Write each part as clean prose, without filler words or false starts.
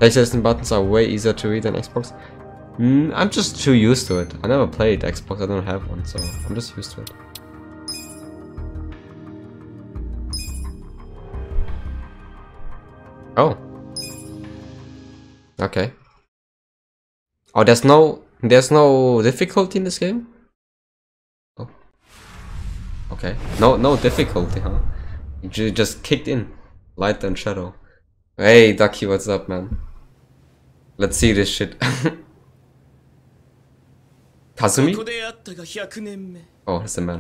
PlayStation buttons are way easier to read than Xbox. I'm just too used to it. I never played Xbox, I don't have one, so I'm just used to it. Oh. Okay. Oh, there's no difficulty in this game? Oh. Okay. No difficulty, huh? You just kicked in. Light and shadow. Hey, Ducky, what's up, man? Let's see this shit. Kazumi? Oh, that's the man.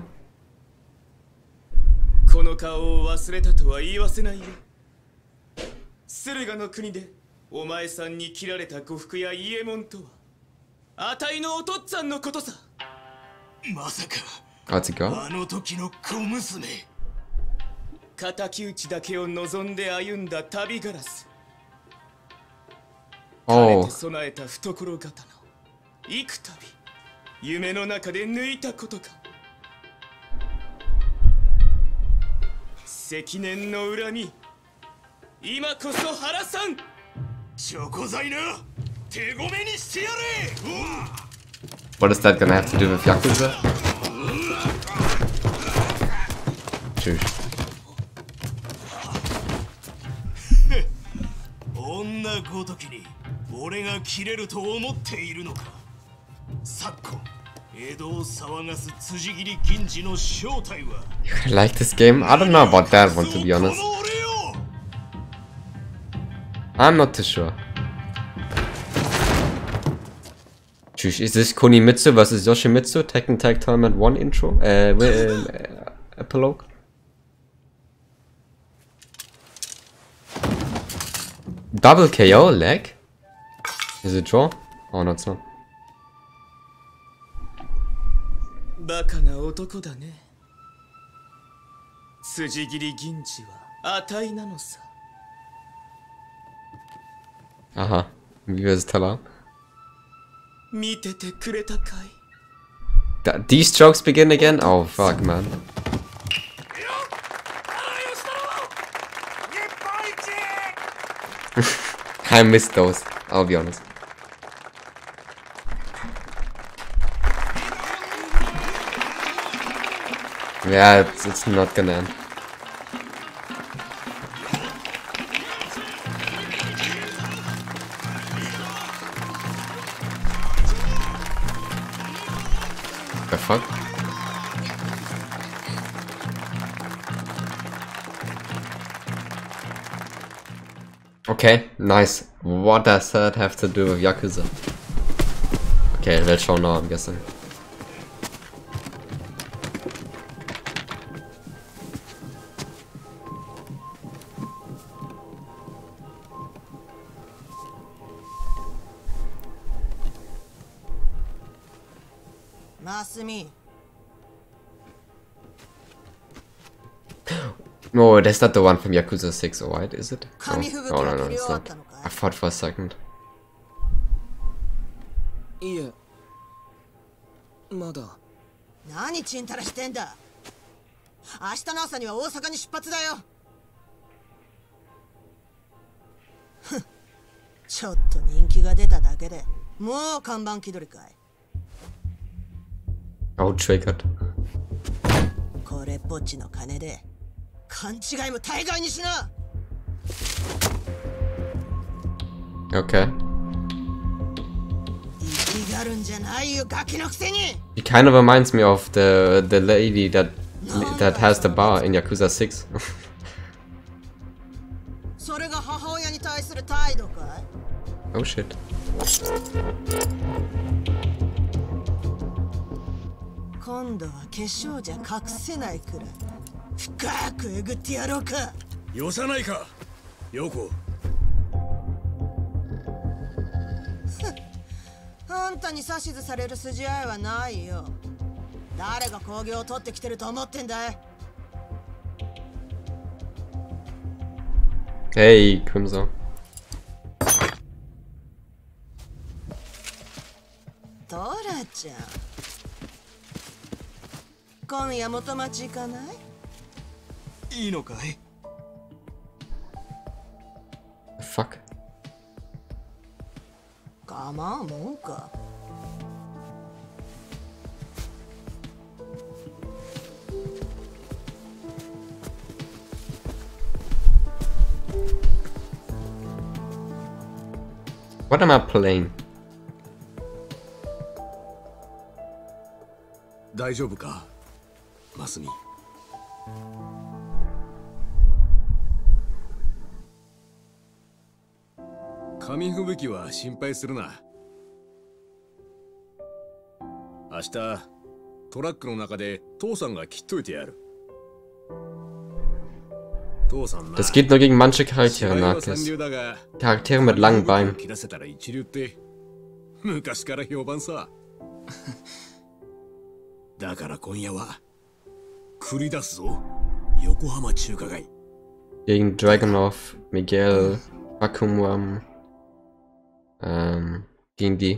この顔を忘れたとは言わせないよ。駿河の国でお前さんに切られた呉服や伊右衛門とはあたいのお父っつぁんのことさ。まさかあの時の小娘。敵討ちだけを望んで歩んだ旅ガラス。枯れて備えた懐刀。幾度夢の中で抜いたことか。積年の恨み、今こそ晴らさん。チョコ材な、手ごめにしてやれ。 What is that gonna have to do with Yakuza? Tschüss. 女ごときに俺が切れると思っているのか。昨今江戸を騒がす辻斬り銀次の正体は。 I like this game. I don't know about that one, to be honest. I'm not too sure. Tschüss. Is this Kunimitsu versus Yoshimitsu Tekken Tag Tournament 1 intro? Epilogue? Double KO? Lag? Is it draw? Oh, no, it's not. バカな男だね。辻斬り銀次は値なのさ。 Aha. Wie wir es tell. 見ててくれたかい。 These jokes begin again? Oh, fuck, man. I missed those, I'll be honest. Yeah, it's not gonna end. The fuck? Okay, nice. What does that have to do with Yakuza? Okay, let's show now, I'm guessing. No, that's not the one from Yakuza 6, alright, is it? No, it's not. I thought for a second. いえ、まだ。何ちんたらしてんだ。明日の朝には大阪に出発だよ。ちょっと人気が出ただけで、もう看板気取りかい。 Oh, triggered. これっぽっちの金で勘違いも大概にしな。 Okay. 生きがるんじゃないよ、ガキのくせに。 He kind of reminds me of the lady that has the bar in Yakuza 6. それが母親に対する態度かい。 Oh shit. 今度は化粧じゃ隠せないくらい深くえぐってやろうか。よさないか、ヨコ。あんたに指図される筋合いはないよ。誰が興行を取ってきてると思ってんだい。 Hey, Crimson. トラちゃん、今夜元町行かない？いいのかい？ Fuck. まあもんか。 What am I playing? 大丈夫か、マスミ。紙吹雪は心配するな。明日トラックの中で父さんが切っといてやる。父さんな。 Das geht nur gegen manche Charaktere, Narkis. Charaktere mit langen Beinen. 切らせたら一流って昔から評判さ。だから今夜は繰り出すぞ、横浜中華街。 Gegen Dragunov, Miguel, Bakumwam, gegen die.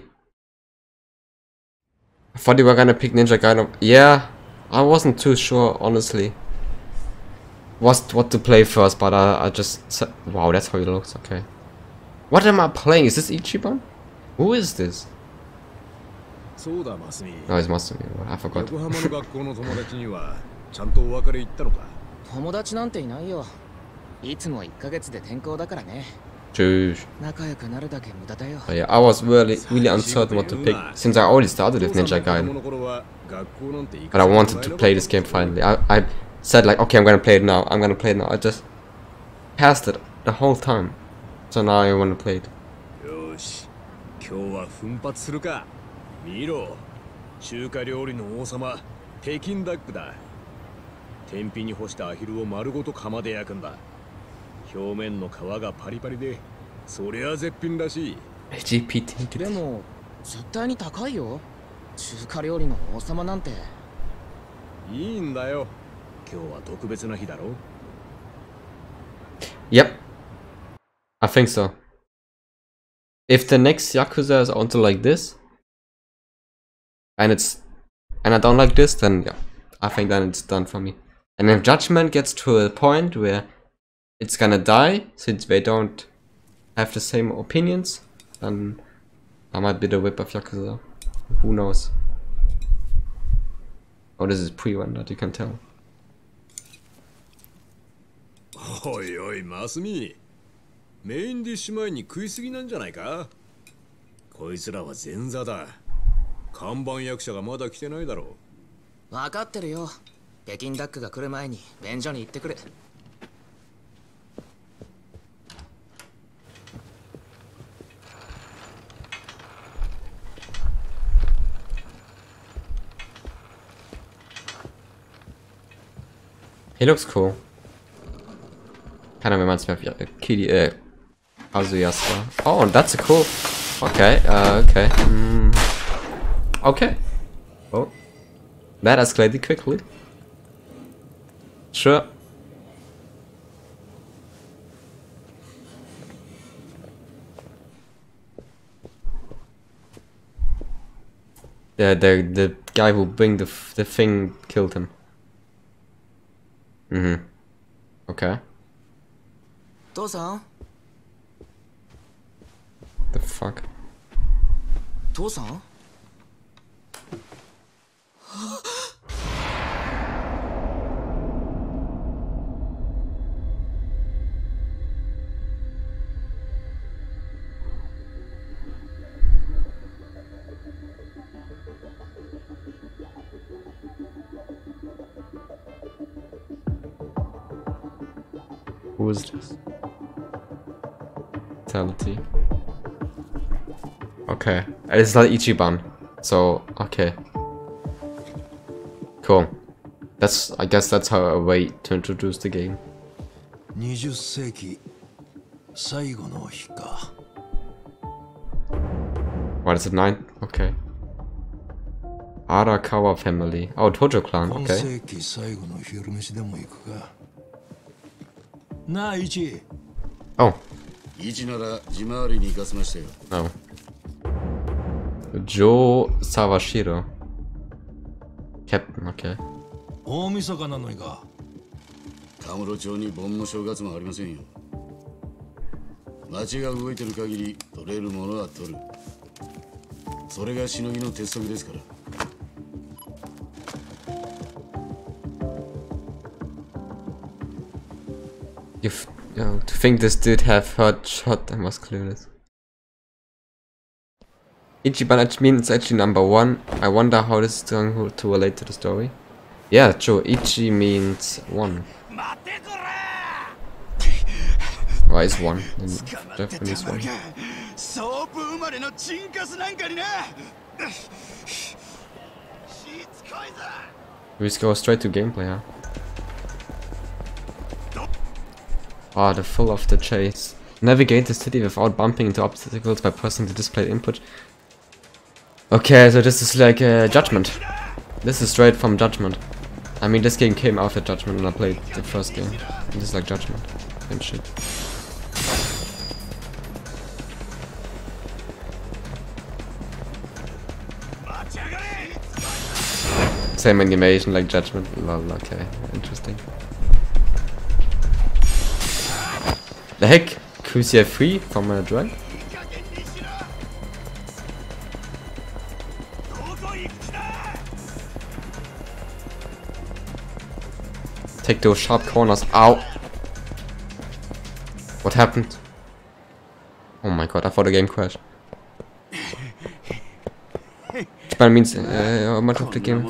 I thought you were gonna pick Ninja Gaiden. Yeah, I wasn't too sure, honestly. What to play first, but I just said, wow, that's how he looks. Okay. What am I playing? Is this Ichiban? Who is this? そうだ、マスミ。 No, it's Masumi. I forgot. 横浜の学校の友達にはちゃんとお別れ言ったのか。 友達なんていないよ。いつも1ヶ月で転校だからね。 Tschüss. 仲良くなるだけ無駄だよ。 But yeah, I was really uncertain what to pick since I already started with Ninja Gaiden. But I wanted to play this game finally. I said like, okay, I'm gonna play it now. I'm gonna play it now. I just passed it the whole time. So now I want to play it. よし、今日は奮発するか。見ろ、中華料理の王様、北京ダックだ。天日に干したアヒルを丸ごと釜で焼くんだ。表面の皮がパリパリで、そりゃ絶品らしい。 GPT でも絶対に高いよ。中華料理の王様なんて。 いいんだよ。今日は特別な日だろ。 Yep. I think so. If the next Yakuza is also like this, and I don't like this, then yeah, I think then it's done for me. And if Judgment gets to a point where it's gonna die, since they don't have the same opinions, then I might be the whip of Yakuza. Who knows? Oh, this is pre-rendered, you can tell. おいおい、マスミ。メインディッシュ前に食いすぎなんじゃないか。こいつらは前座だ。看板役者がまだ来てないだろう。分かってるよ。北京ダックが来る前に便所に行ってくる。 He looks cool. Kind of reminds me of Kazuyasa. Oh, that's a cool. Okay, okay. Okay. Oh. That escalated quickly. Sure. Yeah, the guy who bring the thing killed him. Okay. 父さん The fuck? 父さん Who is this? Fatality. Okay. It's not Ichiban. So, okay. Cool. I guess that's how a way to introduce the game. 20世紀最後の日か。 What is it, 9? Okay. Arakawa family. Oh, Tojo clan. 今 Okay. 世紀最後の昼飯でも行くか。なあ、イチ。 Oh. イチなら地回りに行かせましたよ。 Oh. Joe Sawashiro. Captain, okay. 大晦日なのにか。 カムロ町に盆も正月もありませんよ。町が動いてる限り取れるものは取る。 それがしのぎの鉄則ですから。 To think this dude have heard shot, I must clear this. Ichiban actually means actually number 1. I wonder how this is going to relate to the story. Yeah, true. Ichi means 1. Why is 1 in Japanese 1? We just go straight to gameplay, huh? Ah, the full of the chase. Navigate the city without bumping into obstacles by pressing the display input. Okay, so this is like Judgment. This is straight from Judgment. I mean, this game came after Judgment when I played the first game. This is like Judgment and shit. Same animation like Judgment. Lol, okay, interesting. The heck? Crucia free from a drug? Take those sharp corners. Ow! What happened? Oh my god, I thought the game crashed. Japan means much of the game.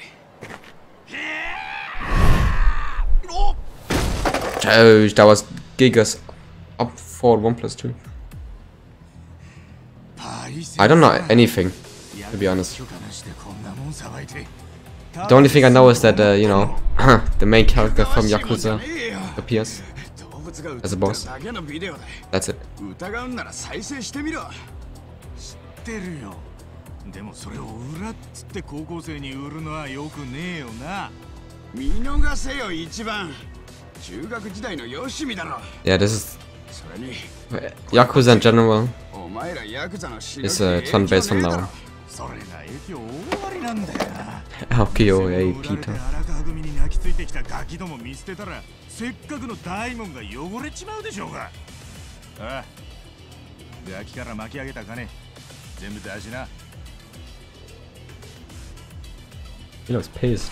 Oh, that was Gigas up for 1+2. I don't know anything, to be honest. The only thing I know is that, you know, the main character from Yakuza appears as a boss. That's it. でもそれを裏っつって高校生に売るのはよくねえよな。 見逃せよ一番。中学時代のよしみだろ。 Yeah, this is Yakuza in general is turn-based from now on. それが影響大ありなんだよな。 Aokio, hey, Peter. 荒川組に泣きついてきたガキども見捨てたら、せっかくの大門が汚れちまうでしょうが。ああ、ガキから巻き上げた金、全部出しな。 He looks pissed.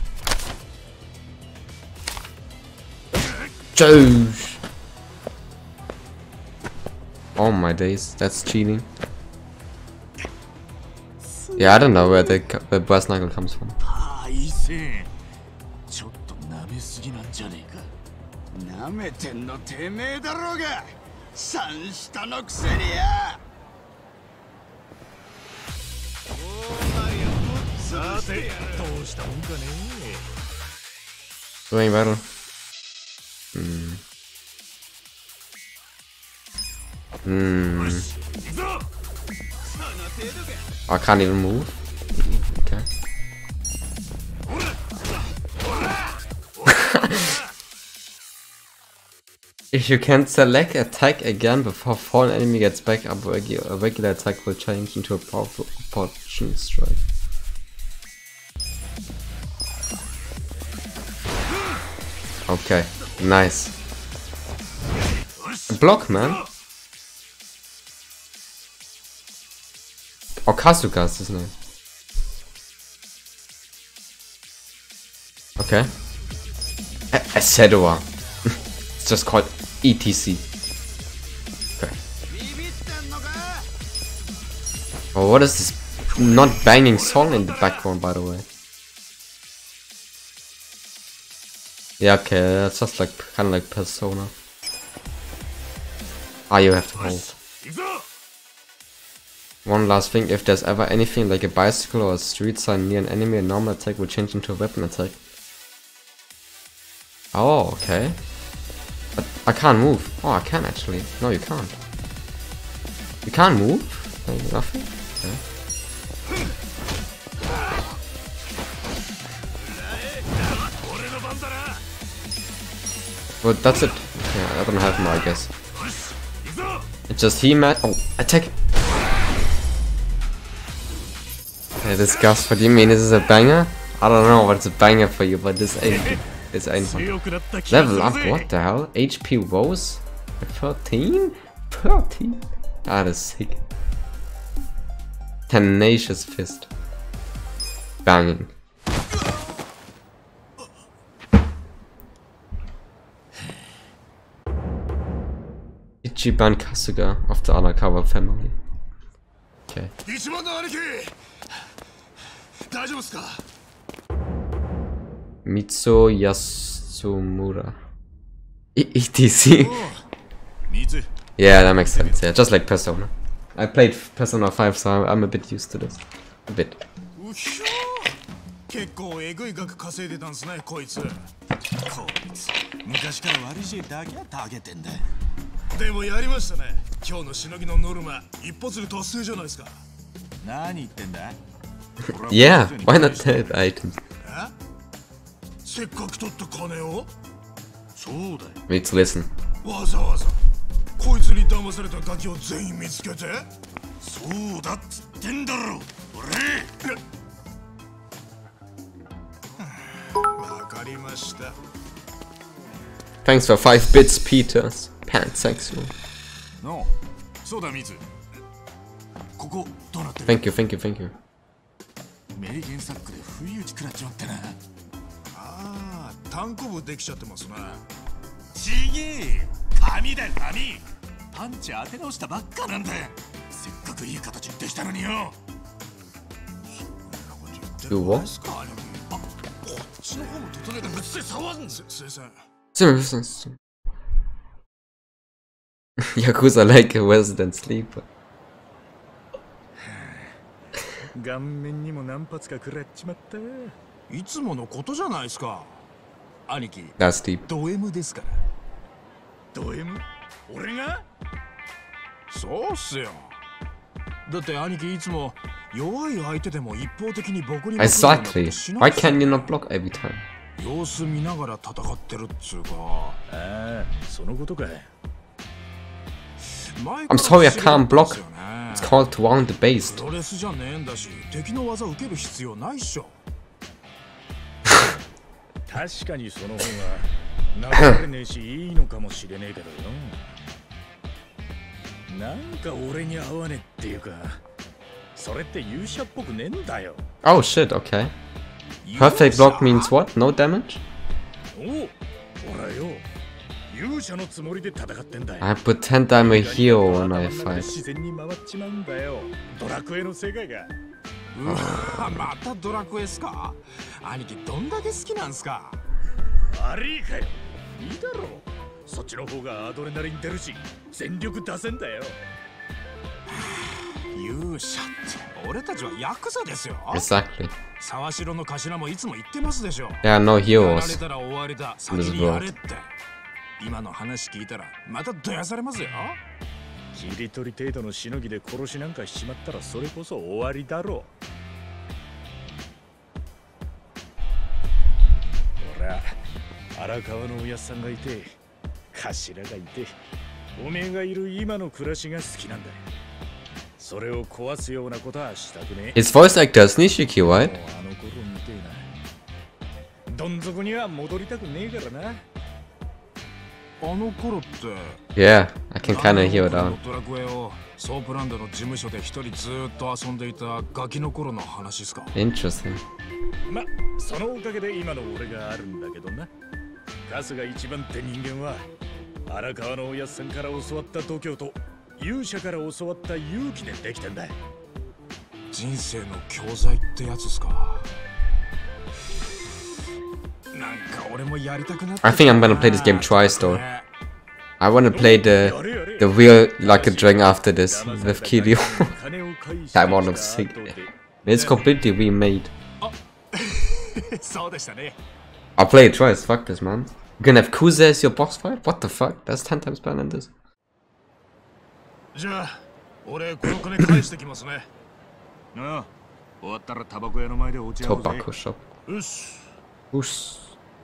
Josh! Oh my days, that's cheating. Yeah, I don't know where the brass knuckle comes from. ちょっと舐めすぎなんじゃねえか。 舐めてんのてめえだろうが。三下のくせにや。 さて、どうしたもんかね。 Doing battle. I can't even move. Okay. If you can select attack again before fallen enemy gets back up, a regular attack will change into a powerful opportune strike. Okay, nice. Block, man. Oh, Kasuga is his name. Okay. Asedua. It's just called ETC. Okay. Oh, what is this not banging song in the background, by the way? Yeah, okay, that's just like kind of like Persona. Ah, you have to hold. One last thing, if there's ever anything like a bicycle or a street sign near an enemy, a normal attack will change into a weapon attack. Oh, okay. But I can't move. Oh, I can actually. No, you can't. You can't move? Like nothing? Okay. Well, that's it. Yeah, I don't have more, I guess. It's just he mad. Oh, attack! Okay, this Gus, what do you mean? This is a banger? I don't know what's a banger for you, but this ain't. It's ain't fun. Level up, what the hell? HP rose? 13? 13? Ah, that's sick. Tenacious fist. Banging. Ichiban Kasuga of the Arakawa family. Okay. Mitsu Yasumura. ETC. Yeah, that makes sense. Yeah, just like Persona. I played Persona 5, so I'm a bit used to this. A bit. 結構エグい額稼いでたんですね、こいつ。こいつ昔から悪い知恵だけはたげてんだ。でもやりましたね。今日のしのぎのノルマ一発で達成じゃないですか。何言ってんだ？ Yeah, why not sell the items? せっかく取った金を？そうだよ。 Let's listen. わざわざこいつに騙されたガキを全員見つけて？そうだっつってんだろ。俺。 Thanks for 5 bits, Peters. Pansexual. No. Thank you, thank you, thank you. メリケンサックで不意打ち食らっちまってな。ああ、単行部できちゃってますな。ちげえ。紙だよ、紙。パンチ当て直したばっかなんだよ。せっかくいい形できたのによ。 Do what? Yakuza like a resident sleeper. 顔面にも何発か食らっちまった。いつものことじゃないですか。兄貴。 That's deep. ド M ですから。ド M？ 俺が？そうっすよ。だって兄貴いつも弱い相手でも一方的に僕に。 Exactly. Why can't you not block every time? 様子見ながら戦ってるっつうか。ああ、そのことか。 I'm sorry, I can't block. It's called round based. プロレスじゃねえんだし、敵の技受ける必要ないっしょ。確かにその方が流れねえしいいのかもしれねえけどよ。なんか俺に合わねえっていうか、それって勇者っぽくねえんだよ。 Oh shit, okay. Perfect block means what? No damage? お、ほらよ。勇者のつもりで戦ってんだよ。 I pretend I'm a hero when I fight. 自然に回っちまうんだよ。ドラクエの世界が。うわ、またドラクエっすか？兄貴どんだけ好きなんすか？悪いかよ。いいだろう。そっちの方がアドレナリン出るし、全力出せんだよ。勇者って俺たちはヤクザですよ。 Exactly. 沢城の頭もいつも言ってますでしょ。 There are no やら heroes れたら終わりだ。先 in this にやれっ world. て。今の話聞いたらまたどやされますよ。切り取り程度のしのぎで殺しなんかしちまったらそれこそ終わりだろう。ほら、荒川のおやっさんがいて、頭がいて、おめえがいる今の暮らしが好きなんだよ。それを壊すようなことはしたくねえ。 His voice actor is Nishiki, right? あの頃みてえな。どん底には戻りたくねえからな。あの頃って。 Yeah, I can kinda hear it out. ドラクエをソープランドの事務所で一人ずっと遊んでいたガキの頃の話ですか。 Interesting. ま、そのおかげで今の俺があるんだけどな。春日一番って人間は荒川のおやっさんから教わった度胸と勇者から教わった勇気でできてんだ。人生の教材ってやつですか。なんか俺もやりたくなって。 I think I'm gonna play this game twice though. I wanna play the real Like a Dragon after this with Kiryu. That one looks sick. It's completely remade. そうでしたね。 I'll play it twice, fuck this man. You're gonna have Kuze as your boss fight? What the fuck? That's 10 times better than this. じゃあ、俺この金返してきますね。ああ、終わったらタバコ屋の前で落ち合うぜ。 Tobacco shop. よし。 Whoosh.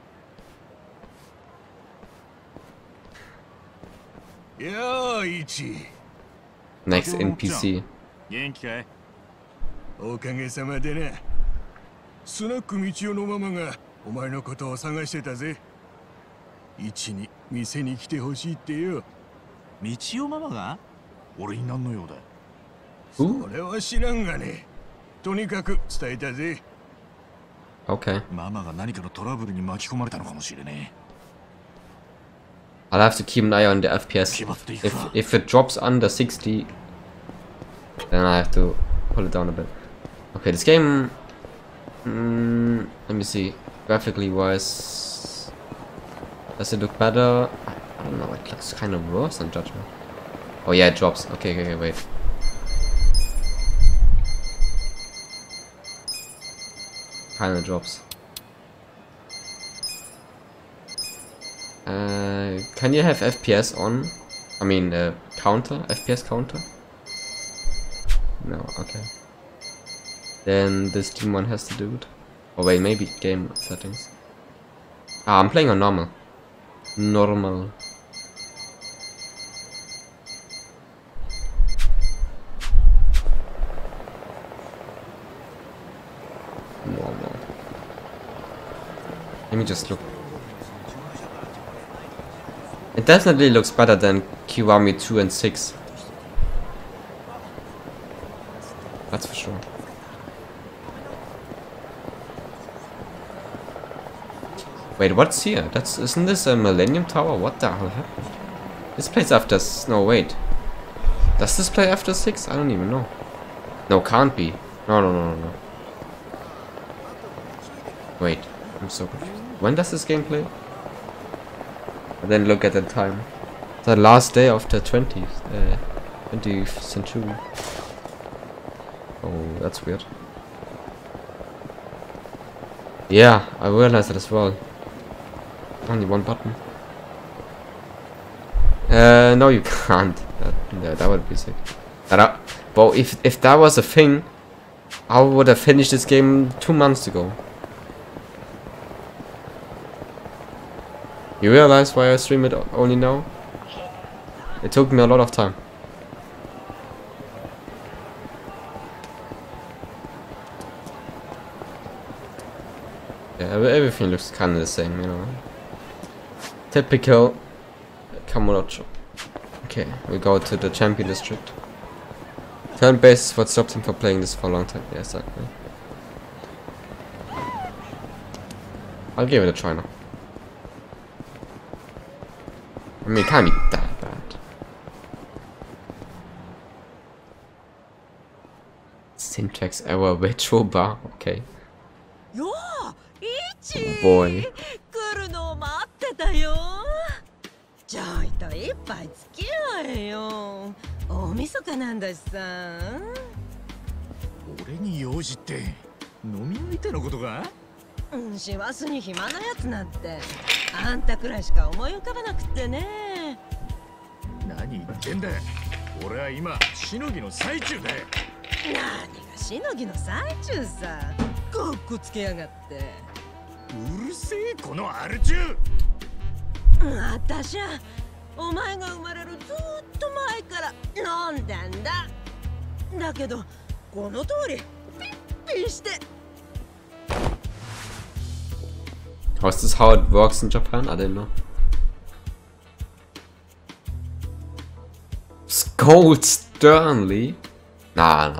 Yeah, Ichi. Next NPC. 元気かい？おかげさまでな。スナック道夫のママがお前のことを探してたぜ。Ichiに店に来てほしいってよ。道夫ママが？俺に何の用だ？ それは知らんがね。とにかく伝えたぜ。 Okay. ママが何かのトラブルに巻き込まれたのかもしれね I'll have to keep an eye on the FPS. If it drops under 60, then I have to pull it down a bit. Okay, this game. Let me see. Graphically wise, does it look better? I don't know. It looks kind of worse than Judgment. Oh yeah, it drops. Okay, wait. Kinda drops. Can you have FPS on? I mean, counter? FPS counter? No, okay. Then this team one has to do it. Oh wait, maybe game settings. Ah, I'm playing on normal. Normal. Normal. Let me just look. It definitely looks better than Kiwami 2 and 6. That's for sure. Wait, what's here? Isn't this a Millennium Tower? What the hell happened? This plays after no, wait. Does this play after 6? I don't even know. No, can't be. No. Wait, I'm so confused. When does this game play? And then look at the time. The last day of the 20th century. Oh, that's weird. Yeah, I realized it as well. Only one button. No, you can't. That would be sick. Well, if that was a thing, I would have finished this game 2 months ago. You realize why I stream it only now? It took me a lot of time. Yeah, everything looks kind of the same, you know. Typical Kamurocho. Okay, we go to the champion district. Turn base is what stopped him from playing this for a long time. Yeah, exactly. I'll give it a try now. I mean, it can't be that bad. Syntax error retro bar. Okay. Oh boy. 来るのを待ってたよ。ちょいと一杯付き合えよ。大晦日なんだしさ。 俺に用事って飲み相手のことか？ 師走に暇なやつなんてあんたくらいしか思い浮かばなくってね。 何言ってんだ。俺は今しのぎの最中だよ。 何がしのぎの最中さ。かっこつけやがって。 うるせえこのアル中。 あたしゃお前が生まれるずっと前から飲んでんだ。だけどこの通りピッピして。 Is this how it works in Japan? I didn't know. Scold sternly? Nah.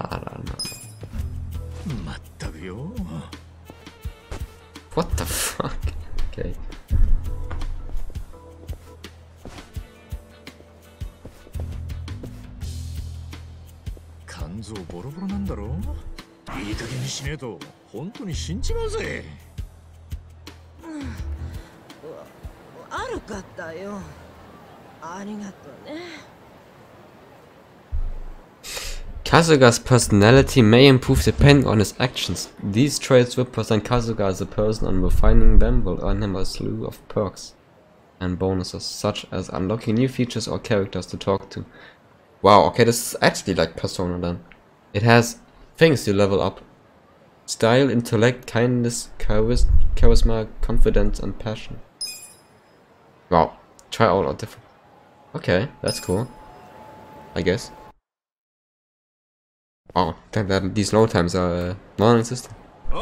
まったくよ。 What the fuck? Okay. 肝臓ボロボロなんだろ。いい加減にしねえと本当に死んじまうぜ。 悪かったよ。ありがとうね。 Kasuga's personality may improve depending on his actions. These traits represent Kasuga as a person, and refining them will earn him a slew of perks and bonuses, such as unlocking new features or characters to talk to. Wow, okay, this is actually like Persona then. It has things you level up. Style, intellect, kindness, charisma, confidence, and passion. Wow, try all are different. Okay, that's cool. I guess. Oh, these load times are non-existent.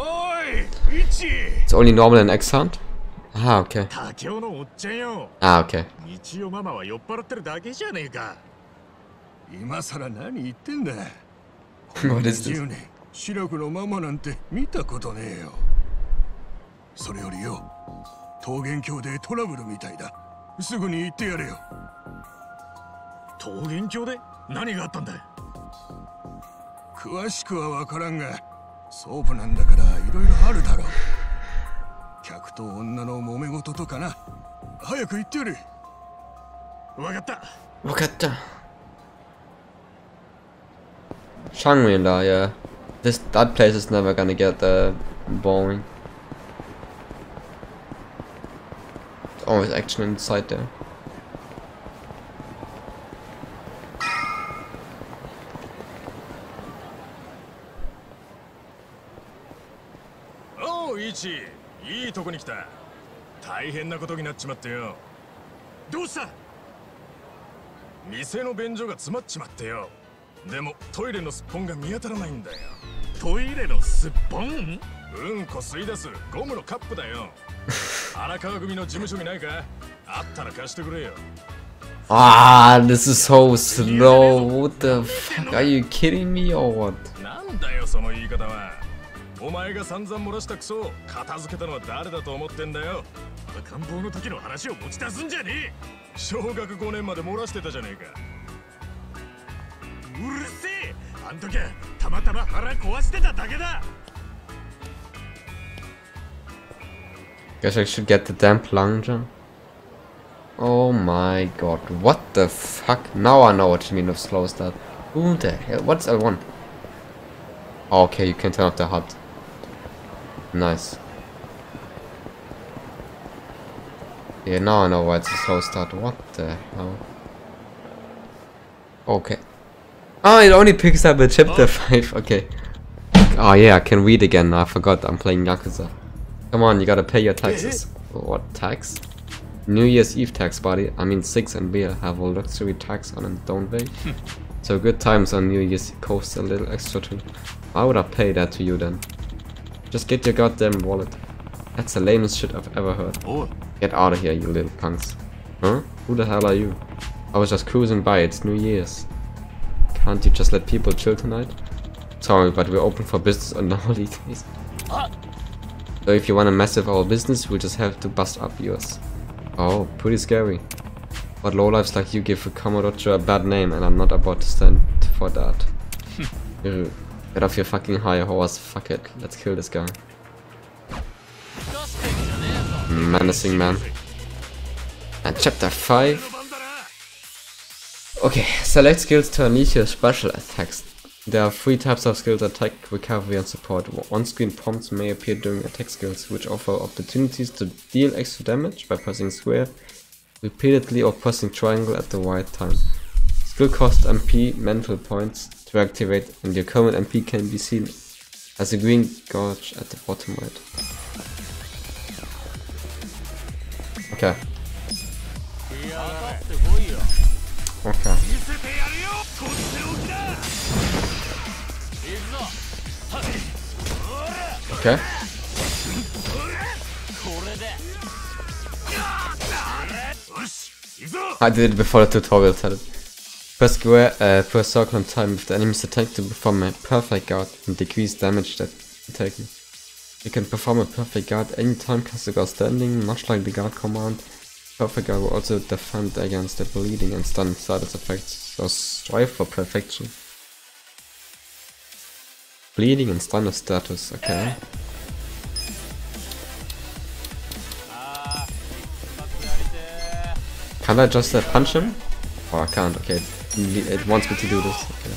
It's only normal in X-Hunt? Ah, okay. Ah, okay. 今さら何言ってんだ。 What is this? 10年白くのママなんて見たことねえよ。それよりよ、桃源郷でトラブルみたいだ。すぐに行ってやれよ。桃源郷で何があったんだ？詳しくは分からんが、ソープなんだからいろいろあるだろう。客と女の揉め事とかな。早く行ってやれ。分かった。 分かった。Shangri-La, yeah. That place is never gonna get boring. There's always action inside there. Oh, Ichi, いいとこに来た。大変なことになっちまってよ。どうした？店の便所が詰まっちまってよ。でもトイレのすっぽんが見当たらないんだよ。トイレのすっぽん？うんこ吸い出すゴムのカップだよ。荒川組の事務所にないか？あったら貸してくれよ。 Ah, this is so slow. What the fuck? Are you kidding me or what? なんだよその言い方は。お前が散々漏らしたクソを片付けたのは誰だと思ってんだよ。赤ん坊の時の話を持ち出すんじゃねえ。小学5年まで漏らしてたじゃねえか。うるせえ。あん時はたまたま腹壊してただけだ。 Guess I should get the damn plunger. Oh my god, what the fuck? Now I know what you mean with slow start. Who the hell? What's L1? Oh, okay, you can turn off the HUD. Nice. Yeah, now I know why it's a slow start. What the hell? Okay. Oh, it only picks up at chapter 5. Okay. Oh yeah, I can read again. I forgot I'm playing Yakuza. Come on, you gotta pay your taxes. What tax? New Year's Eve tax, buddy. I mean, 6 and beer have a luxury tax on it, don't they? So good times on New Year's cost a little extra too. Why would I pay that to you then? Just get your goddamn wallet. That's the lamest shit I've ever heard. Get out of here, you little punks. Huh? Who the hell are you? I was just cruising by, it's New Year's. Can't you just let people chill tonight? Sorry, but we're open for business on the holidays. So if you want to mess with our business, we'll just have to bust up yours. Oh, pretty scary. But lowlifes like you give a Komodocho a bad name, and I'm not about to stand for that. Get off your fucking high horse, fuck it, let's kill this guy. Menacing man. And chapter 5. Okay, select skills to unleash your special attacks. There are 3 types of skills: attack, recovery and support. On-screen prompts may appear during attack skills, which offer opportunities to deal extra damage by pressing square repeatedly or pressing triangle at the right time. Skill cost MP mental points to activate, and your current MP can be seen as a green gauge at the bottom right. Okay. Okay. Okay. I did it before the tutorial started. Press square, press circle and time with the enemy's attack to perform a perfect guard and decrease damage that taken. You can perform a perfect guard anytime cast the guard standing, much like the guard command. Perfect guard will also defend against the bleeding and stun status effects, so strive for perfection. Bleeding and stun status, okay. Can I just punch him? Oh, I can't, okay. It wants me to do this, okay.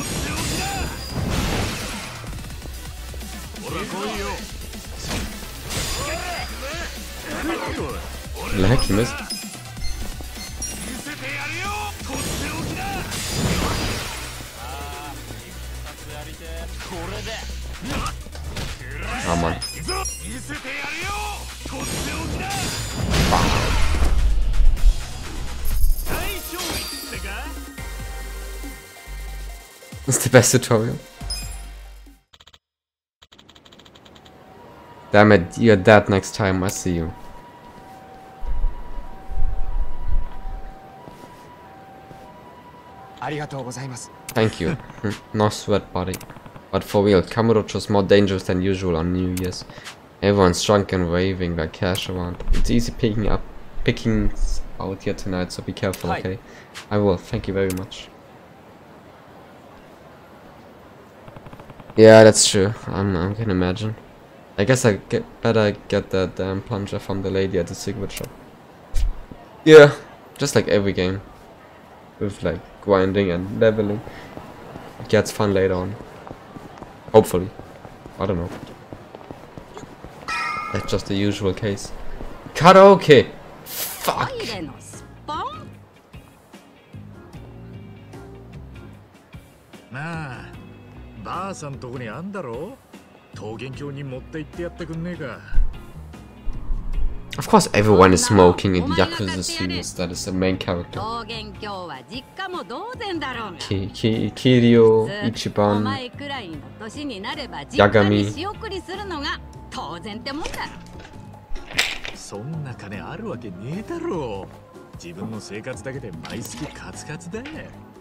The heck, he missed. Oh man. Wow. That's the best tutorial. Damn it, you're dead next time, I see you. Thank you. No sweat, buddy. But for real, Kamurocho's more dangerous than usual on New Year's. Everyone's drunk and waving like cash around. It's easy picking out here tonight, so be careful, okay? I will. Thank you very much. Yeah, that's true. I can imagine. I guess I better get that damn plunger from the lady at the cigarette shop. Yeah, just like every game. With like grinding and leveling. It gets fun later on. Hopefully. I don't know. That's just the usual case. Karaoke! Fuck! Nah, ばあさんとこにあんだろ桃源郷に持って行ってやってくんねえか Of course everyone is smoking in Yakuza series, that is the main character. Kiryu, Ichiban, Yagami. そんな金あるわけねえだろ自分の生活だけで毎月カツカツだいっ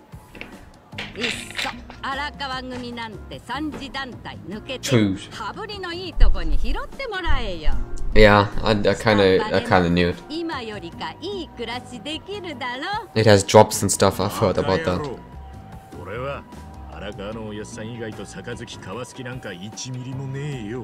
そ荒川組なんて三次団体抜けて羽振りのいいとこに拾ってもらえよ Yeah, I kinda knew it. It has drops and stuff, I've heard about that. 俺は荒川のおやっさん以外と杯交わす気なんか1ミリもねえよ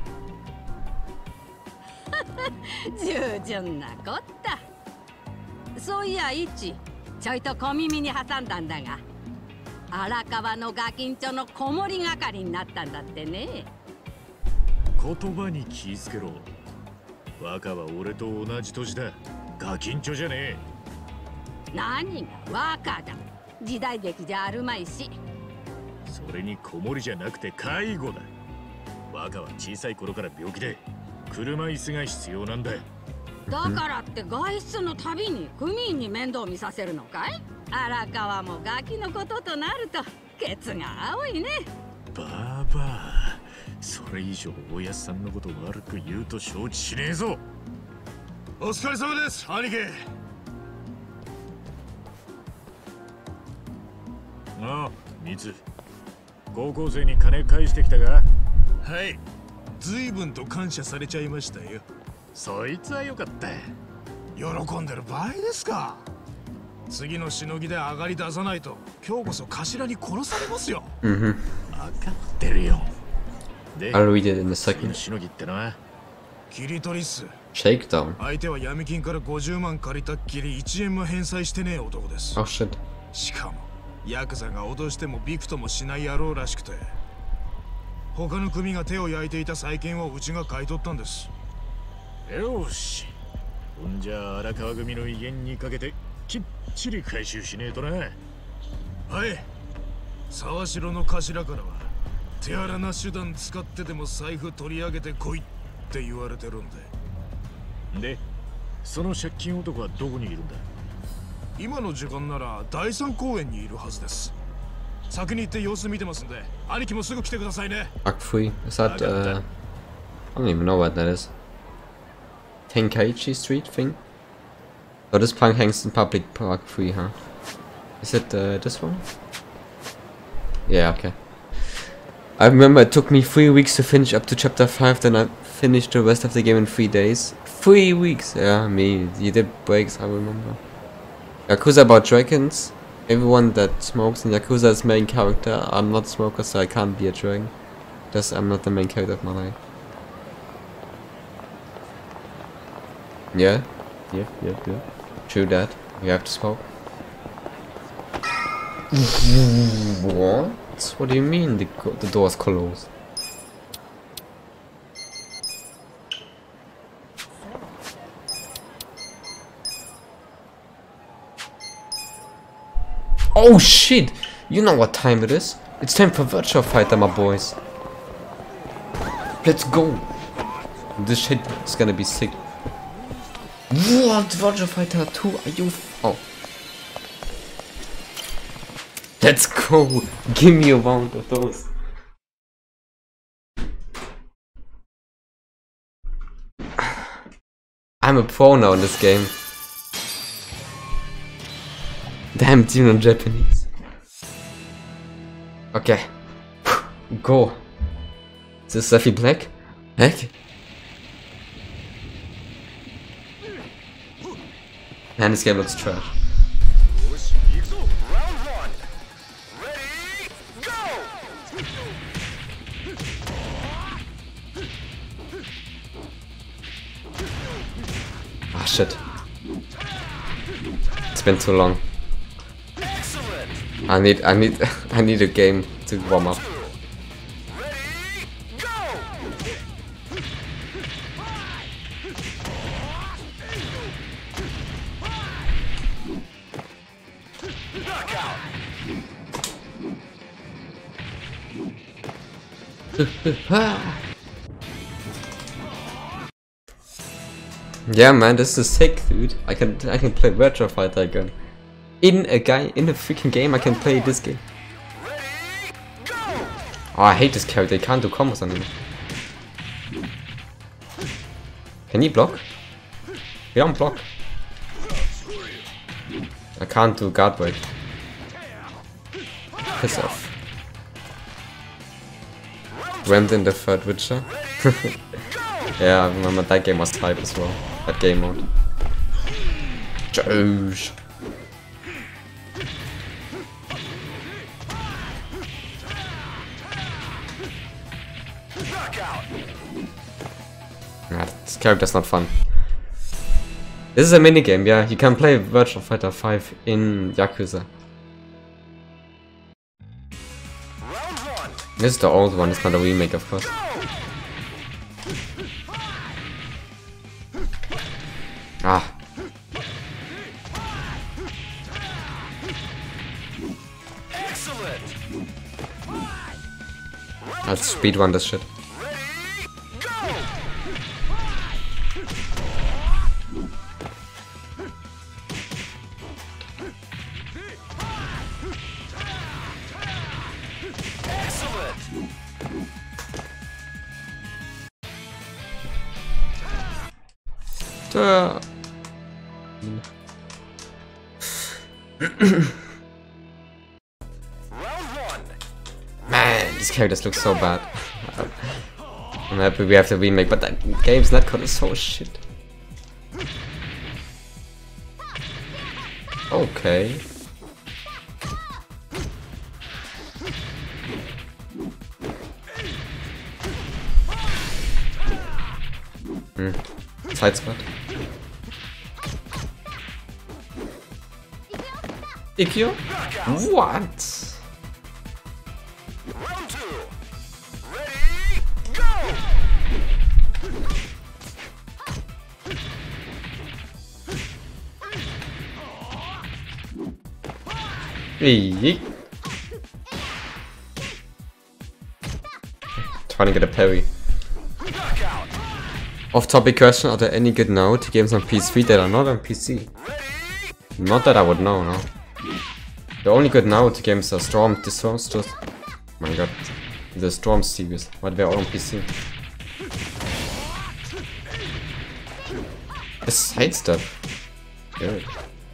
従順なこったそういやイチちょいと小耳に挟んだんだが荒川のガキンチョの子守係になったんだってね言葉に気づけろ若は俺と同じ年だガキンチョじゃねえ何が若だ時代劇じゃあるまいしそれに子守じゃなくて介護だ若は小さい頃から病気で車椅子が必要なんだだからって外出のたびに組員に面倒見させるのかい荒川もガキのこととなるとケツが青いねバーバーそれ以上おやっさんのこと悪く言うと承知しねえぞお疲れ様です兄貴ああミツ高校生に金返してきたかはい随分と感謝されちゃいましたよそいつはよかった喜んでる場合ですか次のしのぎで上がり出さないと今日こそ頭に殺されますよ分かってるよ I'll read it in a second. しのぎってのは切り取りっす Shakedown. 相手は闇金から50万借りたっきり1円も返済してねえ男です Oh shit. しかもヤクザが脅してもびくともしない野郎らしくて他の組が手を焼いていた債権をうちが買い取ったんですよしほんじゃ荒川組の威厳にかけてきっちり回収しねえとなはい沢城の頭からは手荒な手段使ってでも財布取り上げてこいって言われてるんでその借金男はどこにいるんだ今の時間なら第三公園にいるはずです先に行って様子見てますんで兄貴もすぐ来てくださいね Akfui. Is that I don't even know what that is. Tenkaichi Street thing? Oh, this plank hangs in public park free, huh? Is it this one? Yeah, okay. I remember it took me 3 weeks to finish up to chapter 5, then I finished the rest of the game in 3 days. 3 weeks! Yeah, me. You did breaks, I remember. Yakuza about dragons. Everyone that smokes in Yakuza is main character. I'm not a smoker, so I can't be a dragon. Thus, I'm not the main character of my life. Yeah. Yep. True that. You have to smoke. What? What do you mean the door's closed? Oh shit! You know what time it is. It's time for Virtua Fighter, my boys. Let's go! This shit is gonna be sick. What? Virtua Fighter 2? Are you... Oh. Let's go! Give me a round of those. I'm a pro now in this game. Damn, it's even in Japanese. Okay. Go. Is this Seffi Black? Heck? Man, this game looks trash. Ah, shit. It's been too long. I need a game to warm up. Yeah, man, this is sick, dude. I can play Virtua Fighter again. In a freaking game, I can play this game. Oh, I hate this character. He can't do combos anymore. Can he block? He don't block. I can't do guard break. Piss off. Went in the third Witcher. Yeah, I remember that game was hype as well. That game mode. Josh. Nah, this character's not fun. This is a minigame, yeah. You can play Virtua Fighter 5 in Yakuza. This is the old one, it's not a remake, of course. Ah. Let's speedrun this shit. Man, these characters look so bad. I'm happy we have the remake, but that game's netcode is so shit. Okay. Side spot. Ikkyo? What? Round 2. Ready, go! Eee. Trying to get a parry. Off-topic question: are there any good Naruto games on PS3 that are not on PC? Not that I would know, no. The only good Naruto games are the Storms just... Oh my god. The Storm series, but they're all on PC. The side stuff. Good.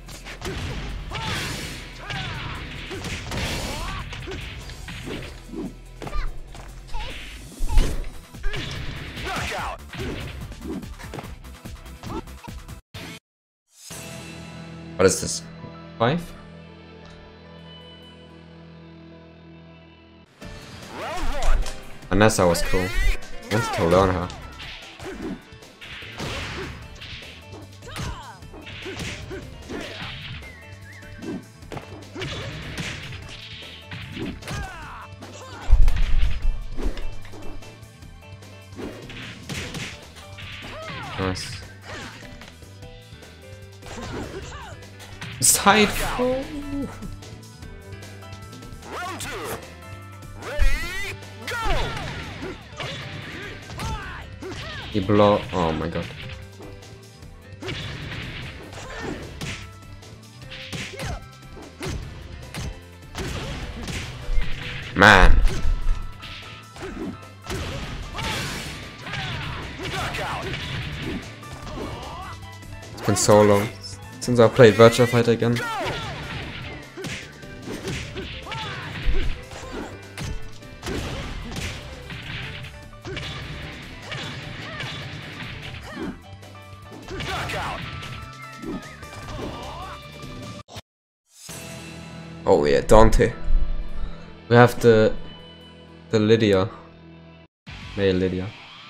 What is this? 5? Vanessa was cool. I wanted to learn her. Nice. Side four. Round 2. Ready, go! He blow. Oh my god. Man. It's been so long since I played Virtua Fighter again. Oh yeah, Dante. We have the Lydia. Male Lydia.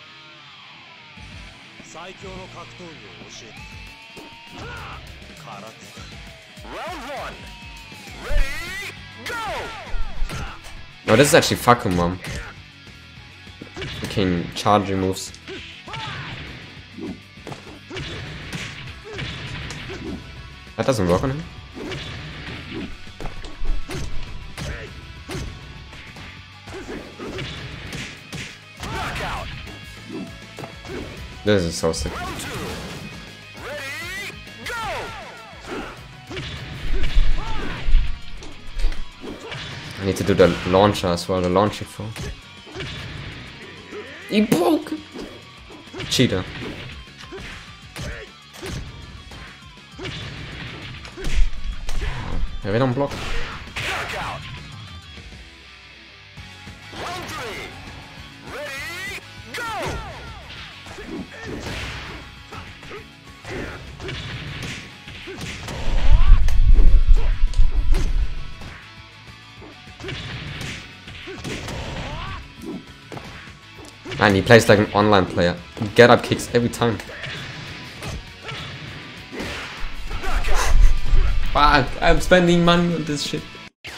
Round 1. Ready, go! Oh, this is actually fucking mom. Fucking charging moves. That doesn't work on him. This is so sick. I need to do the launcher as well, the launching throw. He broke! Cheater. Ja, weer een blok. Man, he plays like an online player. Get up kicks every time. Fuck, I'm spending money on this shit.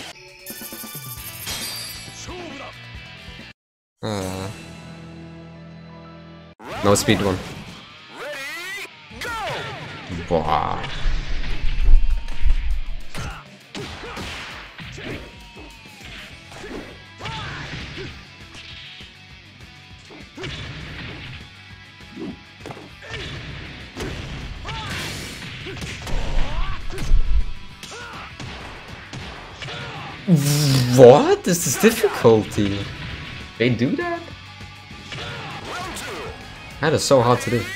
No speed one. Wow. What is this difficulty? They do that? That is so hard to do.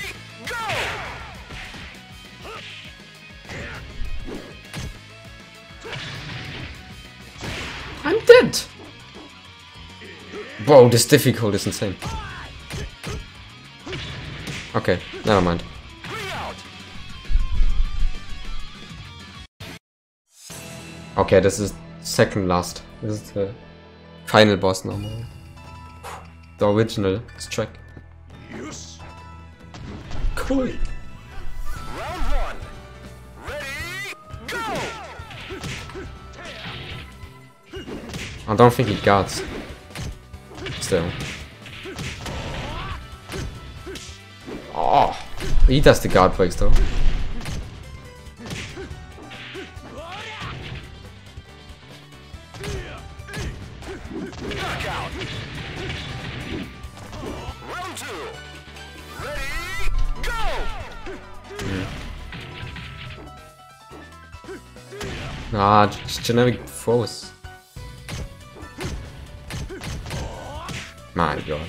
I'm dead! Whoa, this difficulty is insane. Okay, never mind. Okay, this is second last. This is the final boss now. The original track. Cool. Round 1. Ready, go! I don't think he guards. Still. Oh, he does the guard breaks though. Round 2. Ready, go! Ah, just generic throws. My god.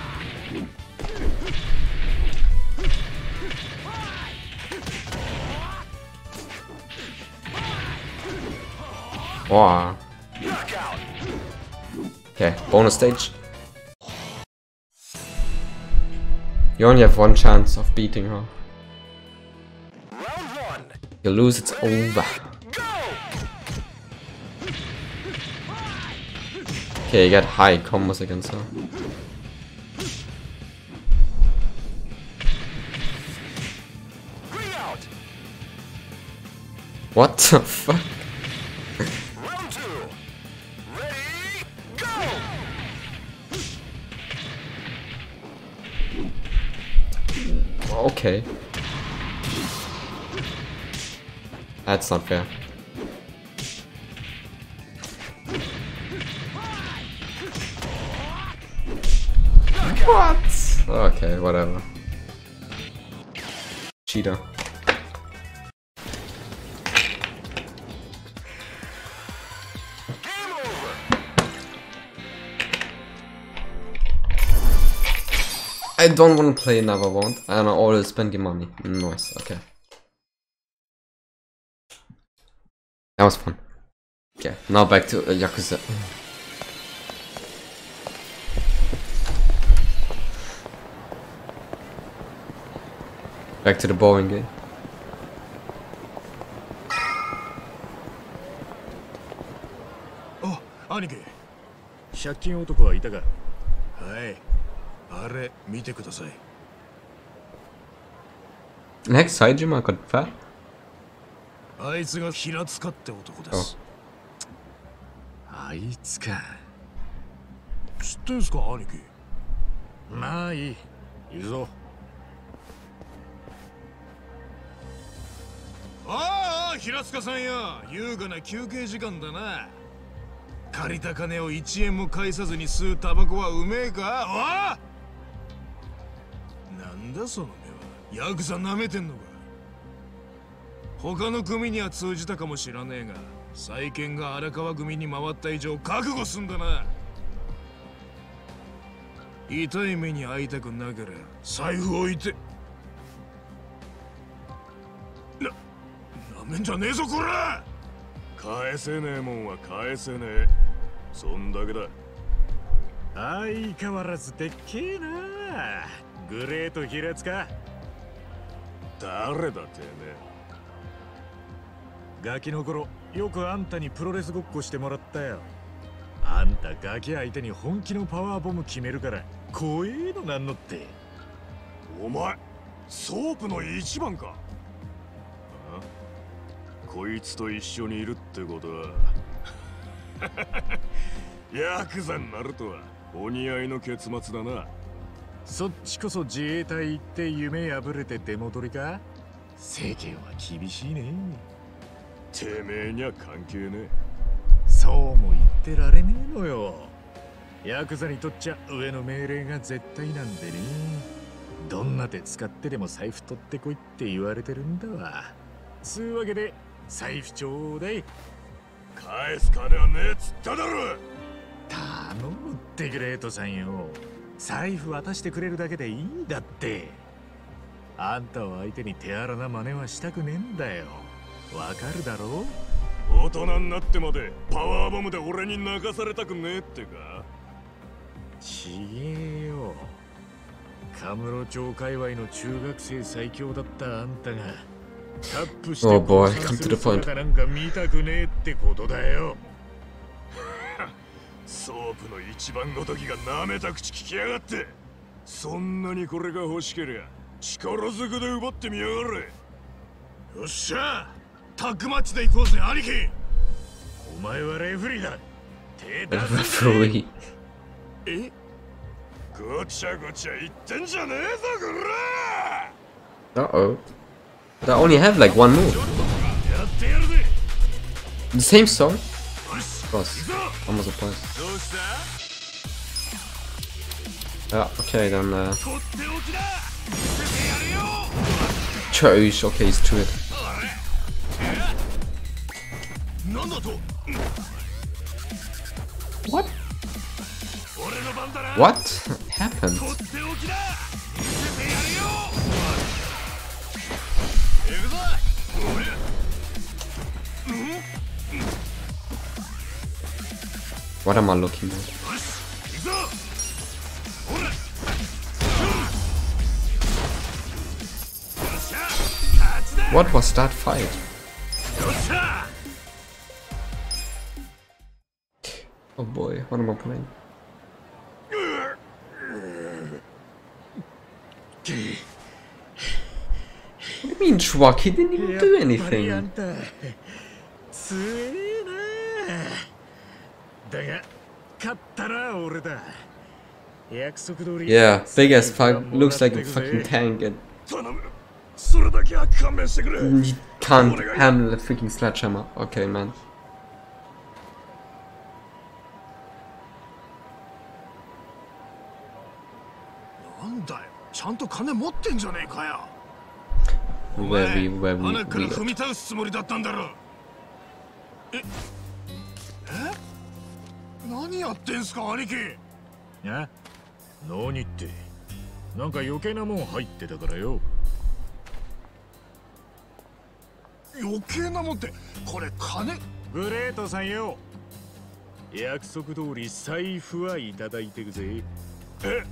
Wow. Okay, bonus stage. You only have one chance of beating her. You lose, it's over. Okay, you get high combos against her. What the fuck? Okay. That's not fair. What? Okay, whatever. Cheater. I don't want to play another one, and I always spend the money. Nice, okay. That was fun. Okay, now back to Yakuza. Back to the bowling game. 兄貴、借金男はいたか？はい、あれ見てください。 Next Saijima got fat? あいつが平塚って男です。あいつか。知ってんすか兄貴？まあいい、行くぞ。ああ、平塚さんや、優雅な休憩時間だな。借りた金を1円も返さずに吸うタバコはうめえか？ああ、なんだその目は。ヤクザ舐めてんのか？他の組には通じたかもしらねえが、債権が荒川組に回った以上覚悟すんだな。痛い目に遭いたくなければ財布置いて。なめんじゃねえぞこら。返せねえもんは返せねえ、そんだけだ。相変わらずでっけえな、グレート平塚。誰だてめえ。ガキの頃よくあんたにプロレスごっこしてもらったよ。あんたガキ相手に本気のパワーボム決めるから怖えのなんのって。お前ソープの一番か？こいつと一緒にいるってことはヤクザになるとはお似合いの結末だな。そっちこそ自衛隊行って夢破れて出戻りか？世間は厳しいね。てめえには関係ねえ。そうも言ってられねえのよ。ヤクザにとっちゃ上の命令が絶対なんでね。どんな手使ってでも財布取ってこいって言われてるんだわ。つうわけで財布ちょうだい。返す金はねえっつっただろ。頼むってグレートさんよ。財布渡してくれるだけでいいんだって。あんたを相手に手荒な真似はしたくねえんだよ。わかるだろ？大人になってまでパワーボムで俺に泣かされたくねえってか？ちげえよ。カムロ町界隈の中学生最強だったあんたがタップして降参する姿なんか見たくねえってことだよ。ソープの一番ごときが舐めた口聞きやがって。そんなにこれが欲しけりゃ力ずくで奪ってみやがれ。よっしゃ、タッグマッチで行こうぜ兄貴。お前はレフリーだ。手出せ。え？ごちゃごちゃ言ってんじゃねえぞこら。 Uh-oh. But I only have like one move. The same song? Of course. Almost surprised. Yeah, okay, then Chose, okay, he's to it. What? What happened? What am I looking at? What was that fight? Oh boy, what am I playing? What do you mean, Schwak? He didn't even do anything. Yeah, big as fuck, looks like a fucking tank and he can't handle a freaking sledgehammer. Okay, man. Very weird. 何やってんすか兄貴。え？何って、なんか余計なもん入ってたからよ。余計なもんってこれ金？グレートさんよ、約束通り財布はいただいてくぜ。え？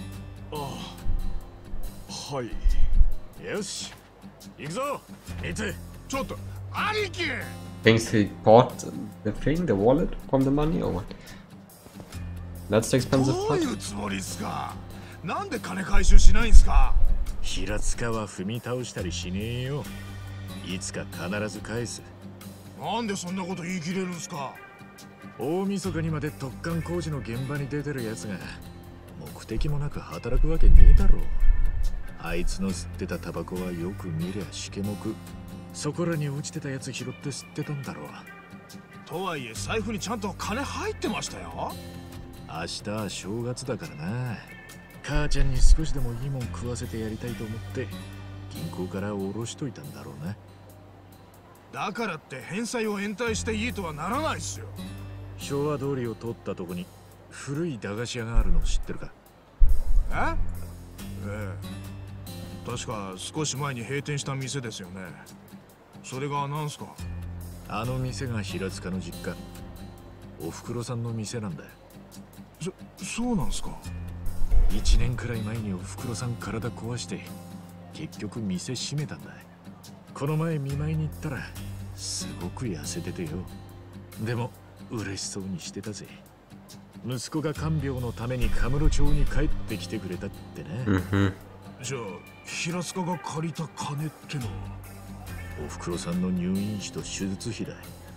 はい。よし、行くぞ。見て。ちょっと兄貴。 Thinks he bought the thing, the wallet, from the money, or what? That's the expensive どう part? いうつもりっすか。なんで金回収しないんすか。平塚は踏み倒したりしねえよ。いつか必ず返す。なんでそんなこと言い切れるんすか。大晦日にまで突貫工事の現場に出てるやつが目的もなく働くわけねえだろう。あいつの吸ってたタバコはよく見りゃしけもく。そこらに落ちてたやつ拾って吸ってたんだろう。とはいえ財布にちゃんと金入ってましたよ。明日は正月だからな。母ちゃんに少しでもいいもん食わせてやりたいと思って銀行から下ろしといたんだろうな。だからって返済を延滞していいとはならないっすよ。昭和通りを通ったとこに古い駄菓子屋があるの知ってるか。ええ、確か少し前に閉店した店ですよね。それが何すか。あの店が平塚の実家、おふくろさんの店なんだよ。そうなんすか。1年くらい前におふくろさん体壊して結局店閉めたんだ。この前見舞いに行ったらすごく痩せててよ。でも嬉しそうにしてたぜ。息子が看病のためにカムロ町に帰ってきてくれたってね。じゃあ平塚が借りた金ってのはおふくろさんの入院費と手術費だ。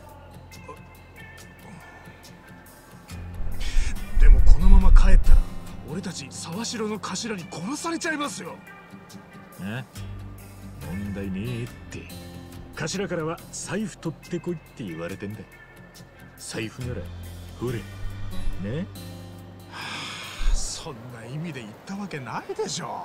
でもこのまま帰ったら俺たち沢城の頭に殺されちゃいますよ。え？問題ねえって。頭からは財布取ってこいって言われてんだ。財布ならほれね。はあ、そんな意味で言ったわけないでしょ。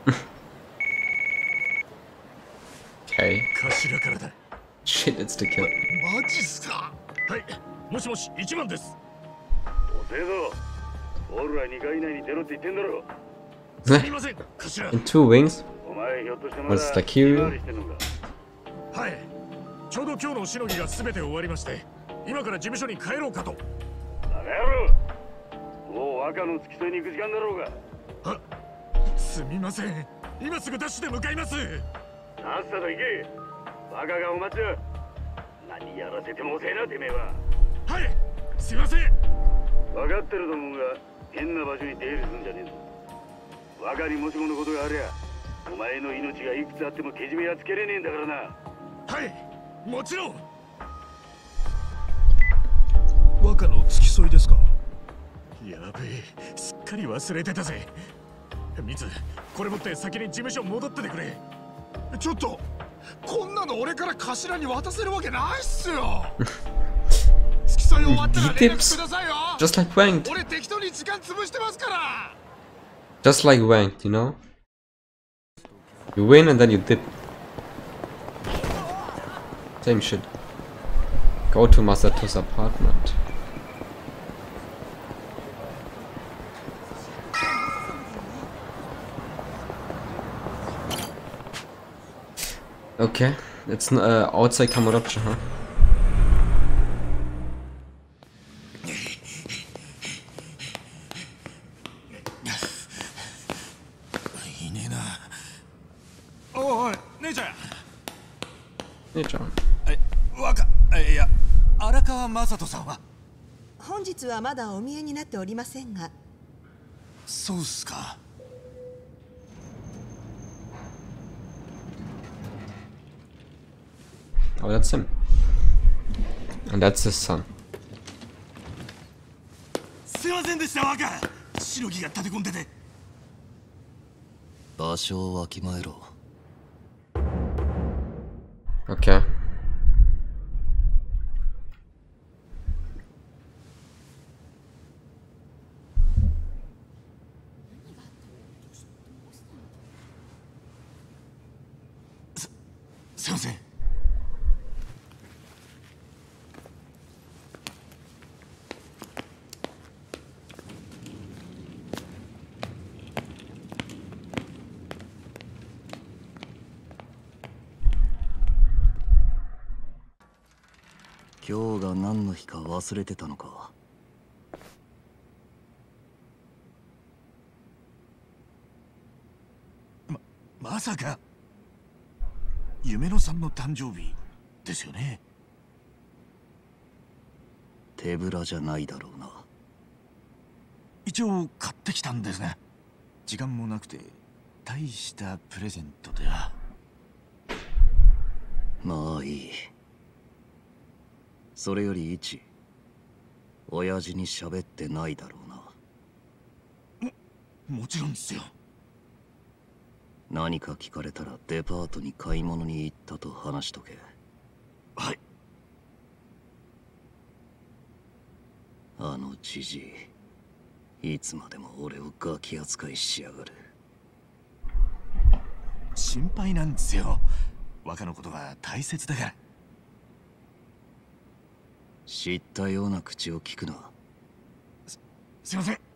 Okay. 頭からだ。 Shit, it's the kill. マジっすか。はい、もしもし1番です。 おせえぞ。オールは2回以内に出ろって言ってんだろ。 すみません、頭。 In 2 wings? お前ひょっとしてまだ What's the queue? はい、ちょうど今日のしのぎが全て終わりまして、今から事務所に帰ろうかと。 バカ野郎。もう赤の付き添いに行く時間だろうが。 あ、すみません。今すぐダッシュで向かいます。 さっさと行け。バカがお待ちだ。何やらせても遅えなてめえは。 はい、すいません。 分かってると思うが変な場所に出入りするんじゃねえぞ。若にもしものことがありゃお前の命がいくつあってもけじめはつけれねえんだからな。 はい、もちろん。若の付き添いですか。やべえ、すっかり忘れてたぜ。ミツ、これ持って先に事務所戻っててくれ。ちょっとこんなの俺から頭に渡せるわけないっすよ。付き添い終わったら連絡くださいよ。 Just like Wanked. 俺適当に時間潰してますから。 Just like Wanked, you know? You win and then you dip. Same shit. Go to Masato's apartment. Okay, it's outside Kamurocho, huh? おい、姉ちゃん。 姉ちゃん。 いや、荒川雅人さんは。 本日はまだお見えになっておりませんが。 そうっすか。 Oh, that's him. And that's his son. すいませんでした、若。しのぎが立て込んでて。 場所をわきまえろ。 Okay. すいません。 今日が何の日か忘れてたのか。 まさか夢野さんの誕生日ですよね。 手ぶらじゃないだろうな。 一応買ってきたんですが、時間もなくて大したプレゼントでは。 まあいい。それより一、親父に喋ってないだろうな。 もちろんですよ。 何か聞かれたらデパートに買い物に行ったと話しとけ。 はい。 あのじじい、いつまでも俺をガキ扱いしやがる。 心配なんですよ。若のことが大切だから。 知ったような口を聞くな。 すいません。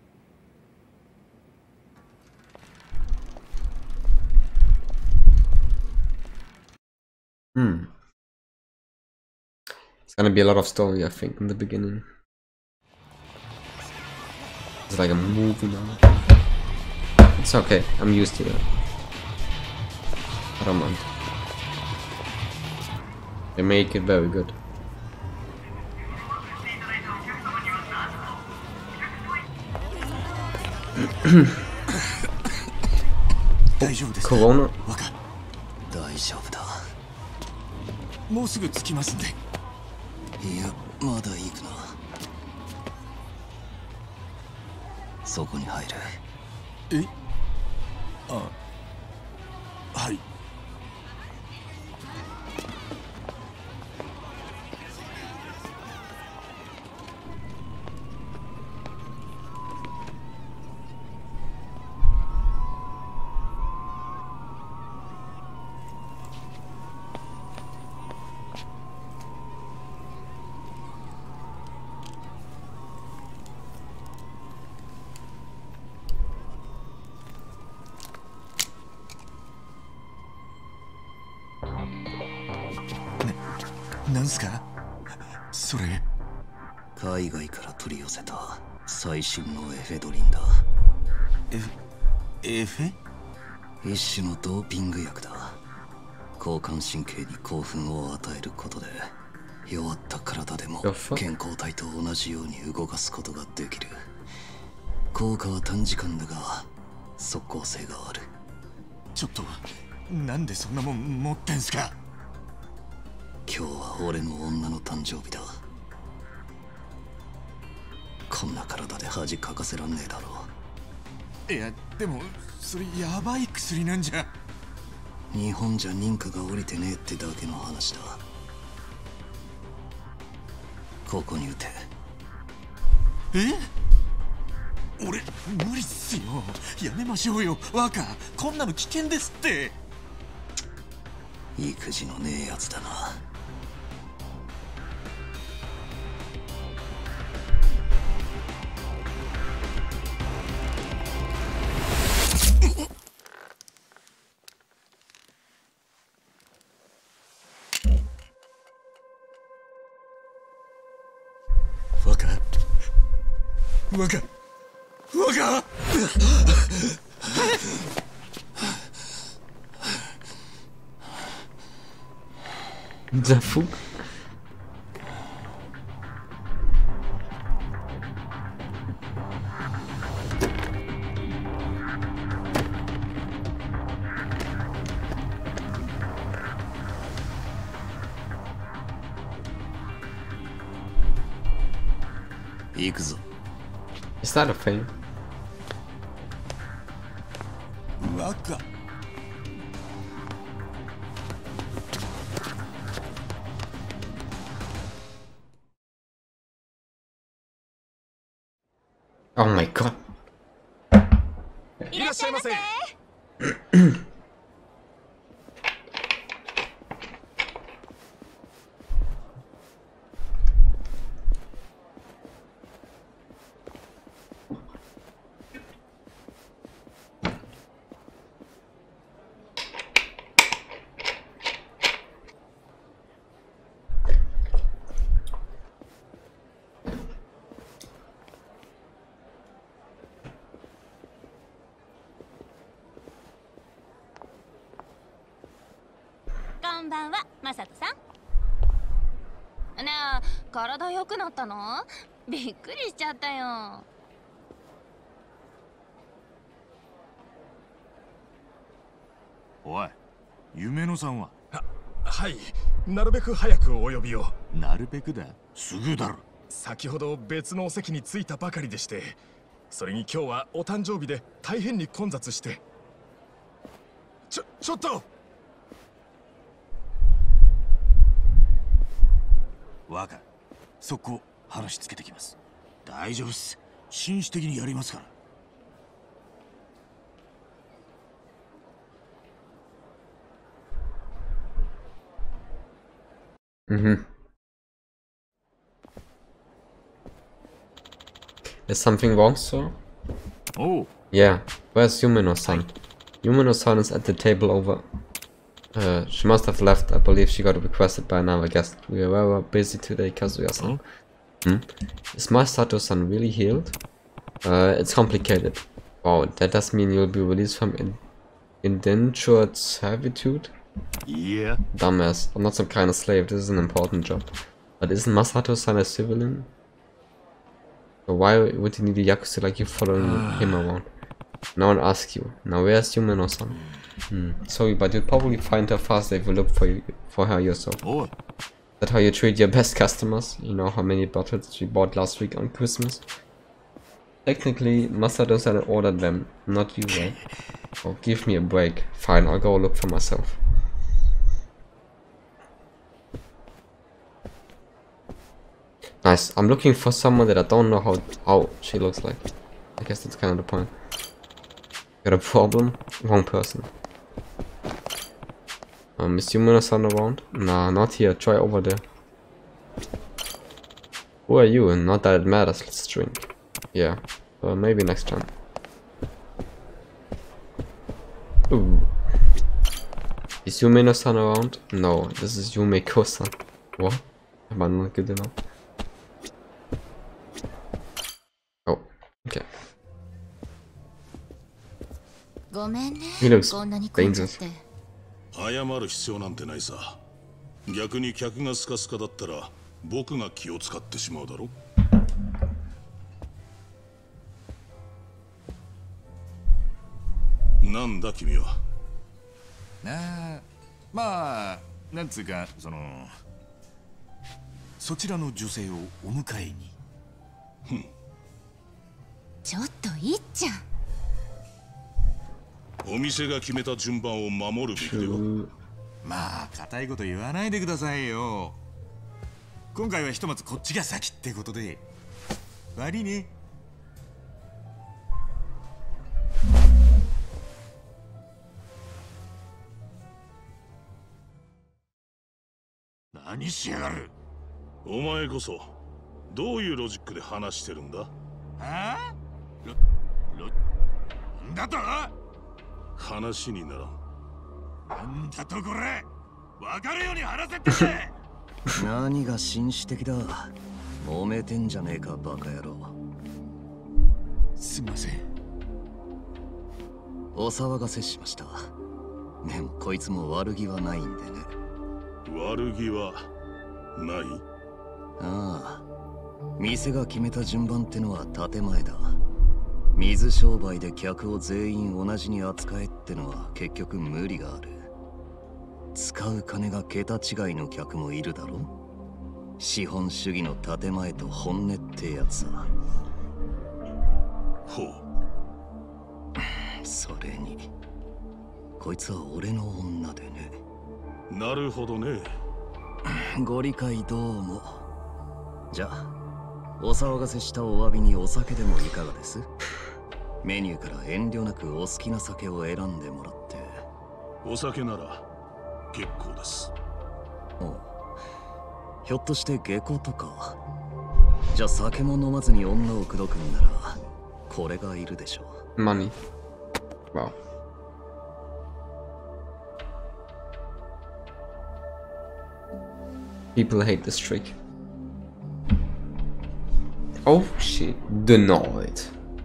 It's gonna be a lot of story, I think, in the beginning. It's like a movie now. It's okay, I'm used to that. I don't mind. They make it very good. Corona? 大丈夫だ。 もうすぐ着きますんで。 いや、まだ行くな。そこに入る。 え？はい。なんすかそれ。 海外から取り寄せた最新のエフェドリンだ。 エフェ？ 一種のドーピング薬だ。交感神経に興奮を与えることで弱った体でも健康体と同じように動かすことができる。効果は短時間だが即効性がある。 ちょっとなんでそんなもん持ってんすか？ 今日は俺の女の誕生日だ。こんな体で恥かかせらんねえだろう。いやでもそれヤバい薬なんじゃ。 日本じゃ認可が下りてねえってだけの話だ。ここに打て。 俺無理っすよ。やめましょうよ若。こんなの危険ですって。 育児のねえやつだな。 若 The fuck? Is that a thing? Waka. Oh my god. いらっしゃいませ。 こんばんは、マサトさん。 ねえ、体良くなったの？びっくりしちゃったよ。 おい、夢野さんは？はい、なるべく早くお呼びを。なるべくだ、すぐだろ。先ほど別のお席に着いたばかりでして、それに今日はお誕生日で大変に混雑して。ちょっと若、速攻話つけてきます。大丈夫っす、紳士的にやりますから。 Mm-hmm. Is something wrong, sir? Oh. Yeah. Where's Yumeno-san? Yumeno-san is at the table over. She must have left. I believe she got requested by another guest. We are very busy today, Kazuya-san. Is Masato-san really healed? It's complicated. Wow, that does mean you'll be released from indentured servitude? Yeah. Dumbass. I'm not some kind of slave. This is an important job. But isn't Masato-san a civilian? So why would he need a Yakuza like you following him around? No one asks you. Now where's Yumeno-san? Sorry, but you'll probably find her faster if you look for her yourself. Oh. That's how you treat your best customers? You know how many bottles she bought last week on Christmas? Technically, Masato-san ordered them, not you, right? Oh, give me a break. Fine, I'll go look for myself. Nice. I'm looking for someone that I don't know how she looks like. I guess that's kind of the point. Got a problem? Wrong person. Is Yumeno-san around? Nah, not here. Try over there. Who are you? Not that it matters. Let's drink. Yeah. Maybe next time. Ooh. Is Yumeno-san around? No, this is Yumeko-san. What? Am I not good enough? Oh, okay. He looks dangerous. 謝る必要なんてないさ。逆に客がスカスカだったら僕が気を使ってしまうだろ。なんだ君は。 まあ、なんつうか、そちらの女性をお迎えに。 ちょっといっちゃん。 お店が決めた順番を守るべきでは。 まあ、固いこと言わないでくださいよ。今回はひとまずこっちが先ってことで。悪いね。 何しやがる。お前こそどういうロジックで話してるんだ。 はあ？なんだと？ 話にならん。 なんだとこれ。分かるように話せってね。 何が紳士的だ。揉めてんじゃねえかバカ野郎。 すみません。 お騒がせしました。でもこいつも悪気はないんでね。 悪気はない？ ああ、店が決めた順番ってのは建前だ。水商売で客を全員同じに扱えってのは結局無理がある。使う金が桁違いの客もいるだろ。資本主義の建前と本音ってやつさ。 ほう。 それにこいつは俺の女でね。 なるほどね。 ご理解どうも。じゃあお騒がせしたお詫びにお酒でもいかがです？メニューから遠慮なくお好きな酒を選んでもらって。 お酒なら結構です。 おう、ひょっとして下戸とか？じゃあ酒も飲まずに女を口説くんならこれがいるでしょう。 Money. Wow. People hate this trick. Oh shit, denied.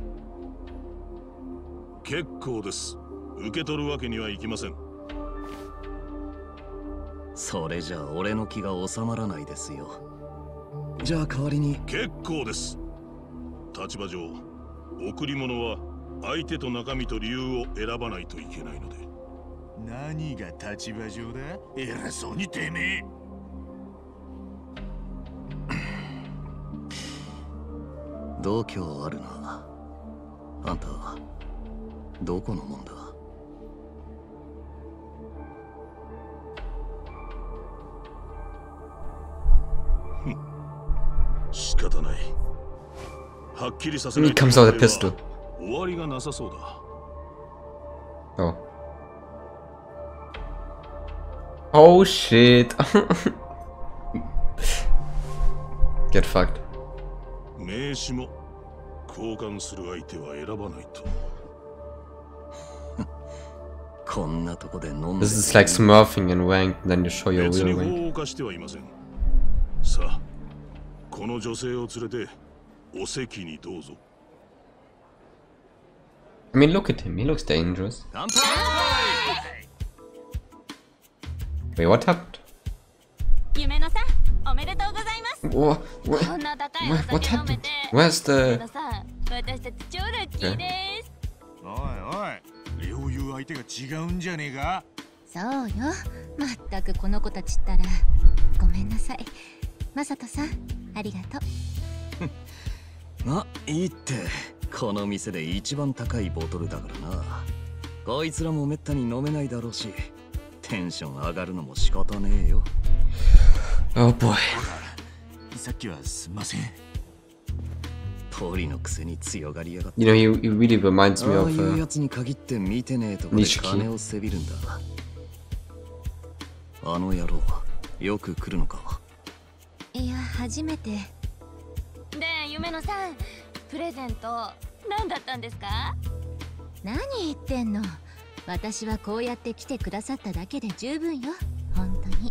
結構です。受け取るわけにはいきません。 それじゃ俺の気が収まらないですよ。 じゃあ代わりに。 結構です。立場上、贈り物は相手と中身と理由を選ばないといけないので。 何が立場上だ？偉そうにてめえ。 度胸あるな。あんたどこのもんだ？ 仕方ない。はっきりさせない He comes out with a pistol. 終わりがなさそうだ。 Oh. Oh shit. Get fucked. 名刺も交換する相手は選ばないと。 こんなとこで飲んで。 This is like smurfing and wank, then you show your 別 real に法 wank. を犯してはいません。さあ、この女性を連れてお席にどうぞ。 I mean, look at him. He looks dangerous. Wait, what happened? 夢野さん、おめでとうございます。 What? こんな高いお What 酒飲め happened? て。 Where's the? 夢野さん、私たち超ラッキーです。 おいおい、両友相手が違うんじゃねえか？ そうよ。まったくこの子たちったらごめんなさい。マサトさん、ありがとう。 ま、いいって。この店で一番高いボトルだからな。こいつらもめったに飲めないだろうし、テンション上がるのも仕方ねえよ。 Oh boy. さっきはすんません。 ポリのくせに強がりやがって。 You know, he really reminds me ああ of いうやつに限って見てねえとこで金をせびるんだ。あの野郎、よく来るのか？ いや、初めて。 で、夢野さん、プレゼント何だったんですか？ 何言ってんの。私はこうやって来てくださっただけで十分よ。本当に。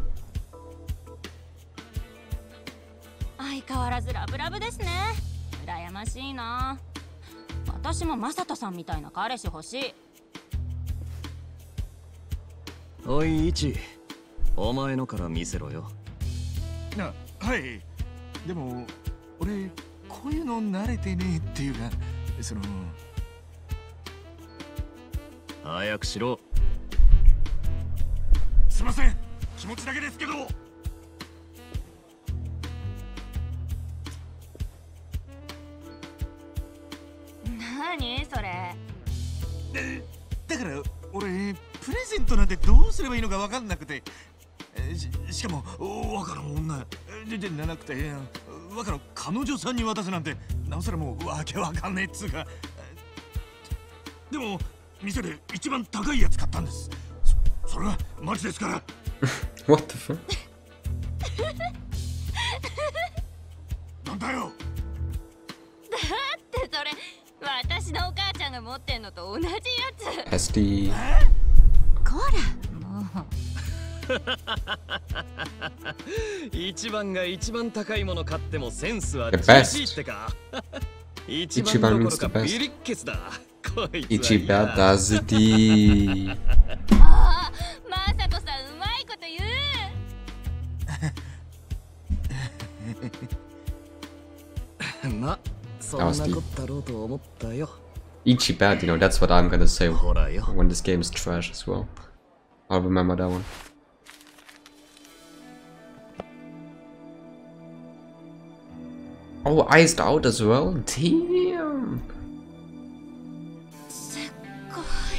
相変わらずラブラブですね。羨ましいな。私もマサトさんみたいな彼氏欲しい。 おい、イチ、お前のから見せろよ。 はい。でも俺こういうの慣れてねえっていうか、その。 早くしろ。 すいません、気持ちだけですけど。 何それ？ だから俺プレゼントなんてどうすればいいのか分かんなくて、しかも若の女じゃなくて若の彼女さんに渡すなんてなおさらもうわけわかんねえっつうか。でも店で一番高いやつ買ったんです。それはマジですから。 What the fuck? なんだよ。 だってそれ私のお母ちゃんが持ってんのと同じやつ。 SD。 こら、もう。 一番が一番高いもの買ってもセンスは厳しいってか。一番どころかビリッケスだ。こいつは。 一番だぜディ。 ああ、マサトさんうまいこと言う。ま、そんなことだろうと思ったよ。 Ichi bad, you know, that's what I'm gonna say when this game is trash as well. I'll remember that one. Oh, iced out as well? Damn! すっご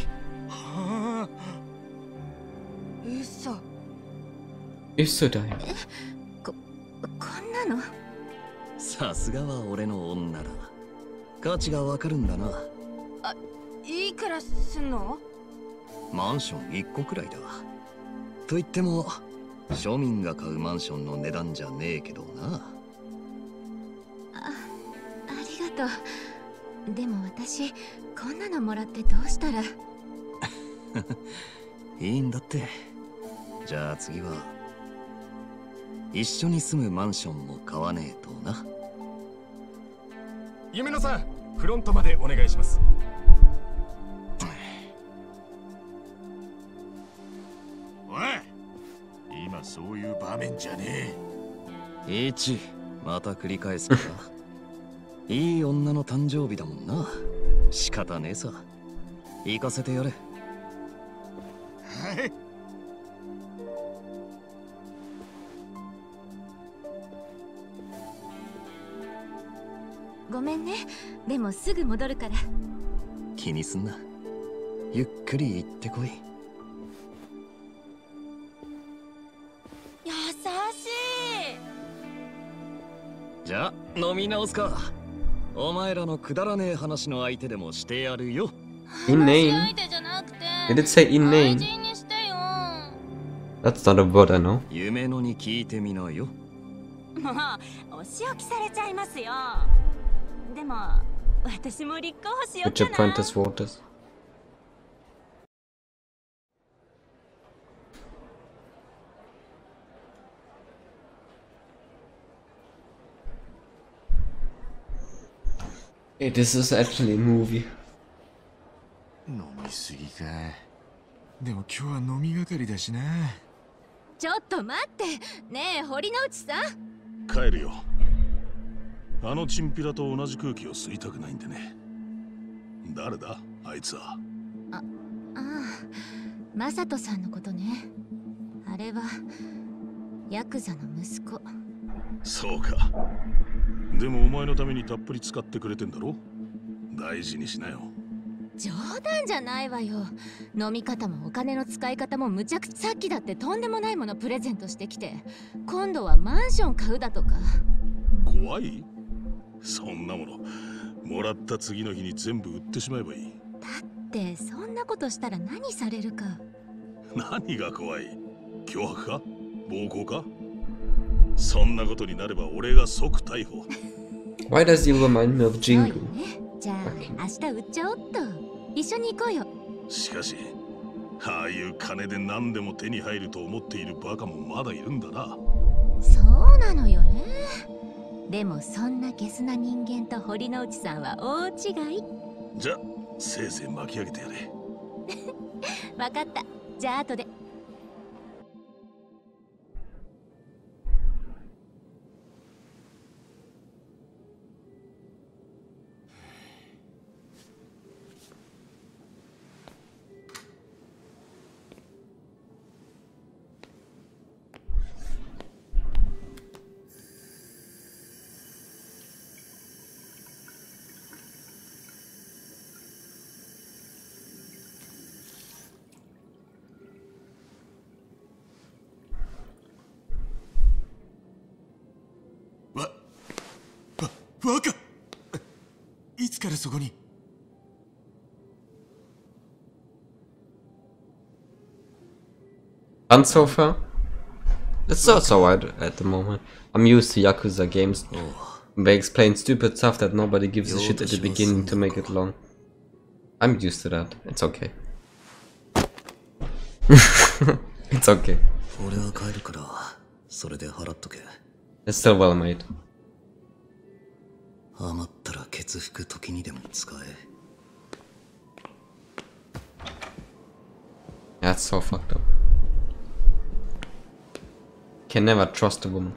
い。嘘。 嘘だよ。 こんなの？ さすがは俺の女だ。価値がわかるんだな。 あ、いくらすんの？ マンション1個くらいだ。と言っても庶民が買うマンションの値段じゃねえけどな。 ありがとう。でも私こんなのもらってどうしたら。 いいんだって。じゃあ次は一緒に住むマンションも買わねえとな。 夢野さん、フロントまでお願いします。おい、今そういう場面じゃねえ。イチ、 また繰り返すか。いい女の誕生日だもんな。仕方ねえさ。行かせてやれ。 はい。 ごめんね。でもすぐ戻るから。 気にすんな。ゆっくり行ってこい。 優しい。 じゃあ飲み直すか。お前らのくだらねえ話の相手でもしてやるよ。 Inane? Did it say inane? That's not a word I know. 夢のに聞いてみなよ。 もうお仕置きされちゃいますよ。でも私も立候補しようかな。 Which apprentice waters? Hey, this is actually a movie. 飲みすぎか。でも今日は飲みがかりだしな。 ちょっと待って。ねえ、堀之内さん。 帰るよ。あのチンピラと同じ空気を吸いたくないんでね。誰だあいつは。 ああ、マサトさんのことね。あれはヤクザの息子。 そうか。でもお前のためにたっぷり使ってくれてんだろ。大事にしなよ。 冗談じゃないわよ。飲み方もお金の使い方もむちゃくちゃ。さっきだってとんでもないものプレゼントしてきて、今度はマンション買うだとか。 怖い？そんなものもらった次の日に全部売ってしまえばいい。 だってそんなことしたら何されるか。 何が怖い？脅迫か？暴行か？そんなことになれば俺が即逮捕。 Why does he remind me of Jingu? じゃあ明日売っちゃおっと。一緒に行こうよ。 しかしああいう金で何でも手に入ると思っているバカもまだいるんだな。 そうなのよね。でもそんなゲスな人間と堀之内さんは大違い。 じゃせいぜい巻き上げてやれ。 わかった。じゃあ後で。 バカ！いつからそこに？ Fun so far? It's not so wide at the moment. I'm used to Yakuza games. They explain stupid stuff that nobody gives a shit at the beginning to make it long. I'm used to that. It's okay. It's okay. It's still well made. 余ったら血服時にでも使え。 That's so fucked up. Can never trust a woman.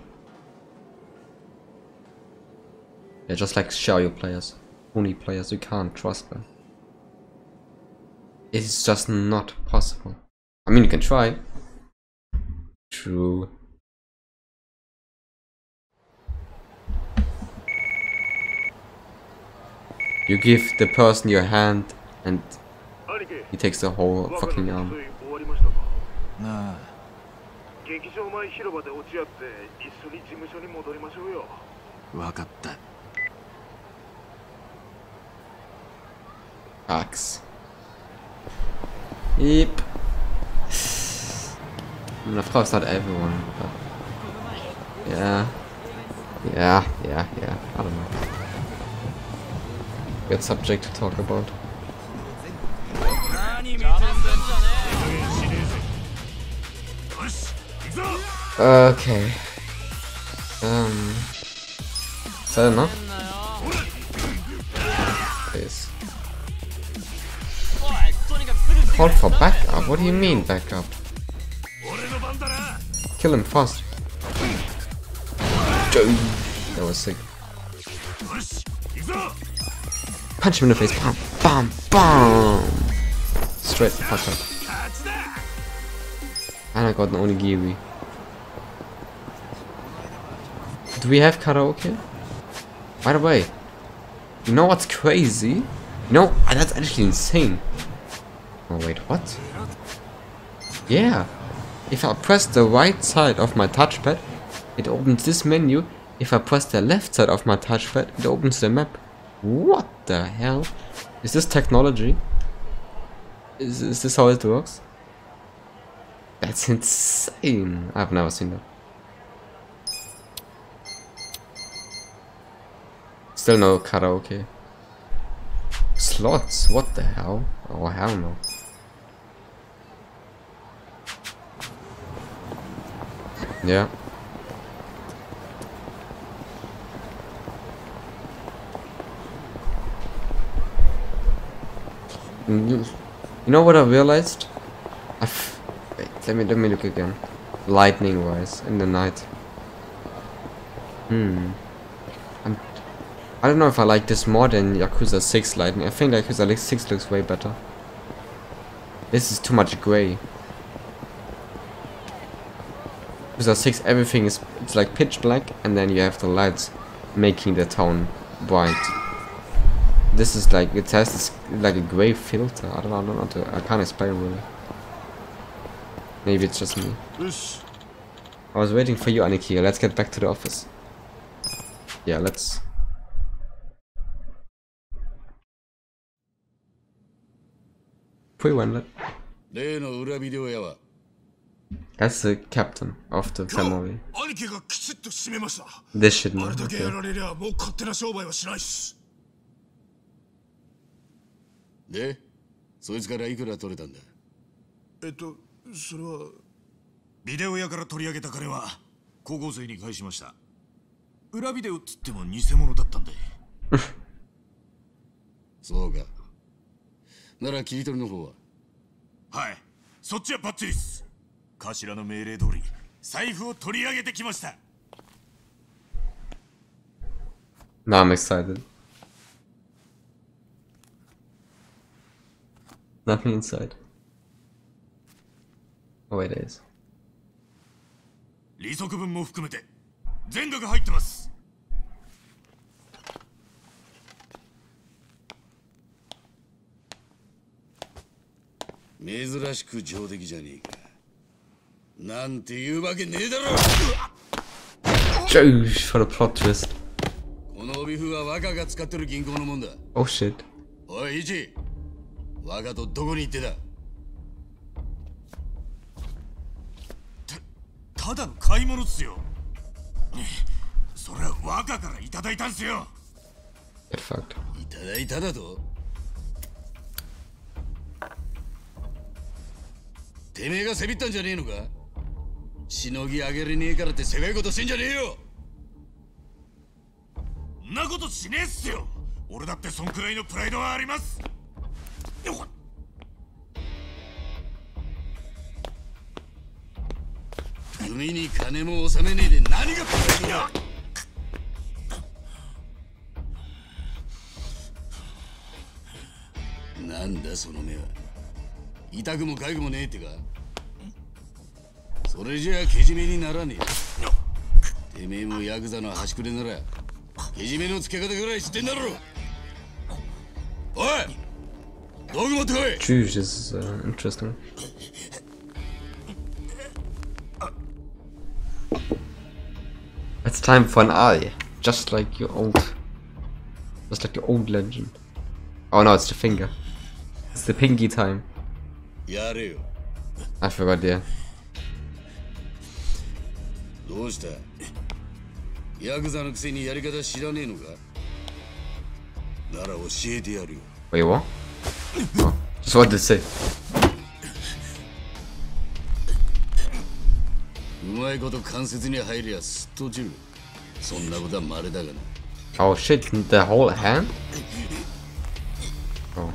They're just like Xiaoyu players. Only players, you can't trust them. It's just not possible. I mean, you can try. True. You give the person your hand and he takes the whole fucking arm. なあ。 劇場前広場で落ち合って一緒に事務所に戻りましょうよ。 わかった。 Axe. Yep. I mean, of course not everyone, but yeah. Yeah. I don't know. Good subject to talk about. Okay. Is that enough? Please. Call for backup? What do you mean backup? Kill him fast. That was sick. Punch him in the face. Bam, bam, bam. Straight fuck up. And I got an onigiri. Do we have karaoke? By the way, you know what's crazy? You know, that's actually insane. Oh wait, what? Yeah. If I press the right side of my touchpad, it opens this menu. If I press the left side of my touchpad, it opens the map. What the hell? Is this technology? Is this how it works? That's insane. I've never seen that. Still no karaoke. Slots? What the hell? Oh hell no. Yeah. You know what I realized? Wait, let me look again. Lightning wise in the night. I don't know if I like this more than Yakuza 6 lightning. I think Yakuza 6 looks way better. This is too much gray. Yakuza 6 everything is, it's like pitch black, and then you have the lights making the town bright. This is like, it has this like a gray filter. I don't know, I can't explain really. Maybe it's just me. I was waiting for you, Aniki. Let's get back to the office. Yeah, let's. Pre-one. That's the captain of the family. This shit, man. Okay. で、そいつからいくら取れたんだ？ それはビデオ屋から取り上げた金は高校生に返しました。裏ビデオっつっても偽物だったんで。 そうか。なら切り取りの方は？ はい、そっちはバッチリです。頭の命令通り財布を取り上げてきました。 Now I'm excited. Nothing inside. Oh wait, it is. 利息分も含めて全額入ってます。 珍しく上出来じゃねえか。なんていうわけねえだろ。 Josh for the plot twist. この帯封は若が使ってる銀行のもんだ。 Oh shit. おい、イチ。若とどこに行ってた？ ただの買い物っすよ。それは若からいただいたんすよ。 いただいただと？てめえがせびったんじゃねえのか？しのぎ上げれねえからってせがいことしてんじゃねえよ。 んなことしねえっすよ。俺だってそんくらいのプライドはあります。 海に金も納めねえで何がプライドだ。なんだその目は。痛くも痒くもねえってか。それじゃあけじめにならねえ。てめえもヤクザの端くれならけじめのつけ方ぐらい知ってんだろ。おい、道具持ってこい。 Jeez, this is interesting. It's time for an eye, just like the old legend. Oh no, it's the finger. It's the pinky time. I forgot, yeah. どうした？ヤクザのくせにやり方知らねえのか？なら教えてやるよ。 Wait, what? Oh, just what did it say? うまいこと関節に入りゃすっと落ちる。そんなことは稀だがな。 Oh shit, the whole hand? Oh.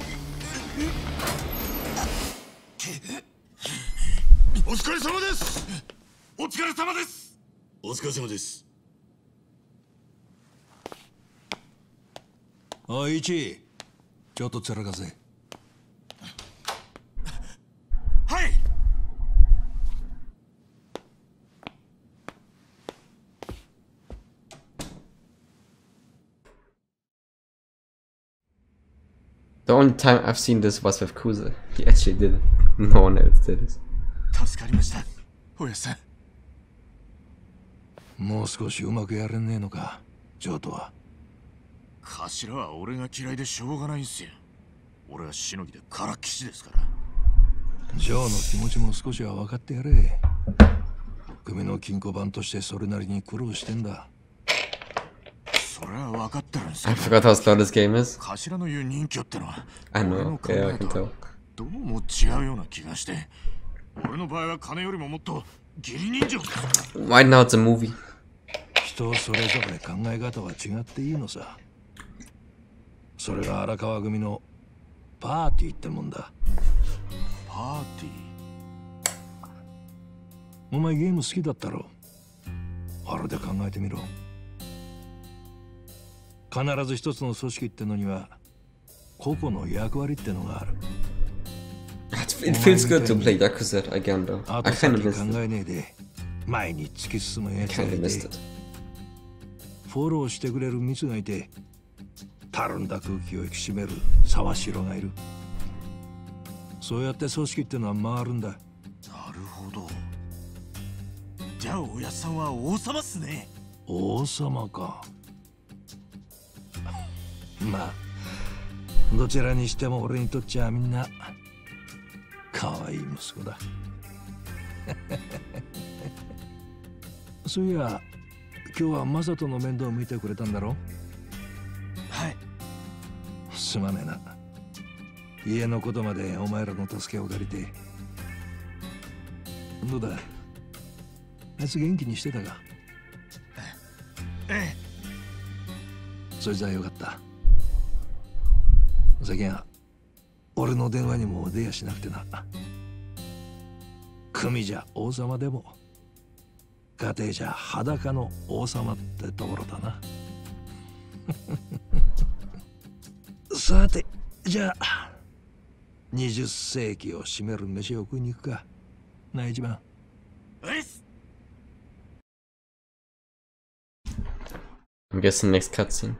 お疲れ様です。お疲れ様です。 お疲れ様です。 おい、一ちょっとつらかせ。 はい。 The only time I've seen this was with Kuze. He actually did it. No one else did it. 助かりました、おやさん。もう少しうまくやれねえのか、ジョーとは。 頭は俺が嫌いでしょうがないんすよ。俺はしのぎでからっきしですから。 ジョーの気持ちも少しは分かってやれ。組の金庫番としてそれなりに苦労してんだ。 それは分かってるんです I forgot how slow this game is. 頭の言う人気ってのは I know, yeah, I can tell. どうも違うような気がして。俺の場合は金よりももっと義理人情。 Right now it's a movie. 人それぞれ考え方は違っていいのさ。それが荒川組のパーティーってもんだ。 パーティー？ お前ゲーム好きだったろ。あれで考えてみろ。必ず一つの組織ってのには個々の役割ってのがある。 It feels good to play Yakuza again though. I kind of missed it. 考えねえで前に突き進むやつがいて、フォローしてくれるミツがいて、たるんだ空気を引き締める沢城がいる。そうやって組織ってのは回るんだ。なるほど。じゃあおやさんは王様っすね。 王様か。まあどちらにしても俺にとっちゃみんな可愛い息子だ。そういや今日はマサトの面倒を見てくれたんだろ。 はい。 すまねえな。家のことまでお前らの助けを借りて。どうだ、あいつ元気にしてたか。 ええ。 それじゃあよかった。最近は俺の電話にも出やしなくてな。組じゃ王様でも家庭じゃ裸の王様ってところだな。さてじゃあ20世紀を占める飯を食いに行くかな。一番 I'm guessing next cutscene.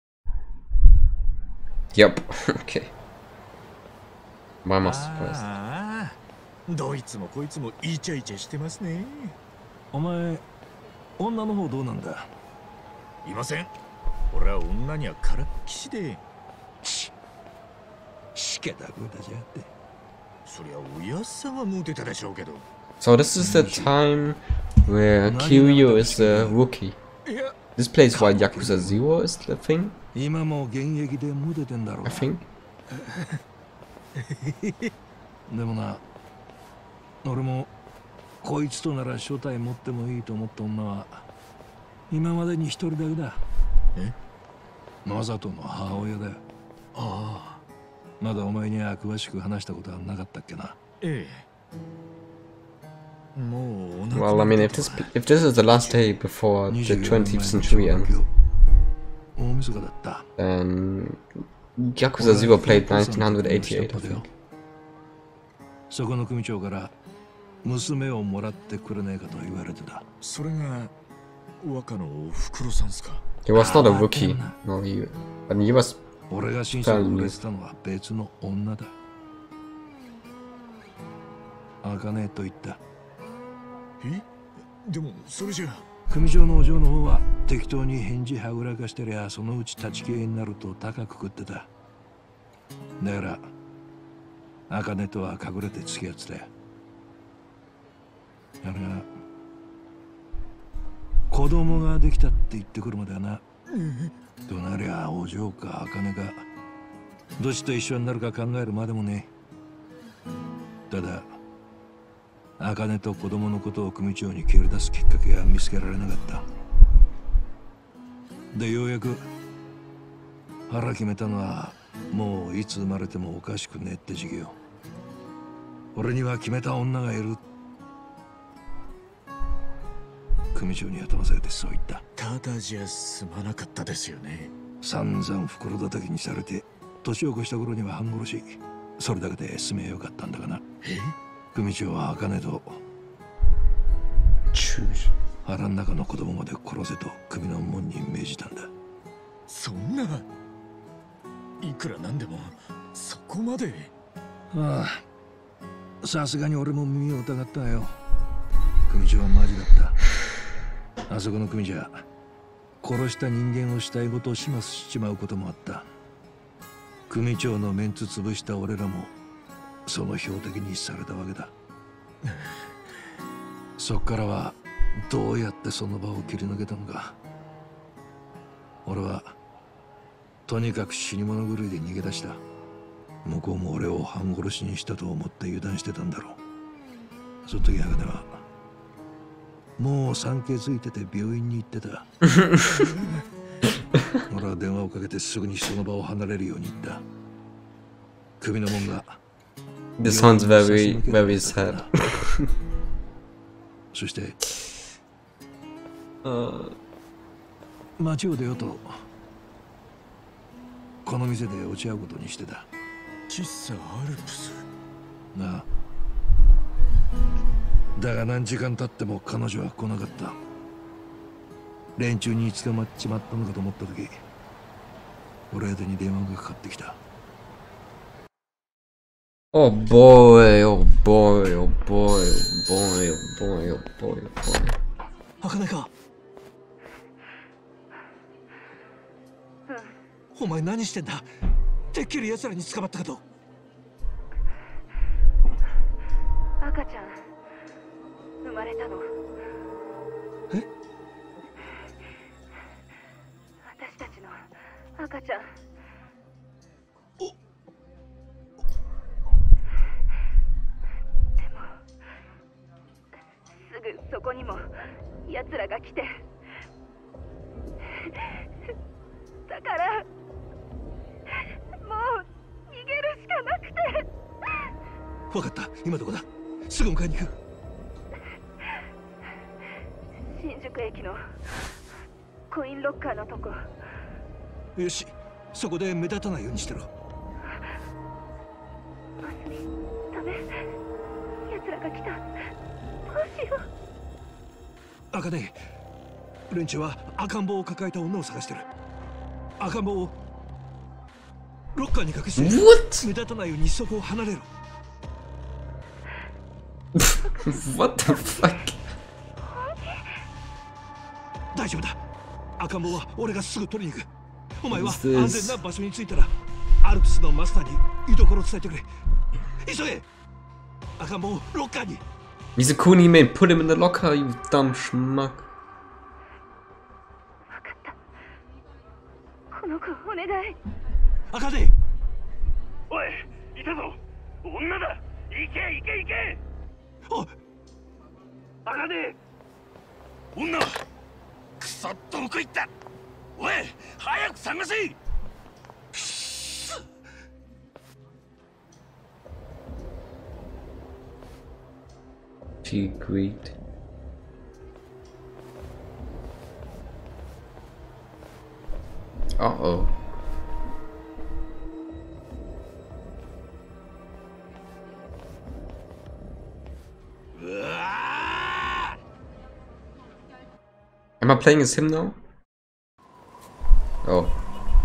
Yep. Okay. Why am I surprised? どいつもこいつもイチャイチャしてますね。 お前女の方どうなんだ。 いません。俺は女にはからっきしで。 しけた声出しやがって。 そりゃおやっさんはモテたでしょうけど。 So this is the time where Kiryu is a rookie. This place why Yakuza 0 is the thing? 今も現役でモテてんだろう。 I think. でもな、俺もこいつとなら正体持ってもいいと思った女は今までに一人だけだ。 え？ マサトの母親だよ。 ああ。 まだお前には詳しく話したことはなかったっけな。 ええ。もう Well, I mean, if this is the last day before the 20th century ends, then Yakuza 0 played 1988, I think. そこの組長から娘をもらってくれないかと言われてた。 それが若のおふくろさんすか。 He was not a rookie, no, he was 俺が親切にしたのは別の女だ。茜と言った。 え？でもそれじゃ組長のお嬢の方は適当に返事はぐらかしてりゃそのうち立ち消えになると高く食ってた。だから茜とは隠れて付き合ってたよ。あれが子供ができたって言ってくるまではな。となりゃお嬢か茜かどっちと一緒になるか考えるまでもね。ただ茜と子供のことを組長に切り出すきっかけは見つけられなかった。でようやく腹決めたのはもういつ生まれてもおかしくねえって時期よ。俺には決めた女がいる。組長に頭下げてそう言った。 ただじゃ済まなかったですよね。 散々袋叩きにされて年を越した頃には半殺し。それだけで済めよかったんだがな。組長は茜と腹ん中の子供まで殺せと組の門に命じたんだ。 そんな、いくらなんでもそこまで。 ああ、さすがに俺も耳を疑ったよ。組長はマジだった。あそこの組じゃ殺した人間を死体ごと始末しちまうこともあった。組長のメンツ潰した俺らもその標的にされたわけだ。そっからはどうやってその場を切り抜けたのか。俺はとにかく死に物狂いで逃げ出した。向こうも俺を半殺しにしたと思って油断してたんだろう。その時茜はもう産気づいてて病院に行ってた。俺は電話をかけてすぐにその場を離れるように言った。首の門が This sounds very sad. そして街を出ようとこの店で落ち合うことにしてた。 喫茶アルプスなあ。だが何時間経っても彼女は来なかった。連中に捕まっちまったのかと思った時、俺宛てに電話がかかってきた。 Oh boy, oh boy, oh boy, oh boy, oh boy, oh boy, oh boy. 茜か。お前何してんだ。てっきり奴らに捕まったかと。 赤ちゃん生まれたの。 え？ 私たちの赤ちゃん。でもすぐそこにも奴らが来て、だからもう逃げるしかなくて。 分かった、今どこだ。すぐ迎えに行く。 新宿駅のコインロッカーのとこ。 よし、そこで目立たないようにしてろ。 バスにダメ。奴らが来た。どうしよう。 茜、連中は赤ん坊を抱えた女を探してる。赤ん坊をロッカーに隠して、目立たないようにそこを離れろ。 What the fuck? 大丈夫だ。赤ん坊は俺がすぐ取りに行く。お前は安全な場所に着いたらアルプスのマスターに居所を伝えてくれ。急げ。赤ん坊をロッカーに。 Wieso couldn't he man put him in the locker, you dumb schmuck? この子お願い。 赤で。 おい、いたぞ。女だ。行け行け行け。 おい、 赤で。女。くそ、どこ行った。おい、早く探せ。 She agreed. Uh-oh. Am I playing as him now? Oh.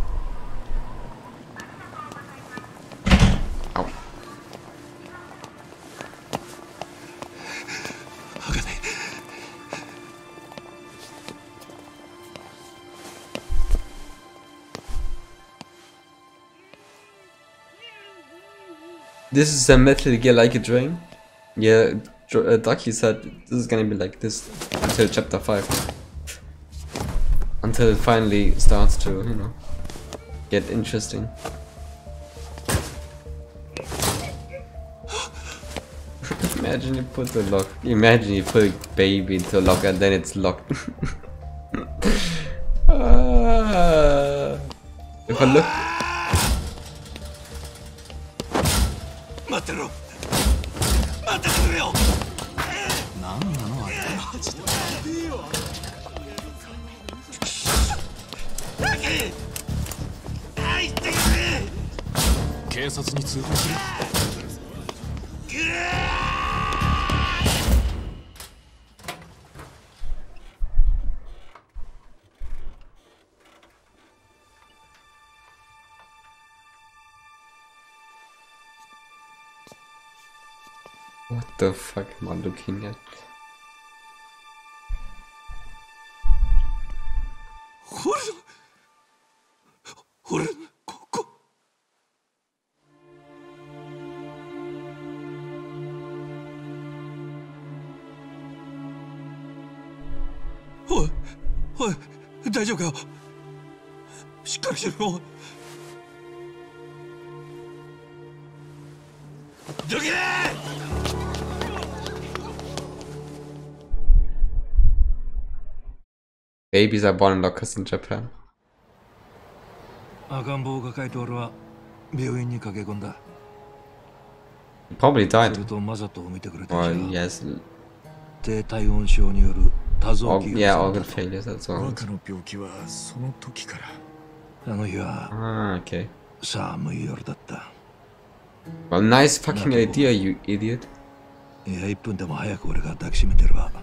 Ow. This is a Metal Gear like a drain? Yeah, Ducky said this is gonna be like this until chapter 5. Until it finally starts to, you know, get interesting. Imagine you put the lock. Imagine you put a baby into a locker and then it's locked. If I look. 待ってろ。待ってくれよ。 なんなのあれ。 警察に通報する。 What the fuck am I looking at? 俺ここ。おいおい、大丈夫かよ。しっかりしろ。どけ！ Babies are born in lockers in Japan. 赤ん坊を抱えて俺は病院に駆け込んだ。 He probably died. するとマサトを見てくれた Or 医者 he has 低体温症による多臓器 yeah, が organ failure. That's all. 若の病気はその時から。 あの日は Okay. 寒い夜だった。 Well, nice fucking idea, you idiot. いや、1分でも早く俺が抱きしめてれば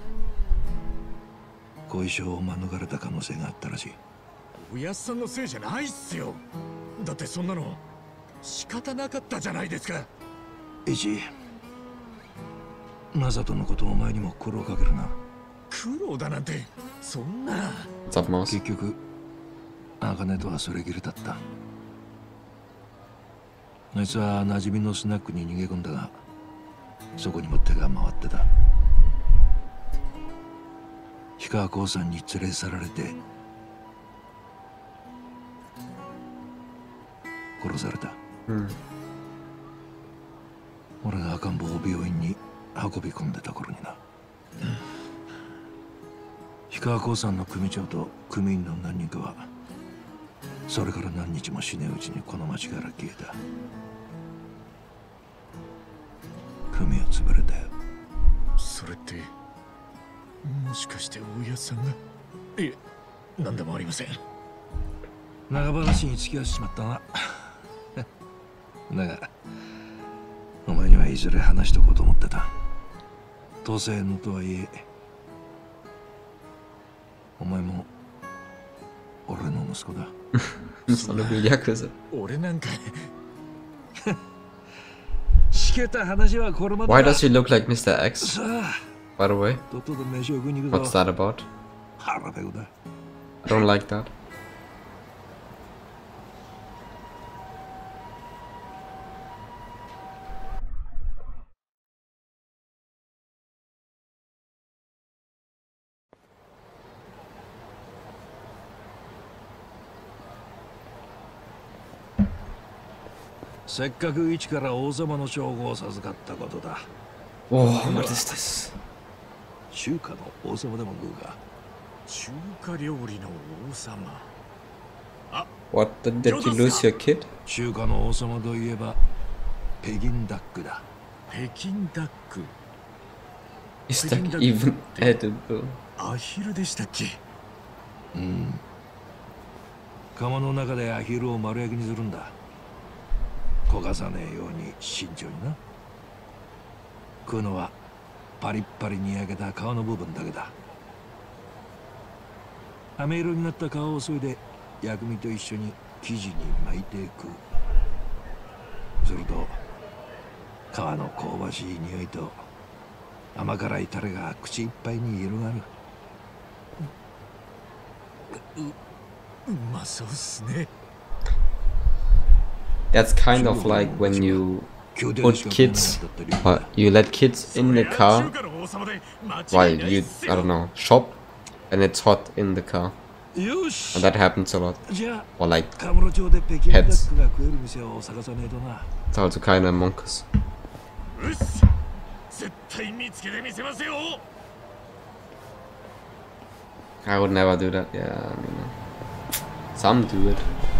後遺症を免れた可能性があったらしい。 おやっさんのせいじゃないっすよ。だってそんなの仕方なかったじゃないですか。 イチ、マサトのことお前にも苦労かけるな。 苦労だなんてそんな。 結局茜とはそれきりだった。あいつは馴染みのスナックに逃げ込んだが、そこにも手が回ってた。氷川興産に連れ去られて殺された。俺が赤ん坊を病院に運び込んでた頃にな。氷川興産の組長と組員の何人かはそれから何日もしねえうちにこの町から消えた。組は潰れたよ。 それってもしかしておやさんが。いえ、何でもありません。 長話に付き合わせちまったな。だがお前にはいずれ話しとこうと思ってた。当世のとはいえお前も俺の息子だ。 そのヤクザ。 俺なんかしけた話はこれまで。 Why does he look like Mr. X? By the way, とっとと飯を食いに行くぞ。 what's that about? 腹ペコだ。 I don't like that. せっかく一から王様の称号を授かったことだ。 おお、what is this? 中華の王様でも食うか。 中華料理の王様。 What, did you lose your kid? 中華の王様といえば北京ダックだ。 北京ダック。 Is that even edible? アヒルでしたっけ？ うん。釜の中でアヒルを丸焼きにするんだ。焦がさねえように慎重にな。食うのはパリッパリに焼けた皮の部分だけだ。飴色になった皮をそいで薬味と一緒に生地に巻いて食う。すると皮の香ばしい匂いと甘辛いタレが口いっぱいに広がる。 うまそうっすね。 That's kind of like when you put kids, you let kids in the car while you, I don't know, shop, and it's hot in the car. And that happens a lot. Or like pets. It's also kind of among us. I would never do that. Yeah, I mean, some do it.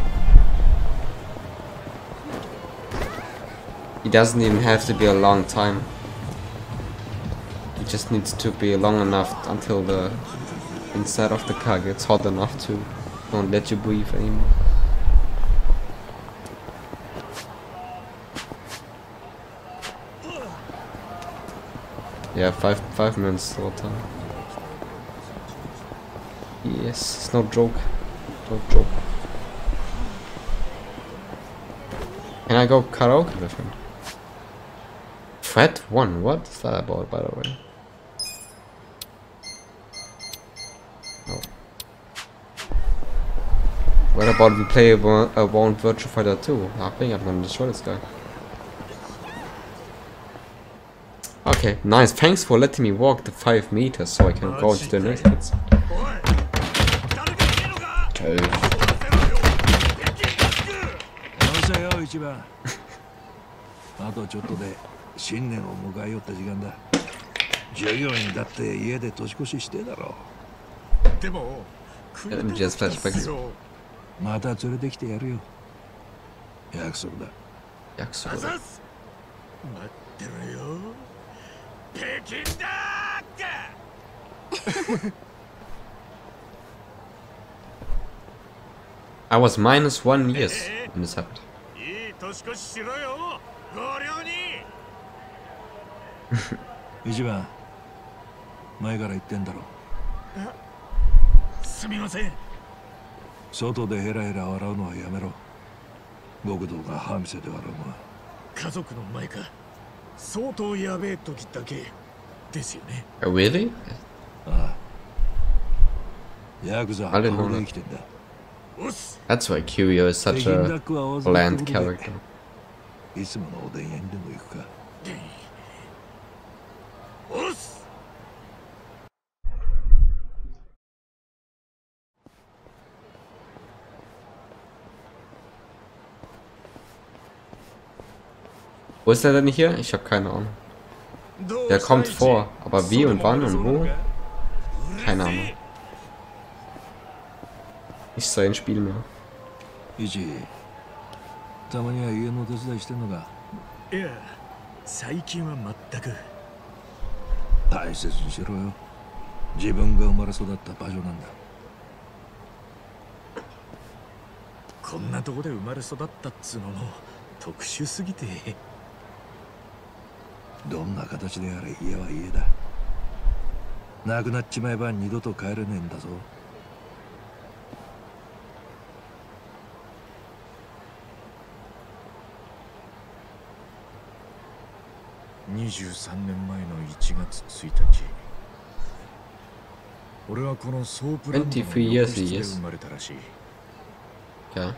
It doesn't even have to be a long time. It just needs to be long enough until the inside of the car gets hot enough to don't let you breathe anymore. Yeah, 5 minutes slow time. Yes, it's no joke. No joke. Can I go karaoke with him? Fred 1, what is that about, by the way? Oh. What about we play a One Virtua Fighter 2? I think I'm gonna destroy this guy. Okay, nice. Thanks for letting me walk the 5 meters so I can go into the next hits. Okay. あとちょっとで新年を迎えよった時間だ。従業員だって家で年越ししてだろう。でも、また連れてきてやるよ。約束だ。 約束だ。 待ってろよ。北京だーか。 I was -1 years when this happened. いい年越ししろよ。ご両に。 一番前から言ってんだろ。 すみません。 外でヘラヘラ笑うのはやめろ。極道が歯見せで笑うのは。 家族の前か。相当やべえ時だけですよね。 Really? ああ。ヤクザは生きてんだ。 That's why Kiryu is such a bland character. いつものおでん屋にでも行くか。 おっす。 Wo ist er denn hier? Ich habe keine Ahnung. Der kommt vor, aber wie und wann und wo? Keine Ahnung. Ich sei ein Spiel mehr. たまには家の手伝いしてんのか。 いや、最近は全く。 大切にしろよ。自分が生まれ育った場所なんだ。 こんなとこで生まれ育ったっつうのも特殊すぎて。 どんな形であれ家は家だ。なくなっちまえば二度と帰れねえんだぞ。 23年前の1月1日、俺はこのソープランドの浴室で生まれたらしい。 Okay.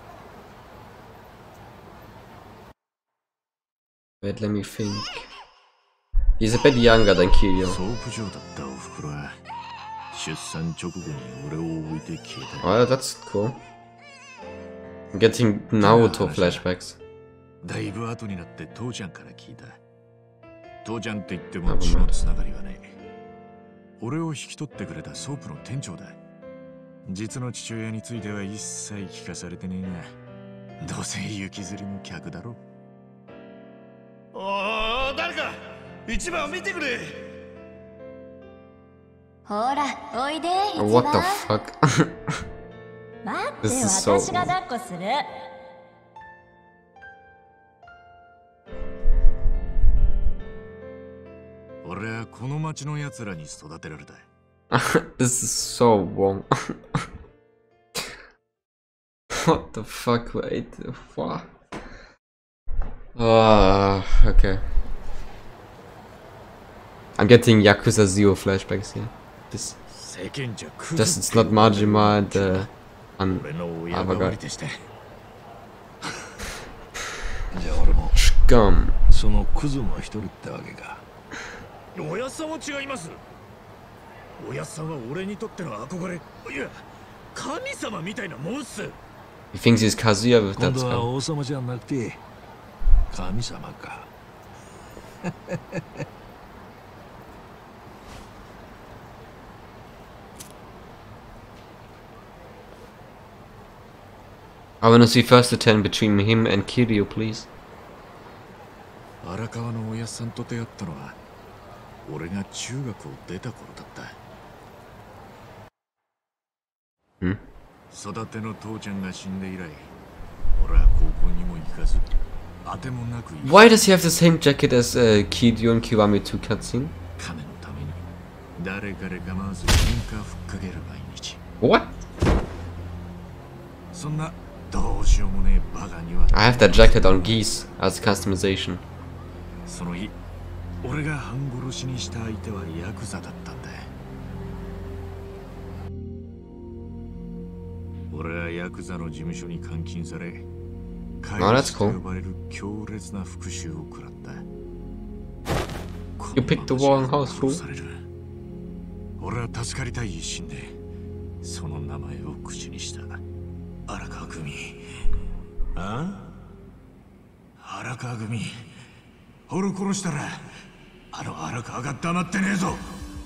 Wait, let me think. He's a bit younger than Kiryu. ソープ場だったおふくろは出産直後に俺を置いて消えた。 Oh, that's cool. I'm getting Naruto flashbacks. だいぶ後になって父ちゃんから聞いた。父ちゃんって言っても血のつながりはない。俺を引き取ってくれたソープの店長だ。実の父親については一切聞かされてねえが、どうせ行きずりの客だろ。おお、誰か一番を見てくれ。 ほら、おいで。 What the fuck? 待って、私が抱っこする。 俺はこの町の奴らに育てられた。 This is so wrong. What the fuck? Wait, what? Okay. I'm getting Yakuza 0 flashbacks here. This it's not Majima and Avagar. Scum. そのクズの一人ってわけか。 おやっさんは違います。おやっさんは俺にとっての憧れ、いや、神様みたいなもんっす。 He thinks he's Kazuya with that 今度は spell. 王様じゃなくて神様か。 I wanna see first the 10 between him and Kiryu, please. 荒川のおやっさんと出会ったのは俺が中学を出た頃だった。育ての父ちゃんが死んで以来、俺は高校にも行かず、当てもなく。 Why does he have the same jacket as Kiryu and Kiwami 2 cutscene? 誰彼構わず喧嘩ふっかける毎日。 What? そんなどうしようもねえバカには。 I have that jacket on geese as customization. その日、俺が半殺しにした相手はヤクザだったんだ。俺はヤクザの事務所に監禁され、怪物と呼ばれる強烈な復讐を食らった。 You picked the wrong house, fool. 俺は助かりたい一心でその名前を口にした。荒川組。あ？荒川組。俺を殺したらあの荒川が黙ってねえぞ。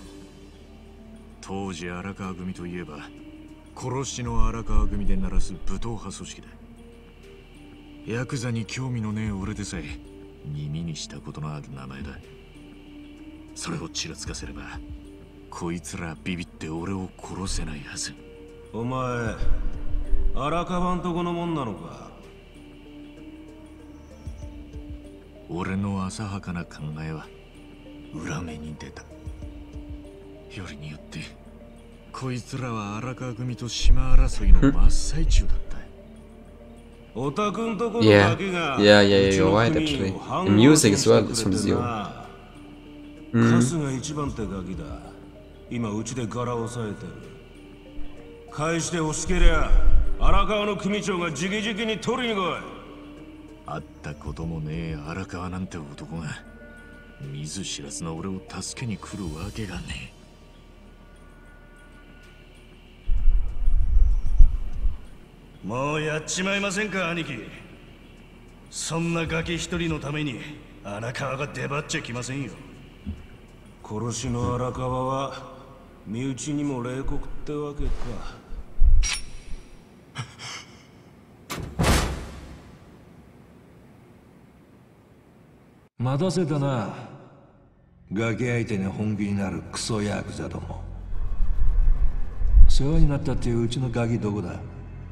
当時荒川組といえば殺しの荒川組で鳴らす武闘派組織だ。ヤクザに興味のねえ俺でさえ耳にしたことのある名前だ。それをちらつかせればこいつらビビって俺を殺せないはず。 お前荒川んとこのもんなのか。 俺の浅はかな考えは裏目に出た。よりによってこいつらは荒川組と島争いの真っ最中だった。 オタクんところだけが you're right actually. The music as well is from Zio. カスが一番ってガキだ。今うちで柄を押さえてる。返して欲しけりゃ荒川の組長が直々に取りに来い。 会ったこともねえ荒川なんて男が見ず知らずの俺を助けに来るわけがねえ。 もうやっちまいませんか兄貴。そんなガキ一人のために荒川が出張っちゃきませんよ。殺しの荒川は身内にも冷酷ってわけか。 待たせたな。ガキ相手に本気になるクソヤクザども。世話になったっていううちのガキどこだ？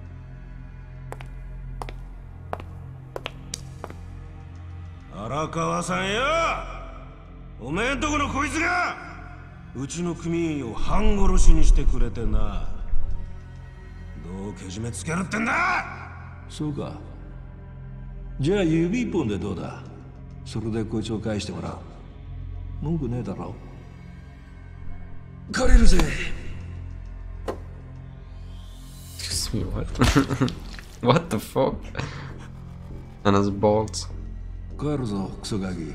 荒川さんや、おめえんとこのこいつがうちの組員を半殺しにしてくれてな。どうけじめつけるってんだ。 そうか。じゃあ指一本でどうだ？それでこいつを返してもらう。文句ねえだろ。借りるぜ。 Excuse me, what? What the fuck? And his balls. 帰るぞ、クソガキ。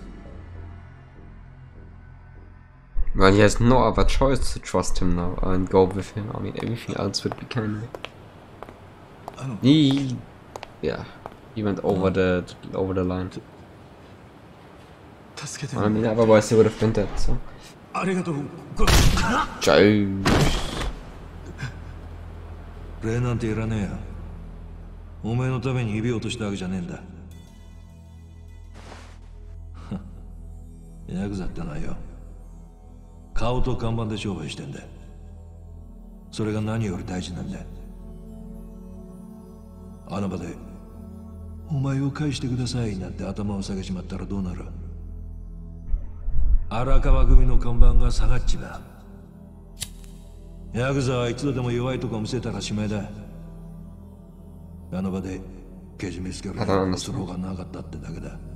Well, he has no other choice to trust him now and go with him. I mean, everything else would be kind of... He went over the line. I mean, otherwise he would have been dead, so... Joe. 礼なんていらねえよ。お前のために指を落としたわけじゃねえんだ。ヤクザってのはよ、顔と看板で商売してんだ。それが何より大事なんだ。あの場でお前を返してくださいなんて頭を下げちまったらどうなる？荒川組の看板が下がっちまう。ヤクザは一度でも弱いとこ見せたらしまいだ。あの場でけじめつけるその方がなかったってだけだ。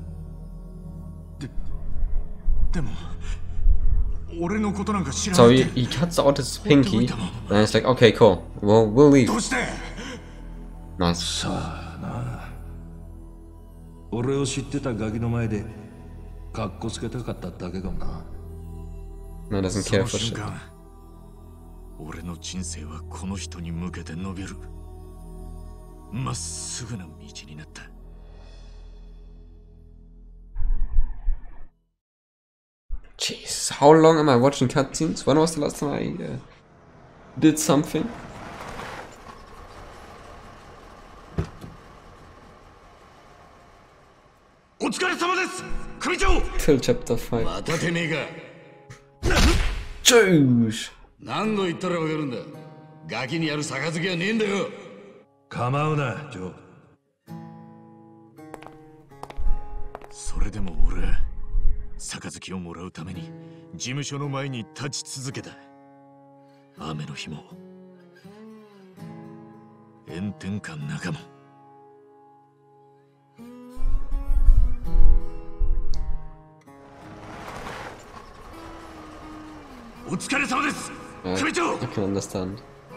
でも俺のことなんか知ら So ない。 he cuts out his pinky, and it's like, okay, cool, we'll leave. どうして？ Nice. さあな。俺を知ってたガキの前でカッコつけたかっただけかもな。 No, doesn't care for shit. 俺の人生はこの人に向けて伸びる。まっすぐな道になった。 Jesus, how long am I watching cutscenes? When was the last time I did something? Till chapter 5. またてめえか。 Jeez. 何度言ったらわかるんだ。ガキにやる杯はねえんだよ。 構うな、ジョー。 それでも俺杯をもらうために事務所の前に立ち続けた。雨の日も炎天下の中も。お疲れ様です、組長。 I can understand.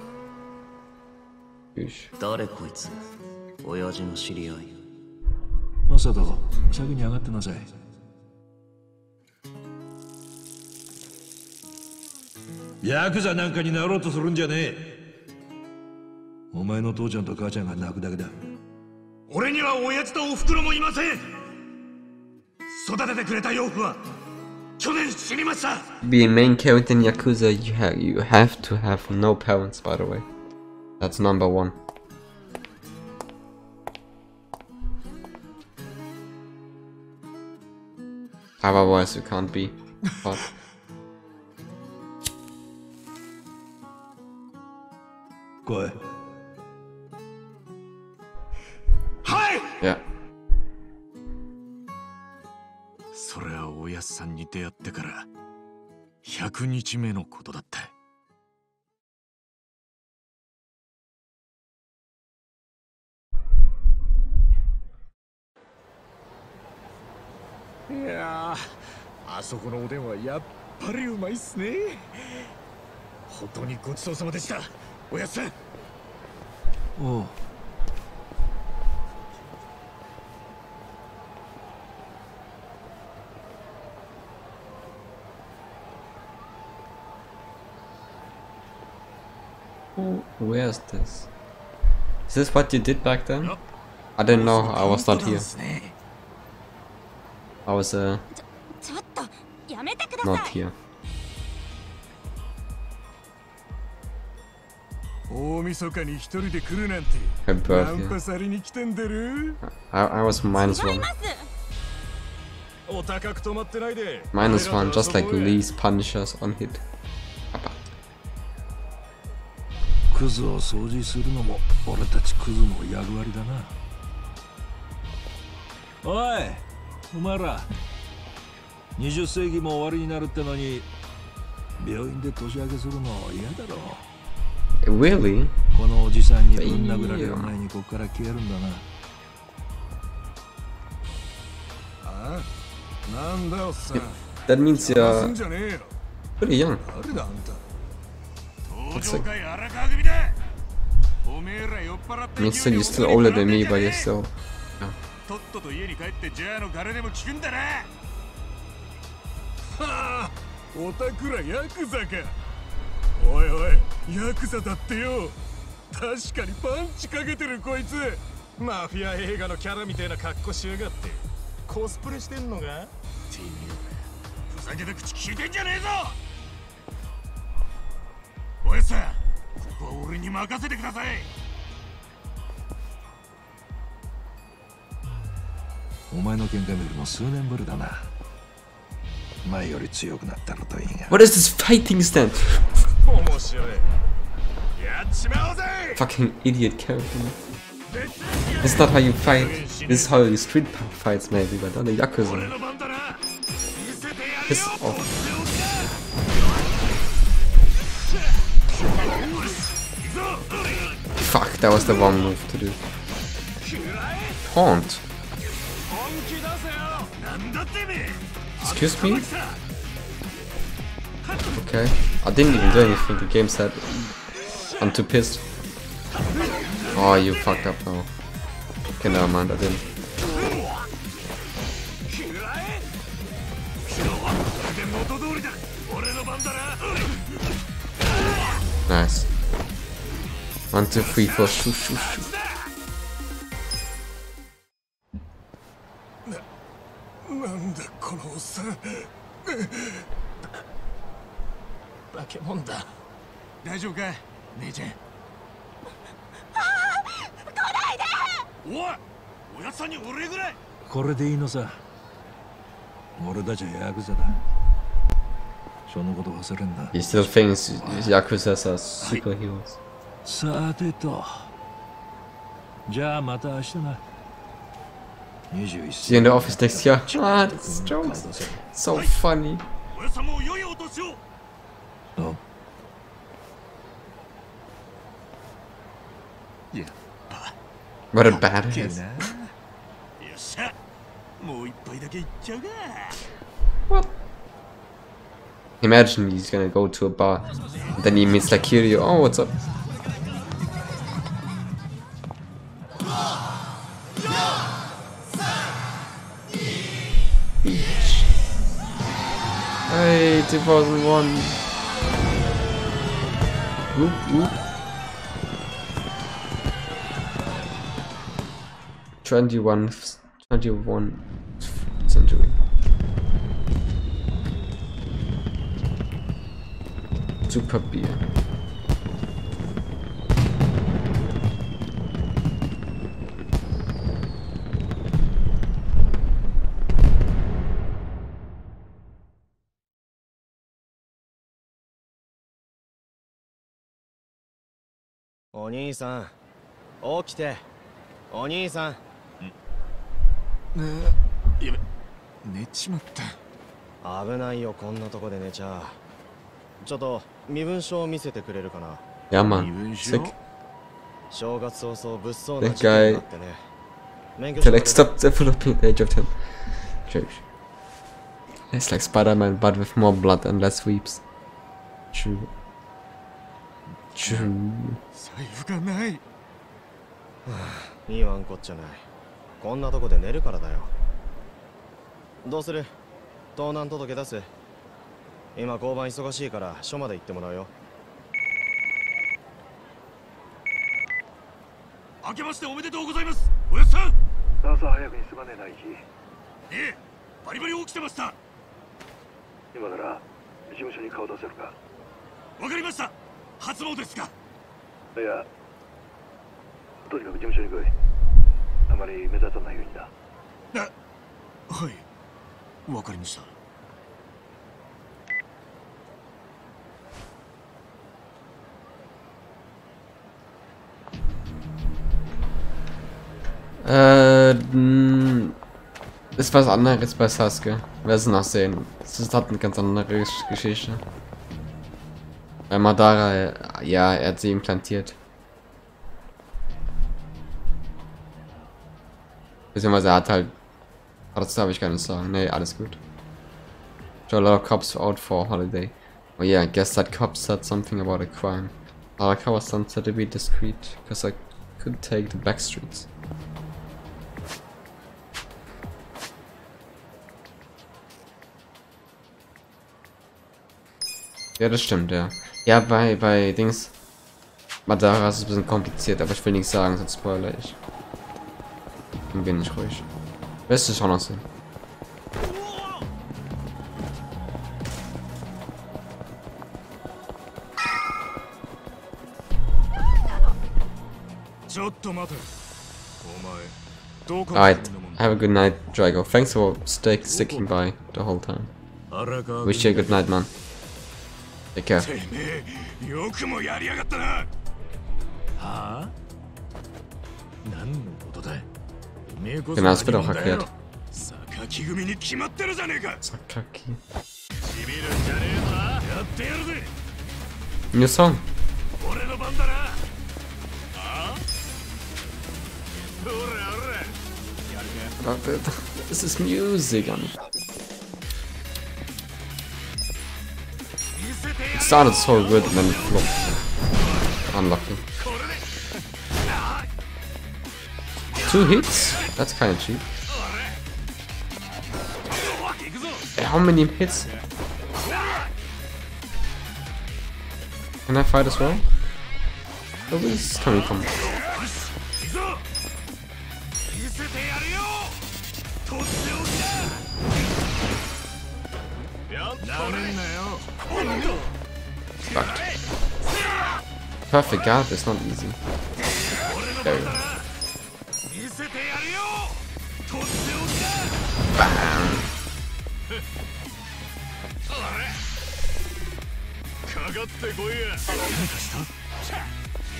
誰こいつ？親父の知り合い。 マサト、先に上がってなさい。ヤクザなんかになろうとするんじゃねえ。お前の父ちゃんと母ちゃんが泣くだけだ。 俺には親父とお袋もいません。育ててくれた養父は去年死にました。 Being main character in Yakuza, you have to have no parents, by the way. That's number one. Otherwise, you can't be. But go ahead. はい。 Yeah. それはおやっさんに出会ってから100日目のことだった。いやー、あそこのおでんはやっぱりうまいっすね。本当にごちそうさまでした、おやっさん。 おう。 Where's this? Is this what you did back then? I didn't know. I was not here. I was not here. 大晦日に一人で来るなんて。 Her birthday. ナンパされに来てんだろ。 I was -1. お高く止まってないで。 -1, just like Lee's Punishers on hit. クズを掃除するのも俺たちクズの役割だな。おい、お前ら20世紀も終わりになるってのに病院で年明けするの嫌だろ。 Really? このおじさんにぶん殴られる前にここから消えるんだな。 あ？なんだおっさん。 That means you're pretty young. 誰だあんた。 Looks like... Means that you're still older than me, but you're still... Yeah. とっとと家に帰ってジャーのガレでも聞くんだな。はあ、おたくらヤクザか。おいおい、ヤクザだってよ。確かにパンチかけてるこいつ。マフィア映画のキャラみたいな格好しやがって。コスプレしてんのか？てめえ、ふざけた口聞いてんじゃねえぞ。おやさん、ここは俺に任せてください。 お前の喧嘩見るの数年ぶりだな。前より強くなったのといいが。 What is this fighting stance? 面白い。やっちまおうぜ。 Fucking idiot character. That's not how you fight. This is how you street fights maybe, but not a Yakuza. Piss off. Fuck, that was the wrong move to do. Taunt. Excuse me? Okay. I didn't even do anything, the game said. I'm too pissed. Oh, you fucked up now. Okay, never mind, I didn't. Nice. 1, 2, 3, 4, shoot, shoot, shoot. なんだこのおっさん。化け物だ。大丈夫か、姉ちゃん。 来ないで。 おい、おやつさんにお礼ぐらい。 これでいいのさ。俺たちはヤクザだ。そのこと忘れんな。 He still thinks Yakuzas are superheroes. さてと。じゃあまた明日な。 See you in the office next year. Ah, that's jokes. So funny. Oh. What a badass. What? Imagine he's gonna go to a bar, then he meets like Kiryu. Oh, what's up? Hey, 2001. Whoop, whoop. 21st century. Super beer. お兄さん、起きて。お兄さん。 やべ、寝ちまった。 危ないよ、こんなとこで寝ちゃ。ちょっと身分証を見せてくれるかな。 Yeah, man. Sick. 正月早々物騒な That 事件があ guy ってね。免許 till 証 like stop developing the age of 10. Joke. It's like Spider-Man, but with more blood and less sweeps. True. True. 財布がない。 言わんこっちゃない。こんなとこで寝るからだよ。どうする？盗難届出す。今交番忙しいから署まで行ってもらうよ。 明けましておめでとうございます。おやっさん。 朝早くにすまねえな、イキ。 ええ、バリバリ起きてました。 今なら事務所に顔出せるか。 わかりました。初詣ですか。 いや、とにかく事務所に来い。あまり目立たないようにな。 はい、わかりました。 Ist was anderes bei Sasuke. Wir werden noch sehen. Das hat eine ganz andere Geschichte. Bei Madara, ja, er hat sie implantiert. Beziehungsweise er hat halt... Das darf ich gar nicht sagen. Nee, alles gut. So a lot of cops out for holiday. Oh yeah, I guess that cop said something about a crime. Araka was then said to be discreet, because I could take the back streets. Ja, das stimmt, ja. Ja, bei Dings... Madara ist es ein bisschen kompliziert, aber ich will nichts sagen, sonst spoilere ich. Dann bin ich ruhig. Wirst du schon noch sehen. Alright, have a good night, Drago. Thanks for sticking by the whole time. Wish you a good night, man. Take care. Genau, das wird auch erklärt. Sakaki. New song. This is music. It started so good and then it flopped. Unlucky. 2 hits? That's kind of cheap. How many hits? Can I fight as well? Where is this coming from? Fucked. Perfect guard, it's not easy. There we go. Bam!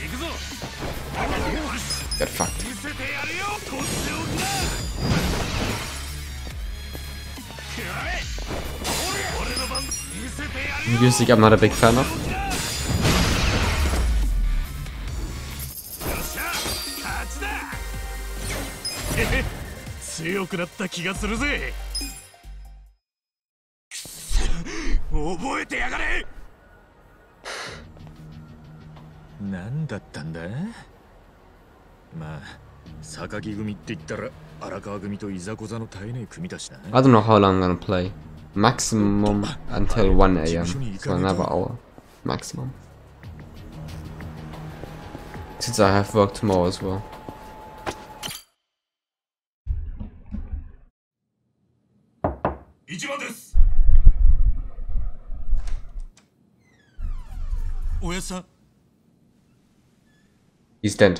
Get fucked. Music I'm not a big fan of. 強くなった気がするぜ。覚えてやがれ。何だったんだ。まあ榊組って言ったら荒川組といざこざの絶えねえ組だしな。 I don't know how long I'm gonna play. Maximum until 1 AM. So another hour. Maximum. Since I have work tomorrow as well. He's dead.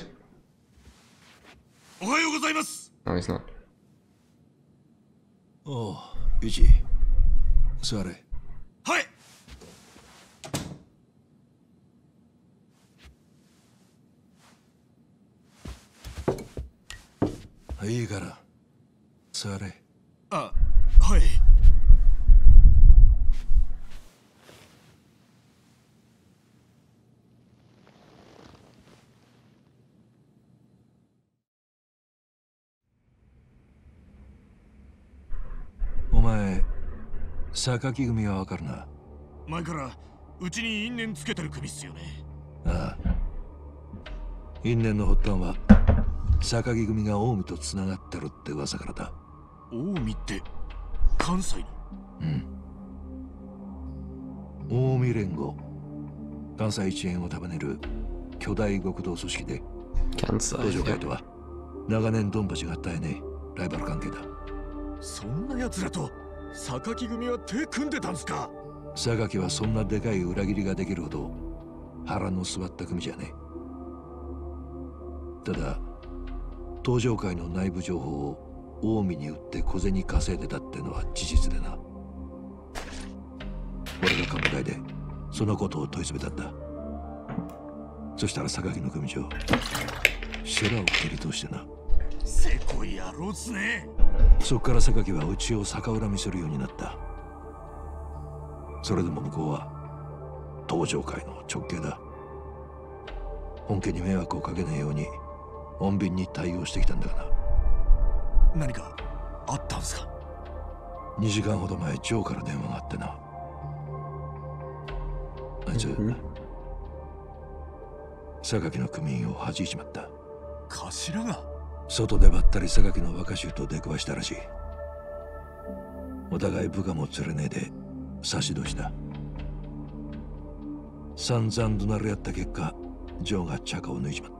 No, he's not. Oh, Ichi. Sorry. Hi. いいから座れ。 あ、はい。 お前、榊組はわかるな。 前からうちに因縁つけてる組っすよね。 ああ。因縁の発端は榊組が近江とつながってるって噂からだ。 近江って関西の？ うん。近江連合、関西一円を束ねる巨大極道組織で、東上会とは長年ドンパチが絶えねえライバル関係だ。 そんな奴らと榊組は手組んでたんすか？ 榊はそんなでかい裏切りができるほど腹の据わった組じゃねえ。ただ東上会の内部情報を近江に売って小銭稼いでたってのは事実でな。俺が幹部会でそのことを問い詰めたんだ。そしたら榊の組長シェラを切り通してな。 せこい野郎っすね。 そっから榊はうちを逆恨みするようになった。それでも向こうは東上会の直系だ。本家に迷惑をかけないように穏便に対応してきたんだがな。 何かあったんすか ？2時間ほど前、ジョーから電話があってな。あいつ、榊の組員を弾いちまった。 頭が？ 外でばったり榊の若衆と出くわしたらしい。お互い部下も連れねえで差し通した。散々怒鳴り合った結果、ジョーがチャカを抜いちまった。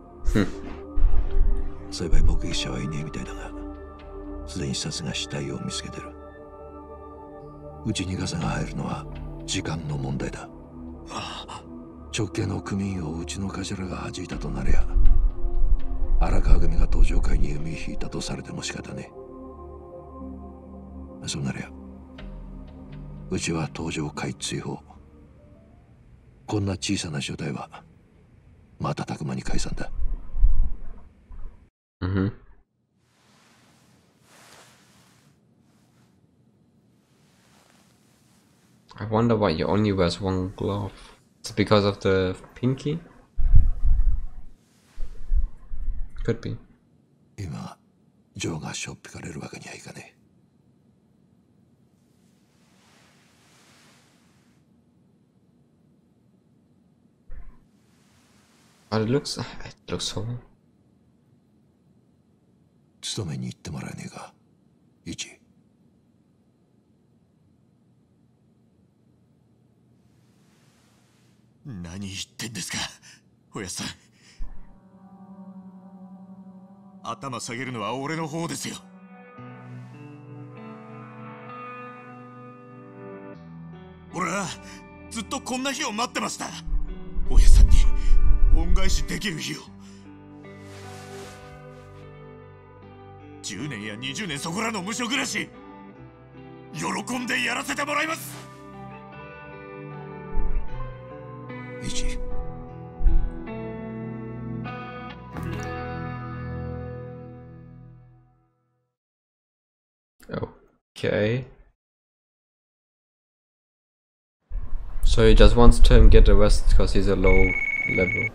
幸い目撃者はいねえみたいだが、すでに殺が死体を見つけてる。うちにガサが入るのは時間の問題だ。直系の組員をうちの頭が弾いたとなりゃ、荒川組が東上会に弓引いたとされても仕方ねえ。そうなりゃうちは東上会追放。こんな小さな所帯は瞬く間に解散だ。 I wonder why he only wears one glove. Is it because of the pinky? Could be. 今、ジョーがしょっぴかれるわけにはいかねえ。But it looks so. 勤めに行ってもらえねえか、イチ。 何言ってんですか、おやっさん。頭下げるのは俺の方ですよ。俺はずっとこんな日を待ってました。おやっさんに恩返しできる日を。10年や20年そこらの無所暮らし、喜んでやらせてもらいます。 イチ、 Okay. So he just wants to get the rest because he's a low level.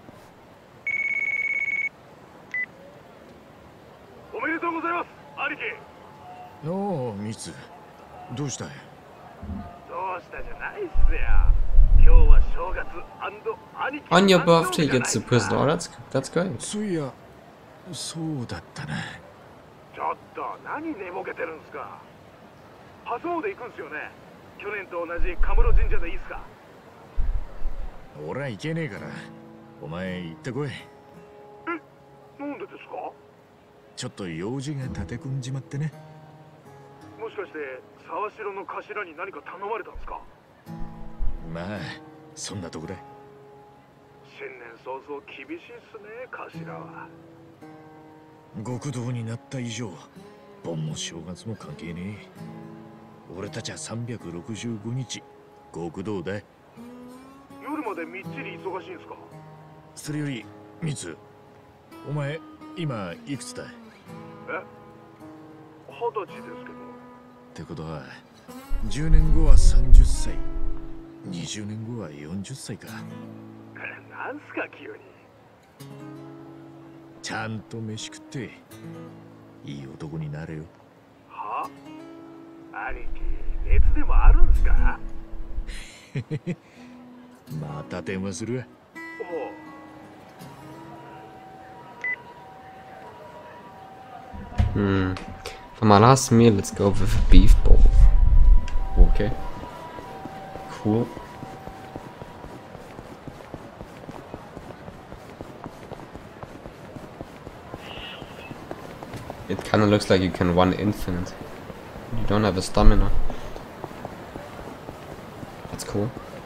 おめでとうございます、兄貴。おお、ミツ。どうしたい？どうしたじゃないっすよ。今日は正月兄貴。 On your birthday, he gets the prison. Oh, that's great. そういや、そうだったな。ちょっと何寝ぼけてるんすか。初詣行くんすよね。去年と同じカムロ神社でいいっすか。俺は行けねえから、お前行ってこい。なんでですか？ちょっと用事が立て込んじまってね。もしかして沢城の頭に何か頼まれたんですか？まあ、そんなとこだ。新年早々厳しいっすね、頭は。極道になった以上、盆も正月も関係ねえ。俺たちは365日極道だ。夜までみっちり忙しいんすか？それより、ミツ、お前今いくつだ？20歳ですけど。ってことは、10年後は30歳、20年後は40歳か。なんすか急に。ちゃんと飯食っていい男になれよ。は？兄貴、熱でもあるんすか？また電話するわ。 For my last meal, let's go with a beef bowl. Okay. Cool. It kinda looks like you can run infinite. You don't have a stamina. That's cool.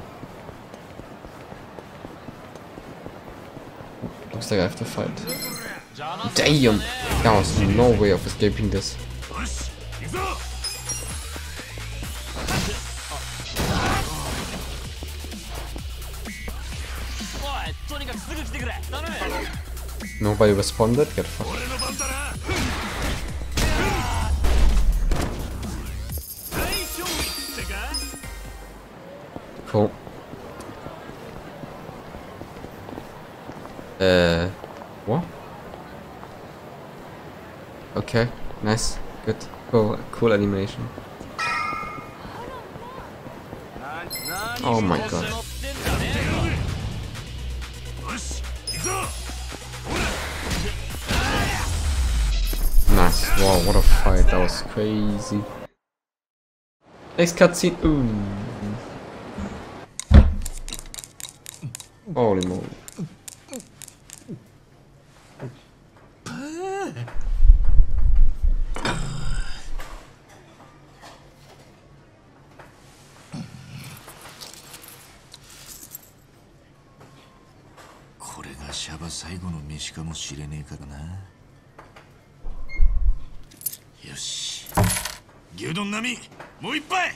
Looks like I have to fight. Damn! There was no way of escaping this. Nobody responded? Get fucked. Cool. What? Okay, nice, good, cool animation. Oh my god. Nice, wow, what a fight, that was crazy. Next cutscene, ooh. Holy moly. シャバ最後の飯かもしれねえからな。よし、牛丼並みもう一杯。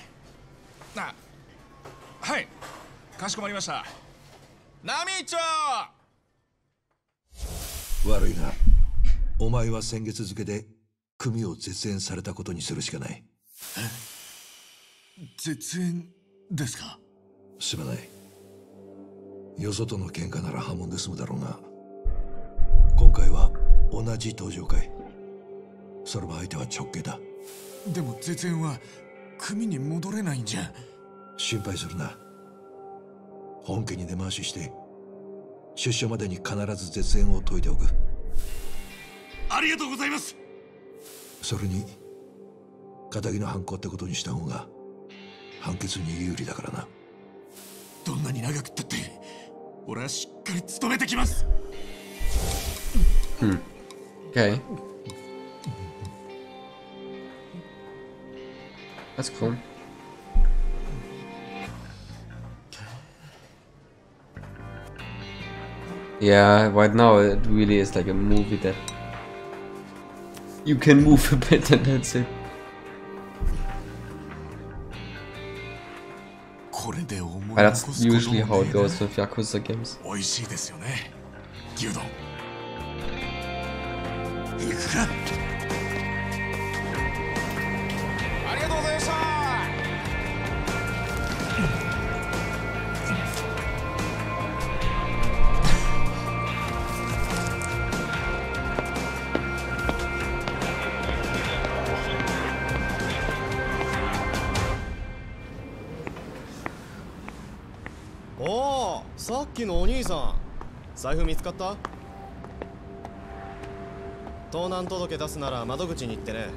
はい、かしこまりました。並一丁。 悪いな、お前は先月付で組を絶縁されたことにするしかない。 絶縁ですか？ すまない。よそとの喧嘩なら破門で済むだろうが、今回は同じ登場会。それも相手は直系だ。 でも絶縁は組に戻れないんじゃ。 心配するな。本家に根回しして出所までに必ず絶縁を解いておく。 ありがとうございます。 それに仇の犯行ってことにした方が判決に有利だからな。 どんなに長くったって俺はしっかり務めてきます。 Okay. That's cool. Yeah, right now it really is like a movie that you can move a bit and that's it. But that's usually how it goes with Yakuza games. 美味しいですよね、牛丼。行くか。ありがあ、さっきのお兄さん、財布見つかった？盗難届出すなら窓口に行ってね。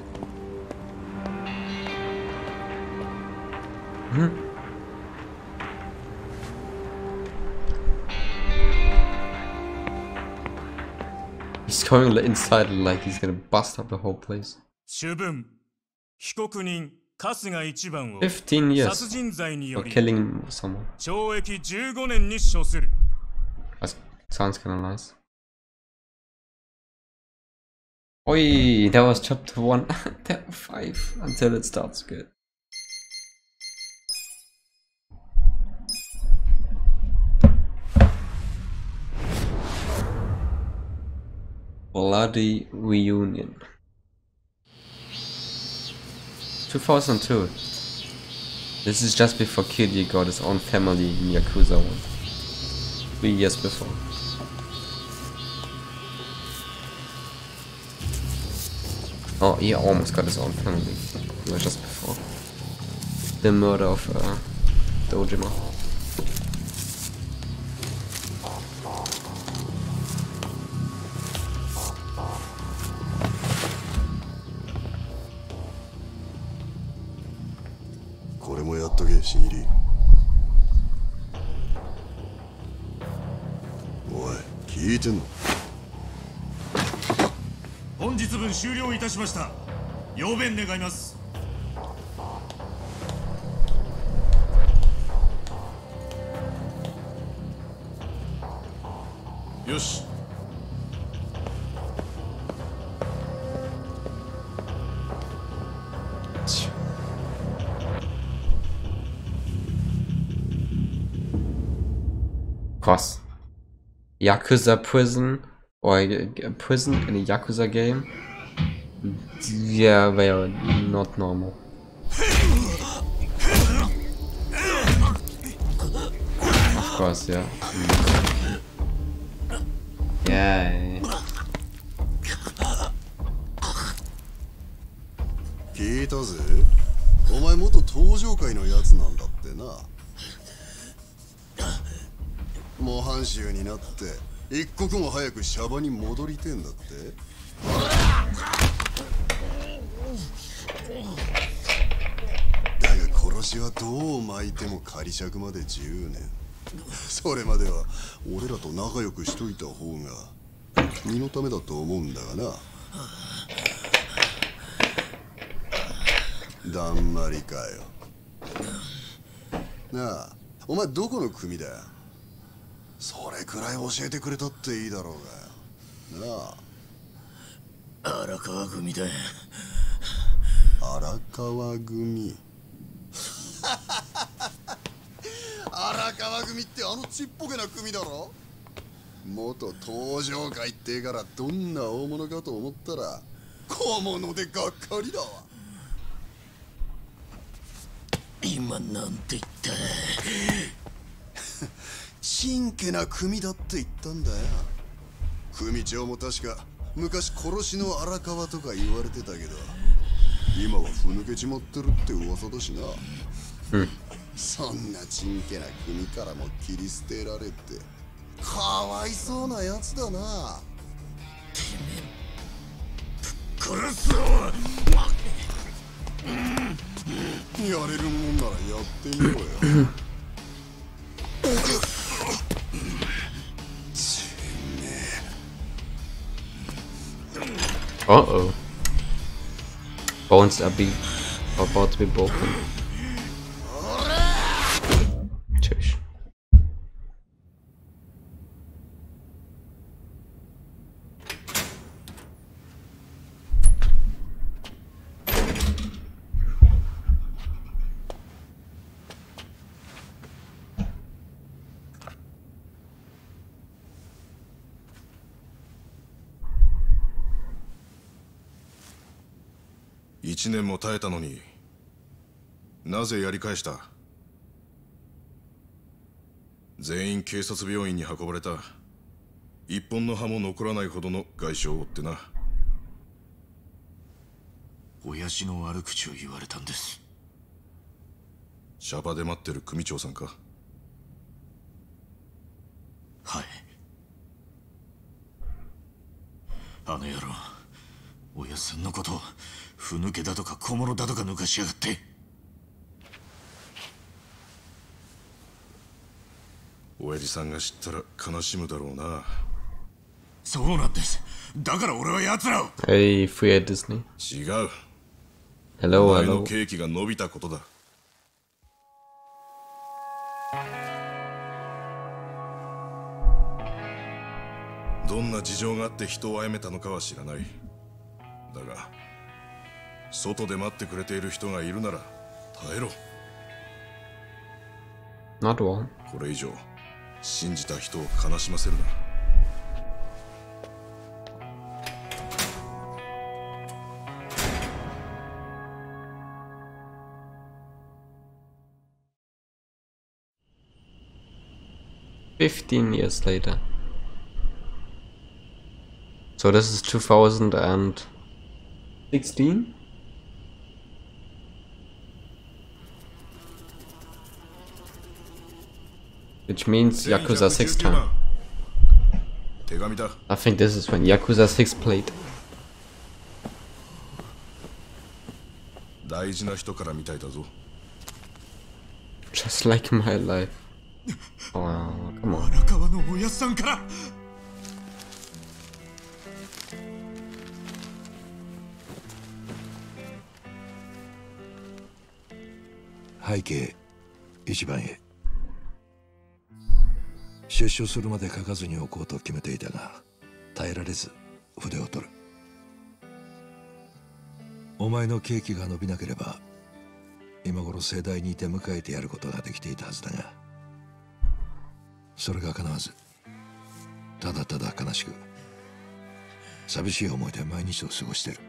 He's going inside like he's gonna bust up the whole place. 主文、被告人春日一番を 15 years 殺人罪によ for り killing someone. 懲役15年に処する。 That sounds kinda nice. Oi, that was chapter 1. Chapter 5 until it starts good. Bloody Reunion. 2002. This is just before Kiryu got his own family in Yakuza 1. 3 years before. Oh, he almost got his own family. Just before the murder of Dojima. Oi, 聞いてんの？本日分終了いたしました。要弁願います。よし。 Krass. Yakuza prison or prison in a Yakuza game? Yeah, they are not normal. Of course, yeah. Yeah. 聞いたぜ。お前元登場界のやつなんだってな。模範囚になって一刻も早くシャバに戻りてんだって。だが殺しはどう巻いても仮釈まで10年。それまでは俺らと仲良くしといた方が身のためだと思うんだがな。だんまりかよ。なあ、お前どこの組だよ。それくらい教えてくれたっていいだろうがよ。なあ。荒川組だよ。荒川組。荒川組ってあのちっぽけな組だろ。元登場界ってからどんな大物かと思ったら小物でがっかりだわ。今なんて言った？ちんけな組だって言ったんだよ。組長も確か昔殺しの荒川とか言われてたけど、今はふぬけちまってるって噂だしな。そんなちんけな組からも切り捨てられてかわいそうなやつだな。てめえぶっ殺すぞ。やれるもんならやってみろよ。 Uh-oh. Bones are about to be broken. Tschüss. 1年も耐えたのになぜやり返した？全員警察病院に運ばれた。一本の歯も残らないほどの外傷を負ってな。 親父の悪口を言われたんです。 シャバで待ってる組長さんか？ あの野郎、おやさんのことふぬけだとか小物だとか抜かしやがって。 親父さんが知ったら悲しむだろうな。 そうなんです。だから俺は奴らを。 Hey, Free Disney. 違う。 Hello, お前の hello. ケーキが伸びたことだ。どんな事情があって人を殺めたのかは知らない。だが外で待ってくれている人がいるなら耐えろ。 Not one. これ以上信じた人を悲しませるな。 15 years later. So this is 2016? Which means Yakuza 6 time. I think this is when Yakuza 6 played. 大事な人からみたいだぞ。 Just like my life. Oh, come on. 荒川のおやっさんから。 背景一番へ。出所するまで書かずにおこうと決めていたが耐えられず筆を取る。お前の刑期が伸びなければ今頃盛大に出迎えてやることができていたはずだが、それが叶わずただただ悲しく寂しい思いで毎日を過ごしてる。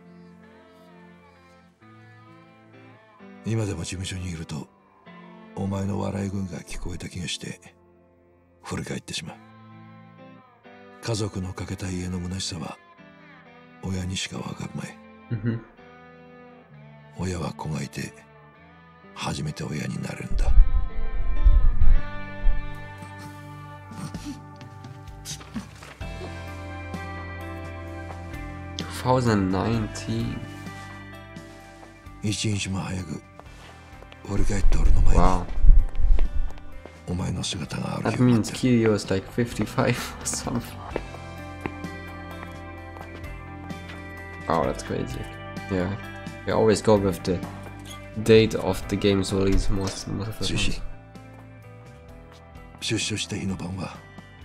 今でも事務所にいるとお前の笑い声が聞こえた気がして振り返ってしまう。家族のかけた家の虚しさは親にしかわかるまい。親は子がいて初めて親になるんだ。 2019. 一日も早く振り返って俺の前に、お前の姿がある。 That means Kiryu is like 55 or something. Oh, that's crazy. Yeah, we always go with the date of the game's release most of the time. 出所した日の晩は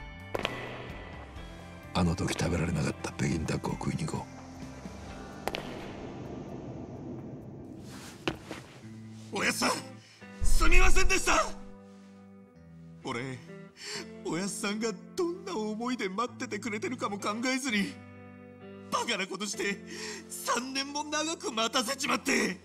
あの時食べられなかった北京ダックを食いに行こう。 おやっさん、すみませんでした。俺、おやっさんがどんな思いで待っててくれてるかも考えずにバカなことして3年も長く待たせちまって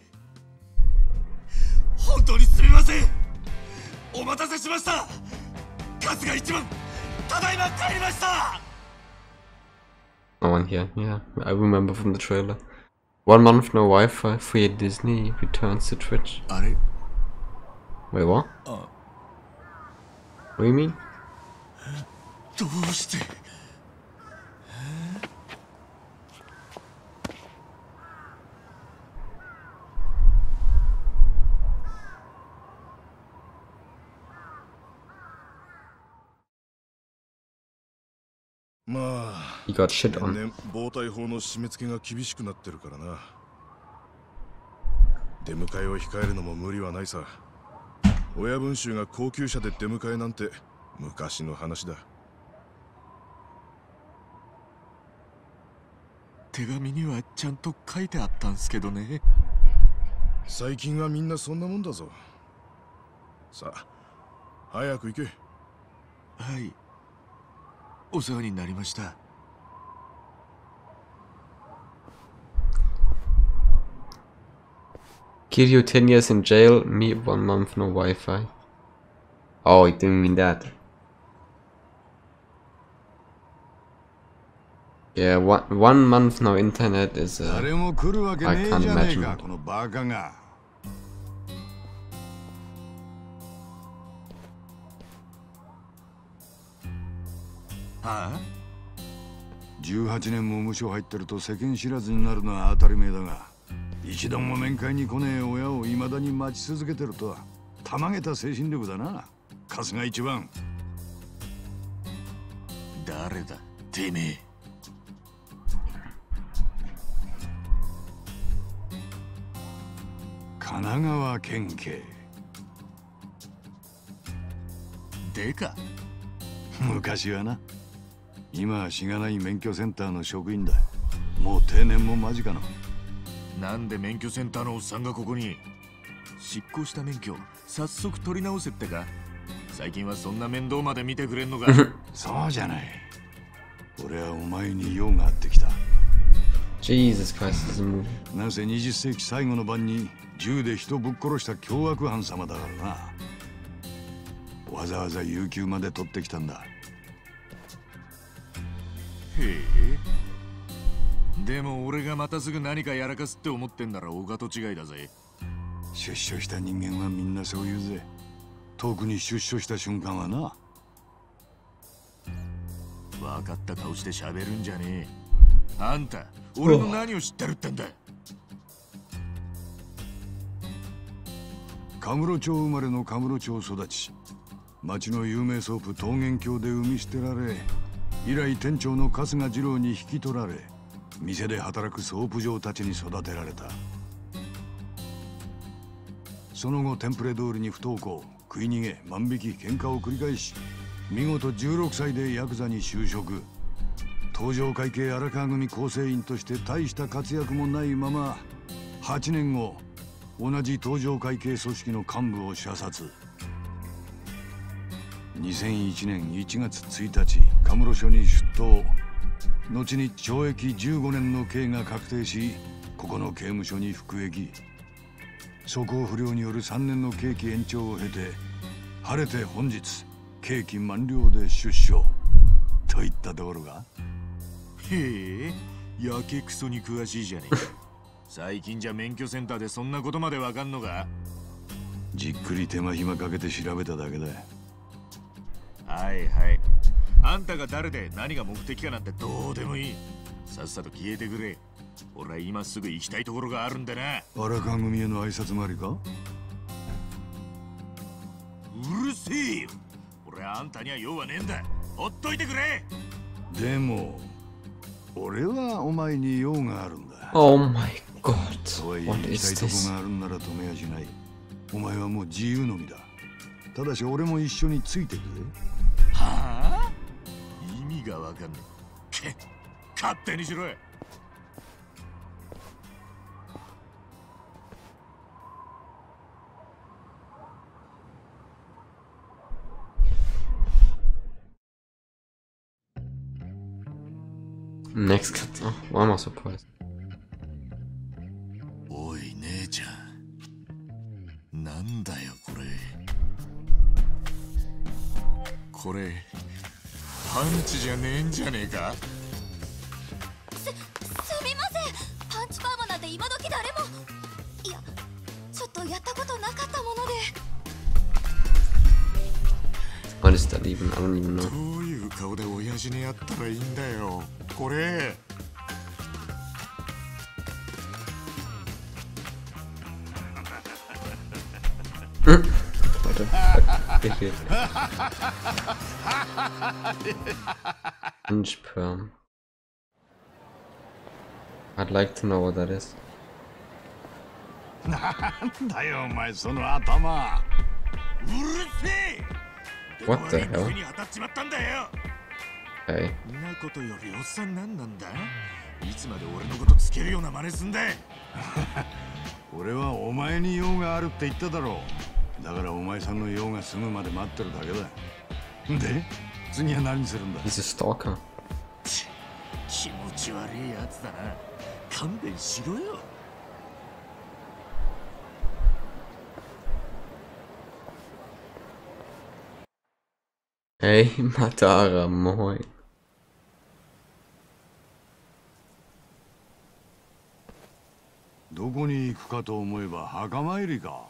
本当にすみません。お待たせしました。春日一番、ただいま帰りました。 No one here, yeah, I remember from the trailer. 1 month no Wi-Fi, Free Disney returns to Twitch. Wait, what? What do you mean? どうして？ まあ、 He got shit on. 年々暴対法の締め付けが厳しくなってるからな。出迎えを控えるのも無理はないさ。親分衆が高級車で出迎えなんて昔の話だ。 手紙にはちゃんと書いてあったんすけどね。 最近はみんなそんなもんだぞ。さあ、早く行け。 はい。お世話になりました。 Kiryu 10 years in jail, me 1 month no Wi-Fi. Oh, he didn't mean that. Yeah, one month no internet is I can't imagine. はあ？ 18年も無所入ってると世間知らずになるのは当たり前だが、一度も面会に来ねえ親を未だに待ち続けてるとはたまげた精神力だな。春日一番。 誰だてめえ。 神奈川県警でか。 昔はな。今はしがない免許センターの職員だ。もう定年も間近の。 なんで免許センターのおっさんがここに。失効した免許早速取り直せってか。最近はそんな面倒まで見てくれんのか。 そうじゃない。俺はお前に用があってきた。 Jesus Christ。 なぜ20世紀最後の晩に銃で人ぶっ殺した凶悪犯様だからな。わざわざ有給まで取ってきたんだ。 へえ。でも俺がまたすぐ何かやらかすって思ってんならお門違いだぜ。 出所した人間はみんなそう言うぜ。特に出所した瞬間はな。 分かった顔して喋るんじゃねえ。あんた俺の何を知ってるってんだ。 カムロ町生まれのカムロ町育ち、町の有名ソープ桃源郷で産み捨てられ、以来店長の春日二郎に引き取られ、店で働くソープ嬢たちに育てられた。その後テンプレ通りに不登校、食い逃げ、万引き、喧嘩を繰り返し、見事16歳でヤクザに就職。東条会系荒川組構成員として大した活躍もないまま、8年後同じ東条会系組織の幹部を射殺。2001年1月1日、カムロ署に出頭。後に懲役15年の刑が確定し、ここの刑務所に服役。素行不良による3年の刑期延長を経て、晴れて本日刑期満了で出所といったところが。 へえ、やけくそに詳しいじゃねえか。最近じゃ免許センターでそんなことまでわかんのか。 じっくり手間暇かけて調べただけだ。 はいはい。あんたが誰で何が目的かなんてどうでもいい。さっさと消えてくれ。俺は今すぐ行きたいところがあるんでな。 荒川組への挨拶回りか。 うるせえよ。俺はあんたには用はねえんだ。ほっといてくれ。 でも俺はお前に用があるんだ。 Oh my god。 とはいえ行きたいとこがあるんなら止めやしない。お前はもう自由の身だ。ただし俺も一緒についてくれ。 はあ？意味がわかんない。勝手にしろよ。 Next cut. Oh, why am I surprised? おい姉ちゃん、なんだよこれ。これパンチじゃねえんじゃねえか。 すみません。パンチパーマなんて今時誰も。いや、ちょっとやったことなかったもので。 What is that even? I don't even know. どういう顔で親父にやったらいいんだよこれ。 What the fuck is it? Punch perm. I'd like to know what that is. なんだよお前その頭。 うるせえ。 What the hell? に当たっちまったんだよ。 Hey. んなことよりおっさんなんなんだ。いつまで俺のことつけるような真似すんだ。 俺はお前に用があるって言っただろう。だからお前さんの用が済むまで待ってるだけだ。で、次は何するんだ。 He's a stalker. 気持ち悪いやつだな。勘弁しろよ。 Hey, Matara, moin. どこに行くかと思えば墓参りか。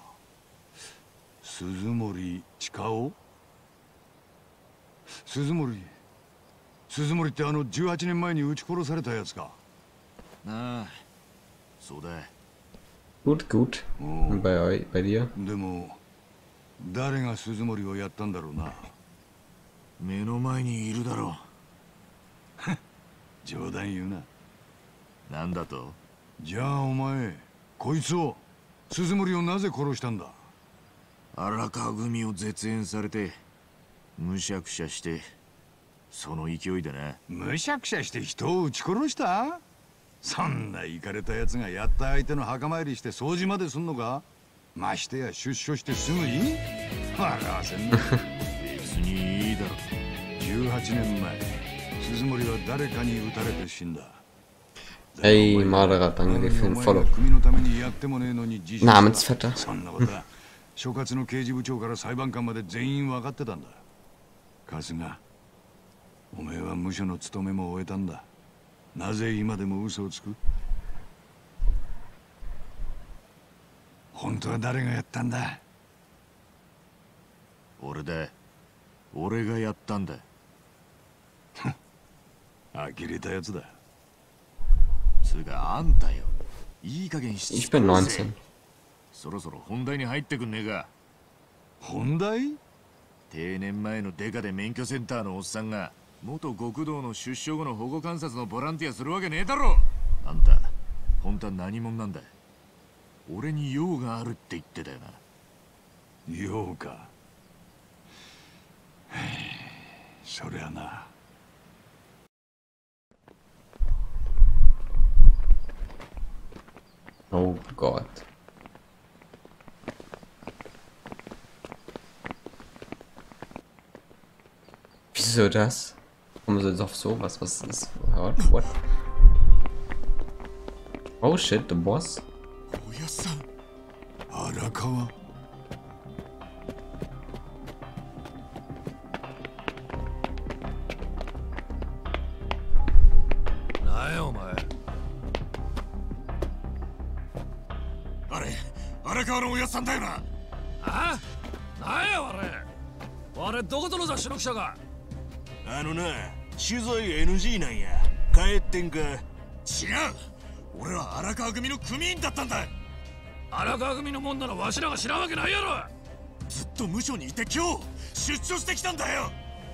鈴森千佳夫。鈴森鈴森って18年前に撃ち殺されたやつか。 ああ、そうだ。 Gut, gut. Und bei dir? でも誰が鈴森をやったんだろうな。 目の前にいるだろう。冗談言うな。 なんだと？ じゃあお前、こいつを、鈴森をなぜ殺したんだ？ 荒川組を絶縁されて、むしゃくしゃして、その勢いでな。 むしゃくしゃして人を撃ち殺した？そんなイカれたやつがやった相手の墓参りして掃除まですんのか？ましてや出所してすぐに？笑わせんな。 別にいいだろ。 18年前、鈴森は誰かに撃たれて死んだ。 Ey, Marder hat angegriffen, Follow. Namensvetter. そんなことは所轄の刑事部長から裁判官まで全員分かってたんだ。春日、お前は無所の務めも終えたんだ。なぜ今でも嘘をつく？本当は誰がやったんだ？ 俺だ。俺がやったんだ。 呆れたやつだ。 つうかあんたよ。いい加減して。 Ich bin 19. そろそろ本題に入ってくんねえか。 本題？ 定年前のデカで免許センターのおっさんが元極道の出所後の保護観察のボランティアするわけねえだろ。あんた本当は何者なんだ？俺に用があるって言ってたよな。 用か。そりゃな。 Oh Gott. Wieso das? Warum soll es auf sowas? Was ist? What? Oh shit, the boss? Arakawa? なんやお前。荒川のおやっさんだよな。 あ？なんやあれどこぞの雑誌の記者か。 な、取材 NG なんや。帰ってんか。違う、俺は荒川組の組員だったんだ。 荒川組のもんならわしらが知らんわけないやろ。 ずっと無所にいて今日出所してきたんだよ。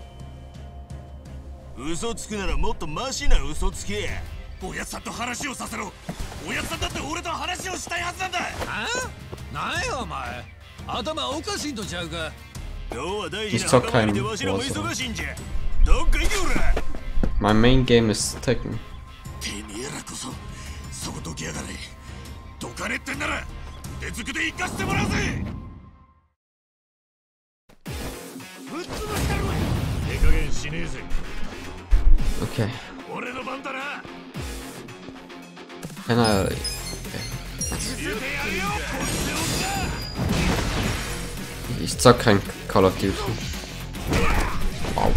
嘘つくならもっとマシな嘘つけ。おやっさんと話をさせろ。おやっさんだって俺と話をしたいはずなんだ。 なんやお前、頭おかしいんとちゃうか。 今日は大事な墓参りでわしらも忙しいんじゃ。どっか行けおら。 My main game is Tekken. てめえらこそそこどきやがれ。どかねってんなら腕づくで行かせてもらうぜ。ぶっ潰してるわ。手加減しねえぜ。 Okay. 俺の番だな。 Can I? Okay. Ich zock kein Call of Duty. Wow.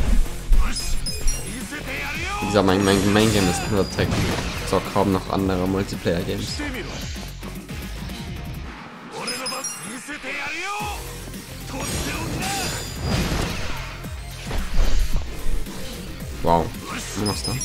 Wie gesagt, mein Main Game ist nur Tekken. Ich zock kaum noch andere Multiplayer Games. Wow. Was da?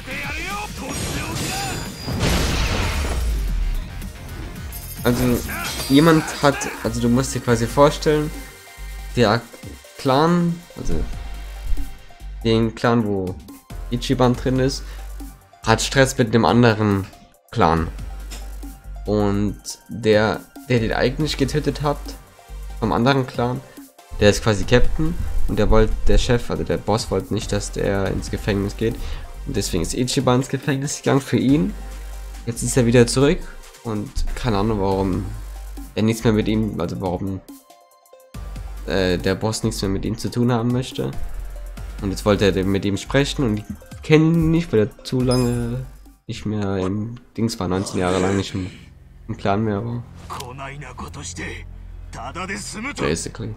Also jemand hat, also du musst dir quasi vorstellen, der Clan, also den Clan, wo Ichiban drin ist, hat Stress mit dem anderen Clan. Und der den eigentlich getötet hat, vom anderen Clan, der ist quasi Captain und der Chef, also der Boss wollte nicht, dass der ins Gefängnis geht. Und deswegen ist Ichiban ins Gefängnis gegangen für ihn. Jetzt ist er wieder zurück. Und keine Ahnung, warum er nichts mehr mit ihm, also warum der Boss nichts mehr mit ihm zu tun haben möchte. Und jetzt wollte er mit ihm sprechen und die kennen ihn nicht, weil er zu lange nicht mehr im Dings war, 19 Jahre lang nicht im Clan mehr war. Basically.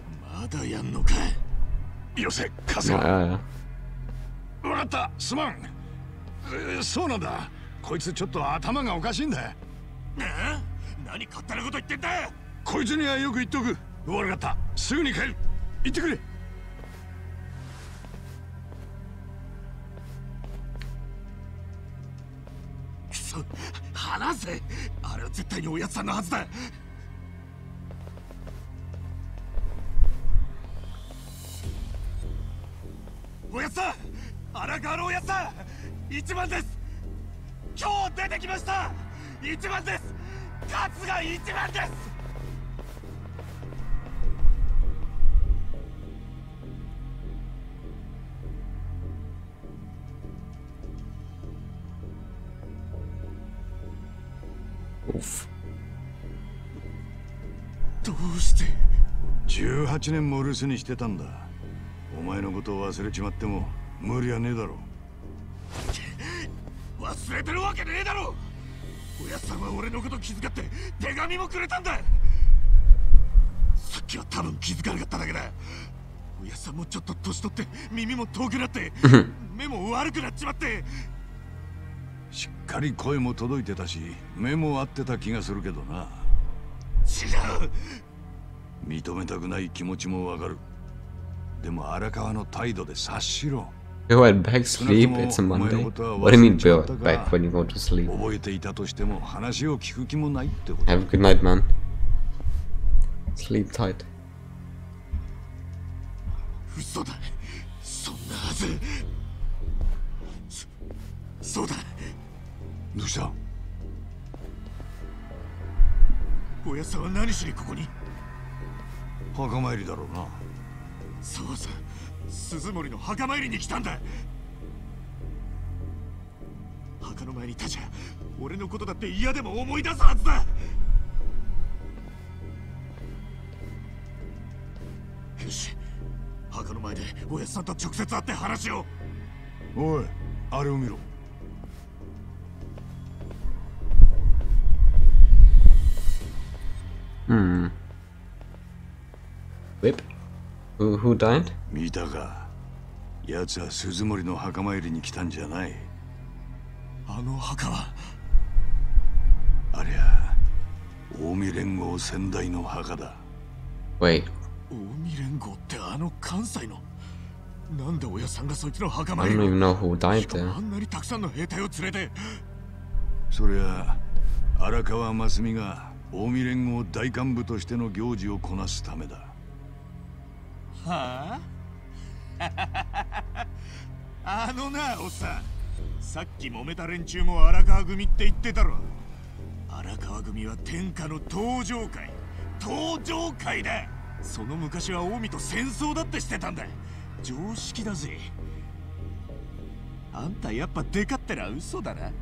Ja. わかった、すまん。そうなんだ。こいつちょっと頭がおかしいんだ。 何勝手なこと言ってんだ。 こいつにはよく言っとく。悪かった。すぐに帰る。行ってくれ。 なぜ？あれは絶対におやつさんのはずだ。おやつさん、荒川のおやつさん、1番です。今日出てきました。1番です。勝が1番です。どうして 18年も留守にしてたんだ。お前のことを忘れちまっても無理はねえだろ。 忘れてるわけねえだろ。おやっさんは俺のこと気遣って手紙もくれたんだ。さっきは多分気づかなかっただけだ。おやっさんもちょっと年取って耳も遠くなって目も悪くなっちまって。 しっかり声も届いてたし目も合ってた気がするけどな。 違う。 認めたくない気持ちもわかる。でも荒川の態度で察しろ。 You had back sleep, it's a Monday. What do you mean back when you go to sleep? 覚えていたとしても話を聞く気もないってこと。 Have a good night, man. Sleep tight. 嘘だ。そんなはず。そうだ。 どうした？ おやっさんは何しにここに？ 墓参りだろうな。 そうさ、鈴森の墓参りに来たんだ。墓の前に立ちゃ俺のことだって嫌でも思い出すはずだ。よし、墓の前でおやっさんと直接会って話を。 おい、あれを見ろ。 Whip? Who died? 見たか。奴は鈴森の墓参りに来たんじゃない。 あの墓はありゃ近江連合先代の墓だ。 Wait. 近江連合ってあの関西の。なんで親さんがそいつの墓 I 参り don't を。 even know who died しかも there. あんなにたくさんの兵隊を連れて。 そりゃ荒川真澄が近江連合大幹部としての行事をこなすためだ。 はああのな、おっさん。さっき揉めた連中も荒川組って言ってたろ。荒川組は天下の登場会。登場会だ。その昔は近江と戦争だってしてたんだ。常識だぜ。あんたやっぱデカってら嘘だな。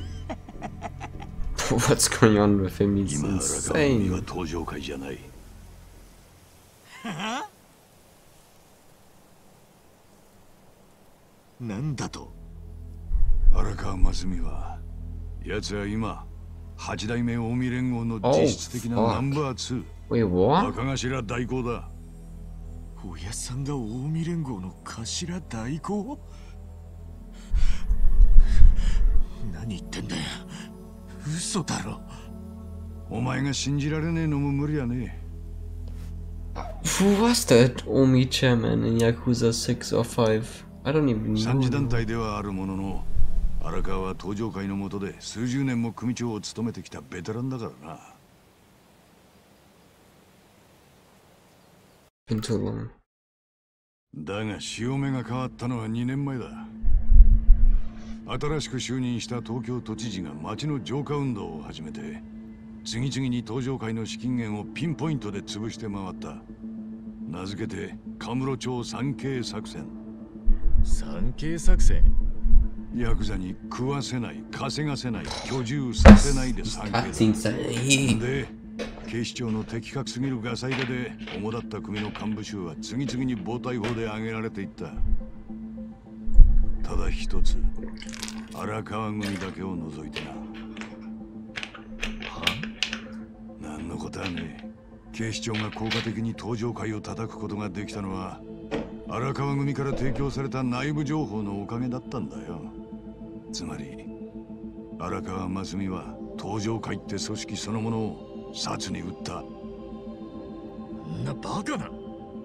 What's going on with him? He's 今荒川組は insane. 登場会じゃない。 はあ？なんだと？ 荒川真澄は奴は今八代目近江連合の実質的なナンバー2。 Wait, what? 赤頭代行だ。 おやさんが近江連合の頭代行？何言ってんだよ。嘘だろ。 お前が信じられねえのも無理やね。 Who was that Omi chairman in Yakuza 6 or 5? I don't even know. 三次団体ではあるものの、荒川は登場会の下で数十年も組長を務めてきたベテランだからな。 Been too long. だが潮目が変わったのは2年前だ。新しく就任した東京都知事が町の浄化運動を始めて、次々に登場会の資金源をピンポイントで潰して回った。名付けてカムロ町 3K 作戦。 3K 作戦？ ヤクザに食わせない、稼がせない、居住させないで 3K だ。で、警視庁の的確すぎるガサ入れで主だった組の幹部衆は次々に暴対法で挙げられていった。ただ一つ、荒川組だけを除いてな。は？何のことはねえ。警視庁が効果的に登場会を叩くことができたのは荒川組から提供された内部情報のおかげだったんだよ。つまり荒川真澄は登場会って組織そのものを殺に撃った。 なバカな。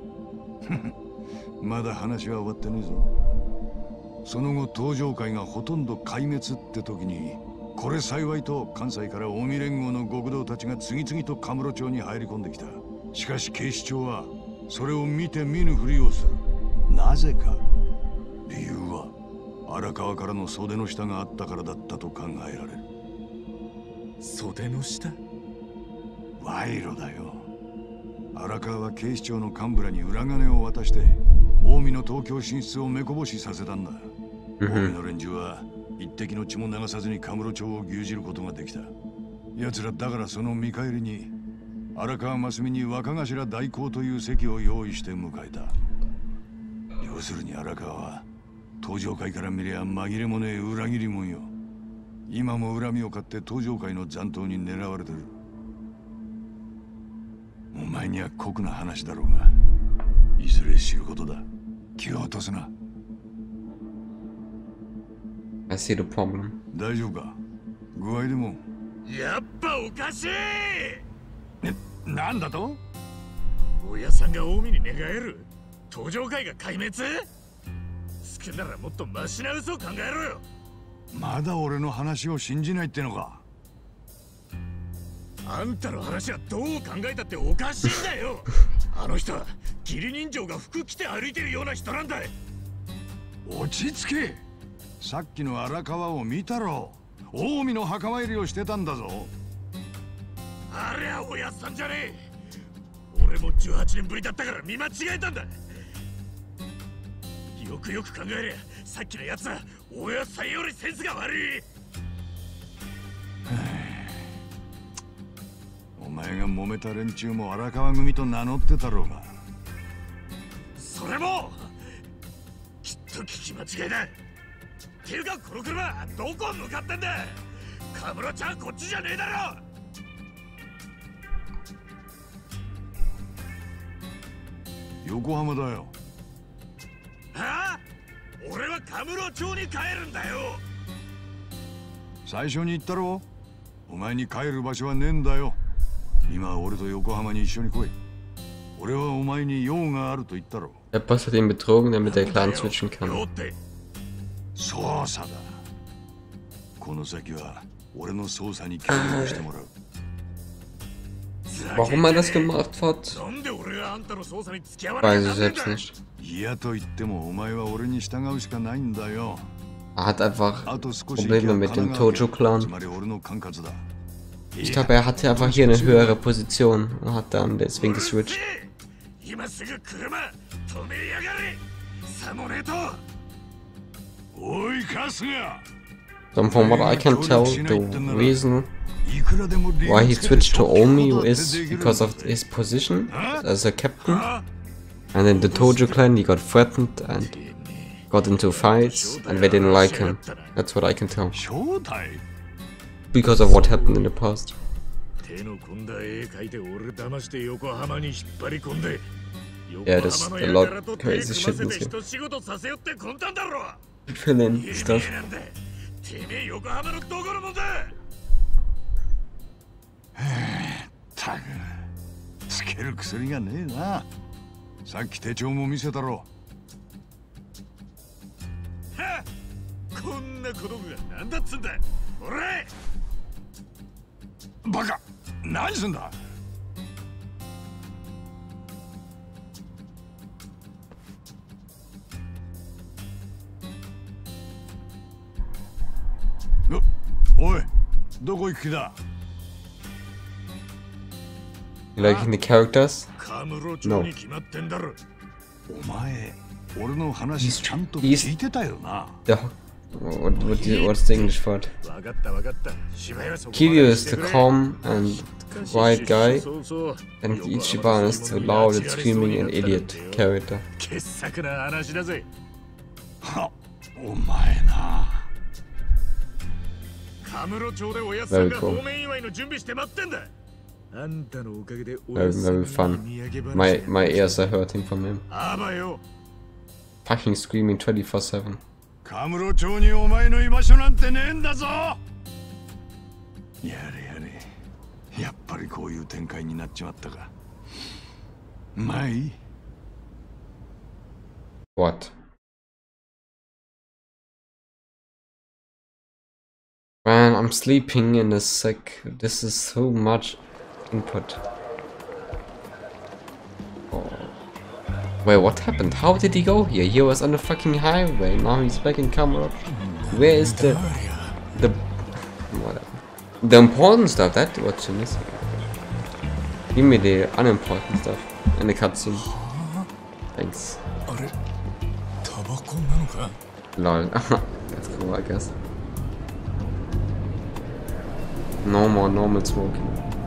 まだ話は終わってねえぞ。その後登場会がほとんど壊滅って時にこれ幸いと関西から近江連合の極道たちが次々とカムロ町に入り込んできた。しかし警視庁はそれを見て見ぬふりをする。なぜか。理由は荒川からの袖の下があったからだったと考えられる。 袖の下？ 賄賂だよ。荒川は警視庁の幹部らに裏金を渡して近江の東京進出を目こぼしさせたんだ。近江の連中は一滴の血も流さずにカムロ町を牛耳ることができた。奴らだからその見返りに荒川真澄に若頭代行という席を用意して迎えた。要するに荒川は東上会から見りゃ紛れもねえ裏切り者よ。今も恨みを買って東上会の残党に狙われてる。お前には酷な話だろうが、いずれ知ることだ。気を落とすな。 I see the problem. 大丈夫か？具合でも。 やっぱおかしい。 なんだと？ 親さんが近江に寝返る。東上会が壊滅？少ならもっとマシな嘘を考えろよ。 まだ俺の話を信じないってのか？ あんたの話はどう考えたっておかしいんだよ。あの人は義理人情が服着て歩いてるような人なんだ。 落ち着け。さっきの荒川を見たろ。近江の墓参りをしてたんだぞ。 あれはおやっさんじゃねえ。俺も18年ぶりだったから見間違えたんだ。よくよく考えりゃさっきのやつはおやっさんよりセンスが悪い。 お前が揉めた連中も荒川組と名乗ってたろうが。 それもきっと聞き間違いだ。ていうかこの車どこ向かってんだ。カムロちゃんこっちじゃねえだろ。 横浜だよ。 はあ？俺はカムロ町に帰るんだよ。 最初に言ったろ。お前に帰る場所はねえんだよ。今俺と横浜に一緒に来い。俺はお前に用があると言ったろ。 Der Boss hat ihn betrogen, damit der Clan switchen kann. 捜査だ。この先は俺の捜査に協力してもらう。 Warum er das gemacht hat, weiß ich selbst nicht. Er hat einfach Probleme mit dem Tojo-Clan. Ich glaube, er hatte einfach hier eine höhere Position und hat dann deswegen geswitcht. So, from what I can tell, the reason why he switched to Omi is because of his position as a captain, and in the Tojo clan he got threatened and got into fights and they didn't like him. That's what I can tell. Because of what happened in the past. Yeah, there's a lot of crazy shit in here. Villain stuff. ったくつける薬がねえな。さっき手帳も見せたろ。 こんな子供がなんだっつんだ。俺バカ、何すんだ。おい、どこ行く気だ。 You liking the characters? No. お前、俺の話ちゃんと聞いてたよな。 What's the English for it? Kiryu is the calm and quiet guy, and Ichiban is the loud and screaming and idiot character. お前な。 Very cool. Very fun. My ears are hurting from him. Fucking screaming 24/7. カムロ町にお前の居場所なんてねえんだぞ。やれやれ。やっぱりこういう展開になっちまったか。まあいい。 What? ん？ お Man, I'm sleeping in a sec. This is so much input. Oh. Wait, what happened? How did he go here? He was on the fucking highway. Now he's back in Camelot. Where is the whatever. The important stuff? That's what you're missing. Give me the unimportant stuff in the cutscene. Thanks. Lol. That's cool, I guess. No more normal smoking.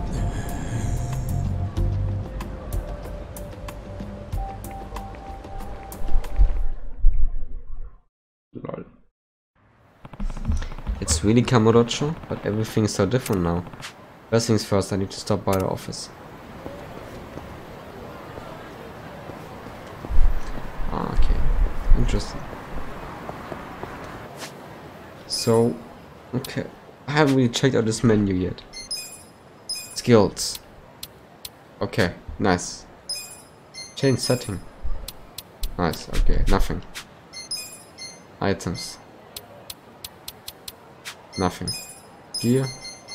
Lol. It's really Kamurocho, but everything is so different now. First things first, I need to stop by the office. Ah, okay. Interesting. So, okay. I haven't really checked out this menu yet. Skills. Okay, nice. Change setting. Nice, okay, nothing. Items. Nothing. Gear.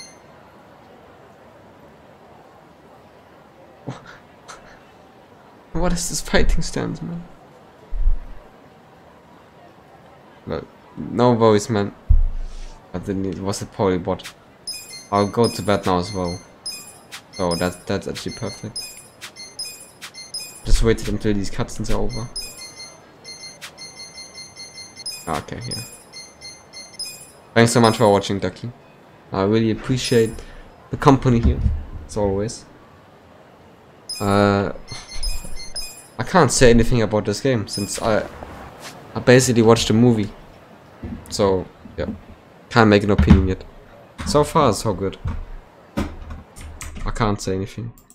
What is this fighting stance, man? No voice, man. But then it was a polybot. I'll go to bed now as well. So that's actually perfect. Just waited until these cutscenes are over. Okay, yeah. Thanks so much for watching, Ducky. I really appreciate the company here, as always. I can't say anything about this game since I basically watched the movie. So yeah, can't make an opinion yet. So far, so good. I can't say anything.